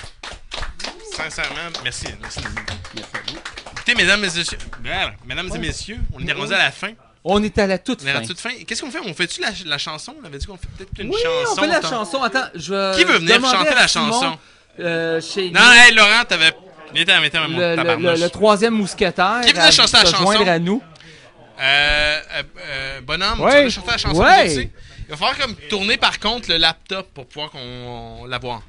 Sincèrement, merci. Merci. Écoutez, mesdames, messieurs, voilà, mesdames et messieurs, on est rendu à la fin. On est à la toute On est à fin. la toute fin. Qu'est-ce qu'on fait? On fait-tu la, la chanson? On avait dit qu'on fait peut-être une Oui, chanson. on fait la tant- chanson. Attends, je vais Qui veut venir demander chanter à la Simon, chanson? euh, chez Non, nous, hey, Laurent, t'avais. Viens, t'en, viens, t'en, mon le, le- tabarnouche. le- le troisième mousquetaire. Qui venait chanter la se chanson? joindre à nous. Euh, euh, euh, bonhomme, Ouais. tu veux chanter la chanson Ouais. nous aussi? Il va falloir comme tourner par contre le laptop pour pouvoir qu'on la voit.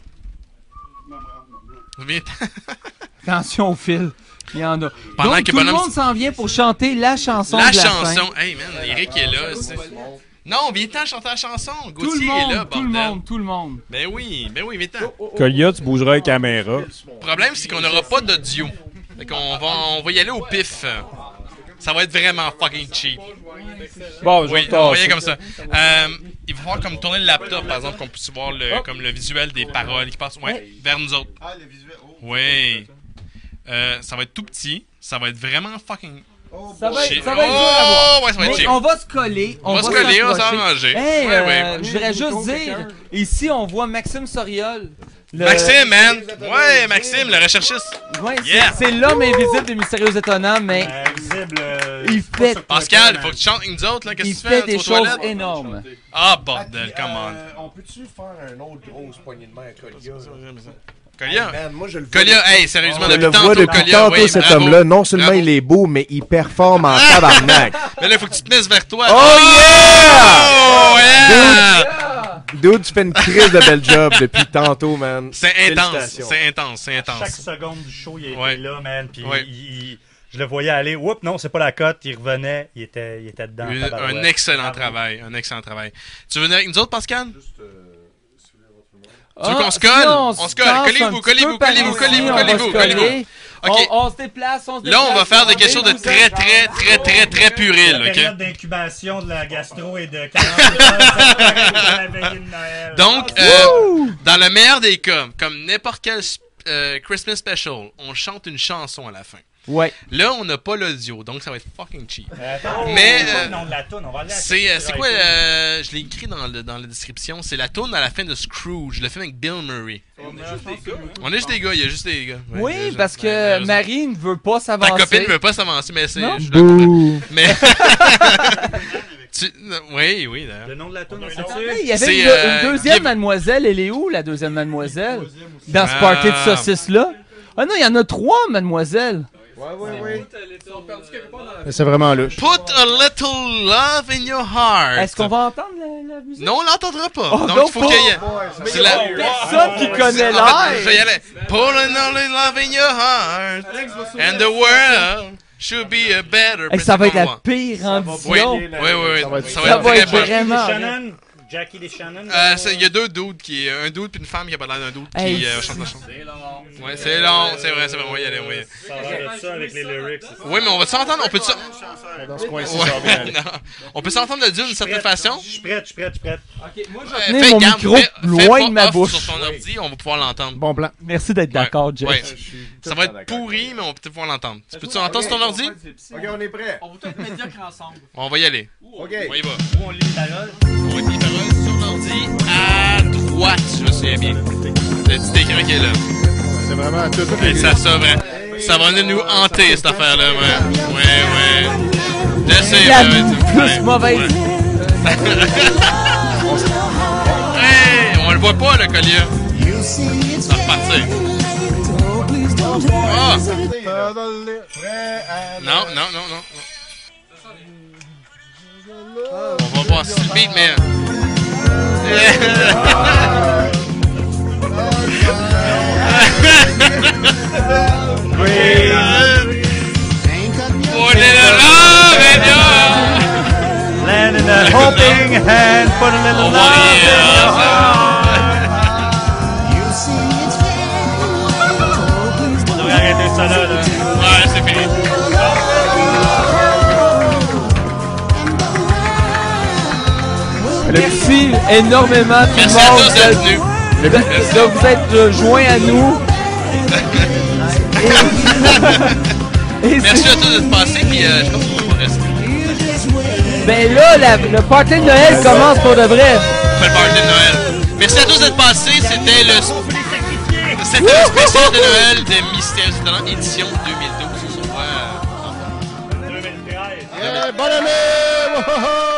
Viens. Attention au fil. Il y en a. Pendant Donc, que tout le bonhomme- monde s'en vient pour chanter la chanson La de la chanson. fin. Hey man, Eric est là. c'est- Non, viens-t'en chanter la chanson. Tout le Gauthier est là, monde, tout le bordel. monde, tout le monde. Ben oui, ben oui, viens-t'en. Colia, tu bougeras la caméra. Le problème, c'est qu'on n'aura pas d'audio. Fait qu'on va, on va y aller au pif. Ça va être vraiment fucking cheap. Bon, je oui, vais on va y passer. aller comme ça. Euh, il va falloir comme tourner le laptop, par exemple, qu'on puisse voir le, comme le visuel des paroles qui passent ouais, vers nous autres. Ah, le visuel. Oui. Euh, ça va être tout petit. Ça va être vraiment fucking... Ça va être, cheap. ça va être dur à Oh, voir. ouais, ça va être Mais cheap. on va se coller. On va se coller, on va s'approcher. s'arranger. Hey, Ouais, euh, ouais. je voudrais juste dire, ici on voit Maxime Soriol, Le- Maxime, man! Ouais, Maxime, le recherchiste! Ouais, c'est- Yeah. c'est l'homme invisible des Mystérieux Étonnants, mais Invisible. euh, il pas fait, sur Pascal, Twitter, il faut que tu chantes avec nous autres, là. Qu'est-ce il que tu fait fais? des Tu vas aux choses toilettes? énormes. Ah, bordel, come Euh, on peut-tu faire un autre grosse poignée de main à Colia? Colia? Man, moi, je le Colia, vois hey, depuis- sérieusement, Je depuis le vois tantôt, depuis Colia, tantôt, oui, cet bravo. homme-là. Non seulement Bravo. il est beau, mais il performe en tabarnak. Mais là, il faut que tu te mettes vers toi. Oh, Oh, yeah! yeah! Dude, dude, tu fais une crise de bel job depuis tantôt, man. C'est intense, Félicitations. c'est intense, c'est intense. Chaque seconde du show, il était Ouais. là, man. Puis Ouais. il- il- je le voyais aller. Oups, non, c'est pas la cote. Il revenait, il était, il était dedans. Un, tabarouette. un excellent Bravo. travail, un excellent travail. Tu veux venir avec nous autres, Pascal? Tu veux Ah, qu'on se colle? sinon, On se colle. tasse Collez-vous, un petit collez-vous, peu par collez-vous, ici, collez-vous, on va collez-vous, se collez-vous. coller. OK. On, on se déplace, on se Là, on va déplace, faire des on questions de est très, très, très, très, très La puriles, période OK? d'incubation de la gastro est de quarante heures à la veillée de Noël. Donc, euh, dans le meilleur des cas, comme n'importe quel euh, Christmas special, on chante une chanson à la fin. Ouais. Là, on n'a pas l'audio, donc ça va être fucking cheap. Euh, attends, Mais c'est pas euh, le nom de la toune, on va aller à c'est euh, sur c'est quoi iTunes. euh, je l'ai écrit dans le dans la description, c'est la toune à la fin de Scrooge, le film avec Bill Murray. On est juste des gars. On est juste des gars, il y a juste des gars. Ouais, Oui, il y a juste- parce que ouais, Marie ne veut pas Ta s'avancer. copine ne veut pas s'avancer, mais c'est Non? je le comprends. Mais tu, oui, oui d'ailleurs. Le nom de la toune, c'est Il y avait C'est, une, euh, une deuxième Give- mademoiselle. Elle est où, la deuxième mademoiselle? Dans ce Ah. party de saucisses-là? Ah non, il y en a trois, mademoiselles. Ouais, ouais, ouais. C'est vraiment louche. Put a little love in your heart. Est-ce qu'on va entendre la, la musique? Non, on l'entendra pas. Oh, Donc, non, il faut pas. qu'il y ait. Mais C'est il y a la... personne qui connaît En l'air. fait, je vais y aller. Put a little love in your heart. And the world should be a better Hey, ça va être la place. pire Oui, ambition. oui, oui, oui. Ça va être- Ça Ça va va être être très bon. vraiment. Shannon, Jackie Shannon. Euh, c'est- Il y a deux dudes qui. Un dude puis une femme qui a pas l'air d'un dude qui Hey, euh, chante la chanson. Ouais, c'est long, c'est vrai, c'est vrai. On va y aller, on va y aller. Ça a l'air de ça avec les lyrics. c'est ça. Oui, mais on va s'entendre. On peut ça. Dans ce coin-ci, Ouais, ça va bien aller. non. On peut s'entendre le dire d'une certaine façon. Je suis prête, je suis prête, je suis prête. Ok, moi, je Euh, tenais fais mon garde, micro fais- fais loin pas de ma off bouche. sur ton ordi, on va pouvoir l'entendre. Bon plan. Merci d'être d'accord, Jeff. Ouais. Ça va être pourri, mais on va peut-être pouvoir l'entendre. Tu peux-tu entendre sur ton ordi? Ok, on est prêt. On va tout être médiocre ensemble. On va y aller. Ok. On y va. Où on lit les paroles? On va mettre les paroles sur l'ordi à droite, je me souviens bien. Le petit écran qui est là. C'est vraiment tout. tout Et les- ça, ça, va- ça va venir nous hanter, cette affaire-là. Ouais, ouais, ouais. Je sais, La ouais, ouais, plus mauvaise. ouais. Hey, on le voit pas, le collier. Ça va repartir. Ah! Non, non, non, non. On va voir si le beat, man. Put it love in your Land in a helping hand, put a little On va love in rien, your ça. On devrait arrêter ça là, là. Ouais, c'est fini. Merci énormément tout Merci le à monde tous d'être venus. de, de- de vous être euh, joints à nous. Et Merci c'est- à tous d'être passés, puis euh, je pense qu'on va rester. Ben là, la- le party de Noël commence pour de vrai. On fait le party de Noël. Merci à tous d'être passés. C'était le, c'était le spécial de Noël de Mystérieux Étonnants, édition deux mille douze. On se revoit. euh, deux mille treize. Yeah, bonne année!